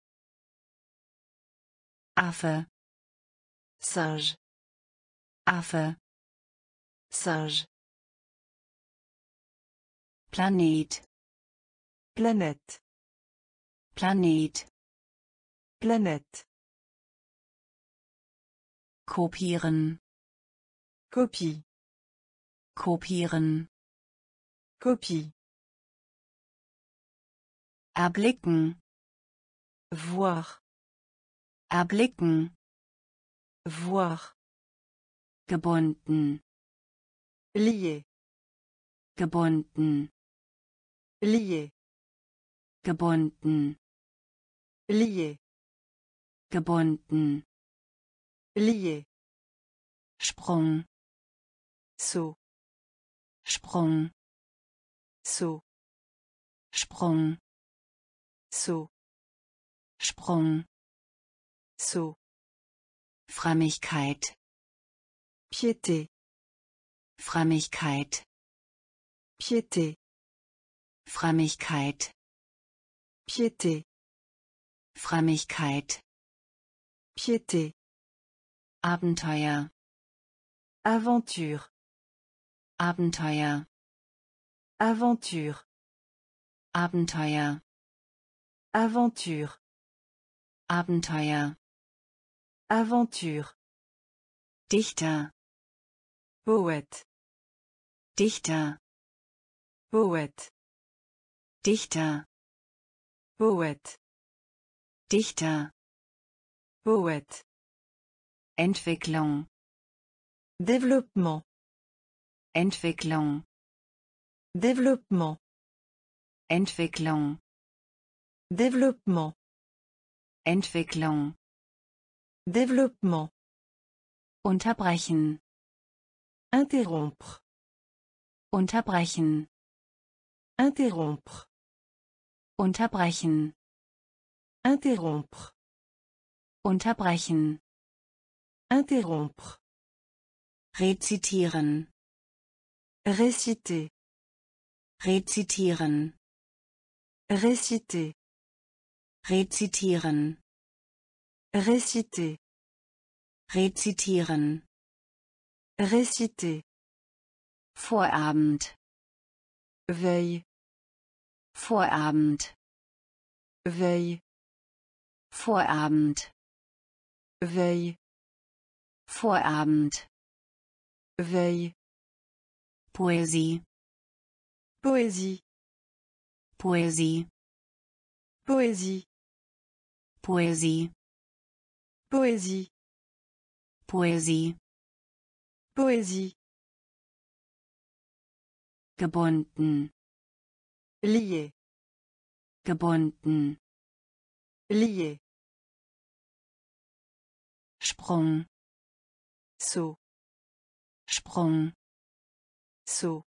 Affe, singe, Affe, singe, Planet, planète, Planet, planète, kopieren, copie, kopieren, copie, erblicken, voir, erblicken, voir, gebunden, lié, gebunden, lié, gebunden, lié, gebunden, lié, Sprung, saut, Sprung, saut, Sprung, saut, Sprung, saut, Frömmigkeit, piété, Frömmigkeit, piété, Frömmigkeit, piété, Frömmigkeit, piété, Abenteuer, aventure, Abenteuer, aventure, Abenteuer, aventure, Abenteuer, aventure, Dichter, poète, Dichter, poète, Dichter, poète, Dichter, poète, Entwicklung, développement, Entwicklung, développement, Entwicklung, développement, Entwicklung, développement, unterbrechen, interrompre, unterbrechen, interrompre, unterbrechen, interrompre, unterbrechen, interrompre, rezitieren, réciter, rezitieren, réciter, rezitieren, réciter, rezitieren, réciter, Vorabend, veille, Vorabend, Veille. Vorabend, Veille. Vorabend, Veille. Poesie, Poésie. Poesie, Poésie. Poesie, Poésie. Poesie, Poésie. gebunden, Lié. gebunden, Lié. Sprung, Saut. Sprung, Saut.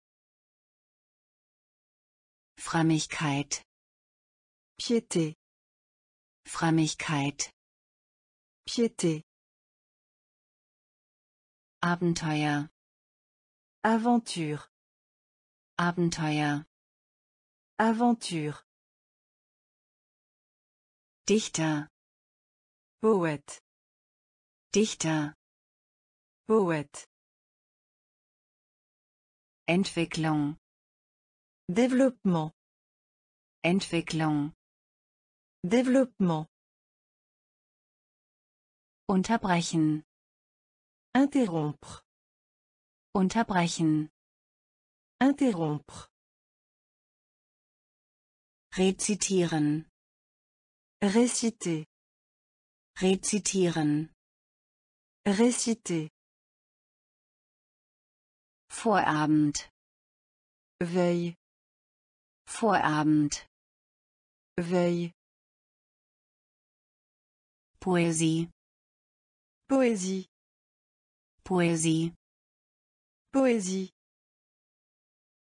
Frömmigkeit, Piété. Frömmigkeit, Piété. Abenteuer, Aventure. Abenteuer, Aventure. Dichter, Poète. Dichter, Poète. Entwicklung, Développement. Entwicklung, Développement. unterbrechen, Interrompre. unterbrechen, Interrompre. rezitieren, Réciter. rezitieren, Réciter. Vorabend, Veille. Vorabend, Veille. Poesie, Poésie. Poesie, Poésie.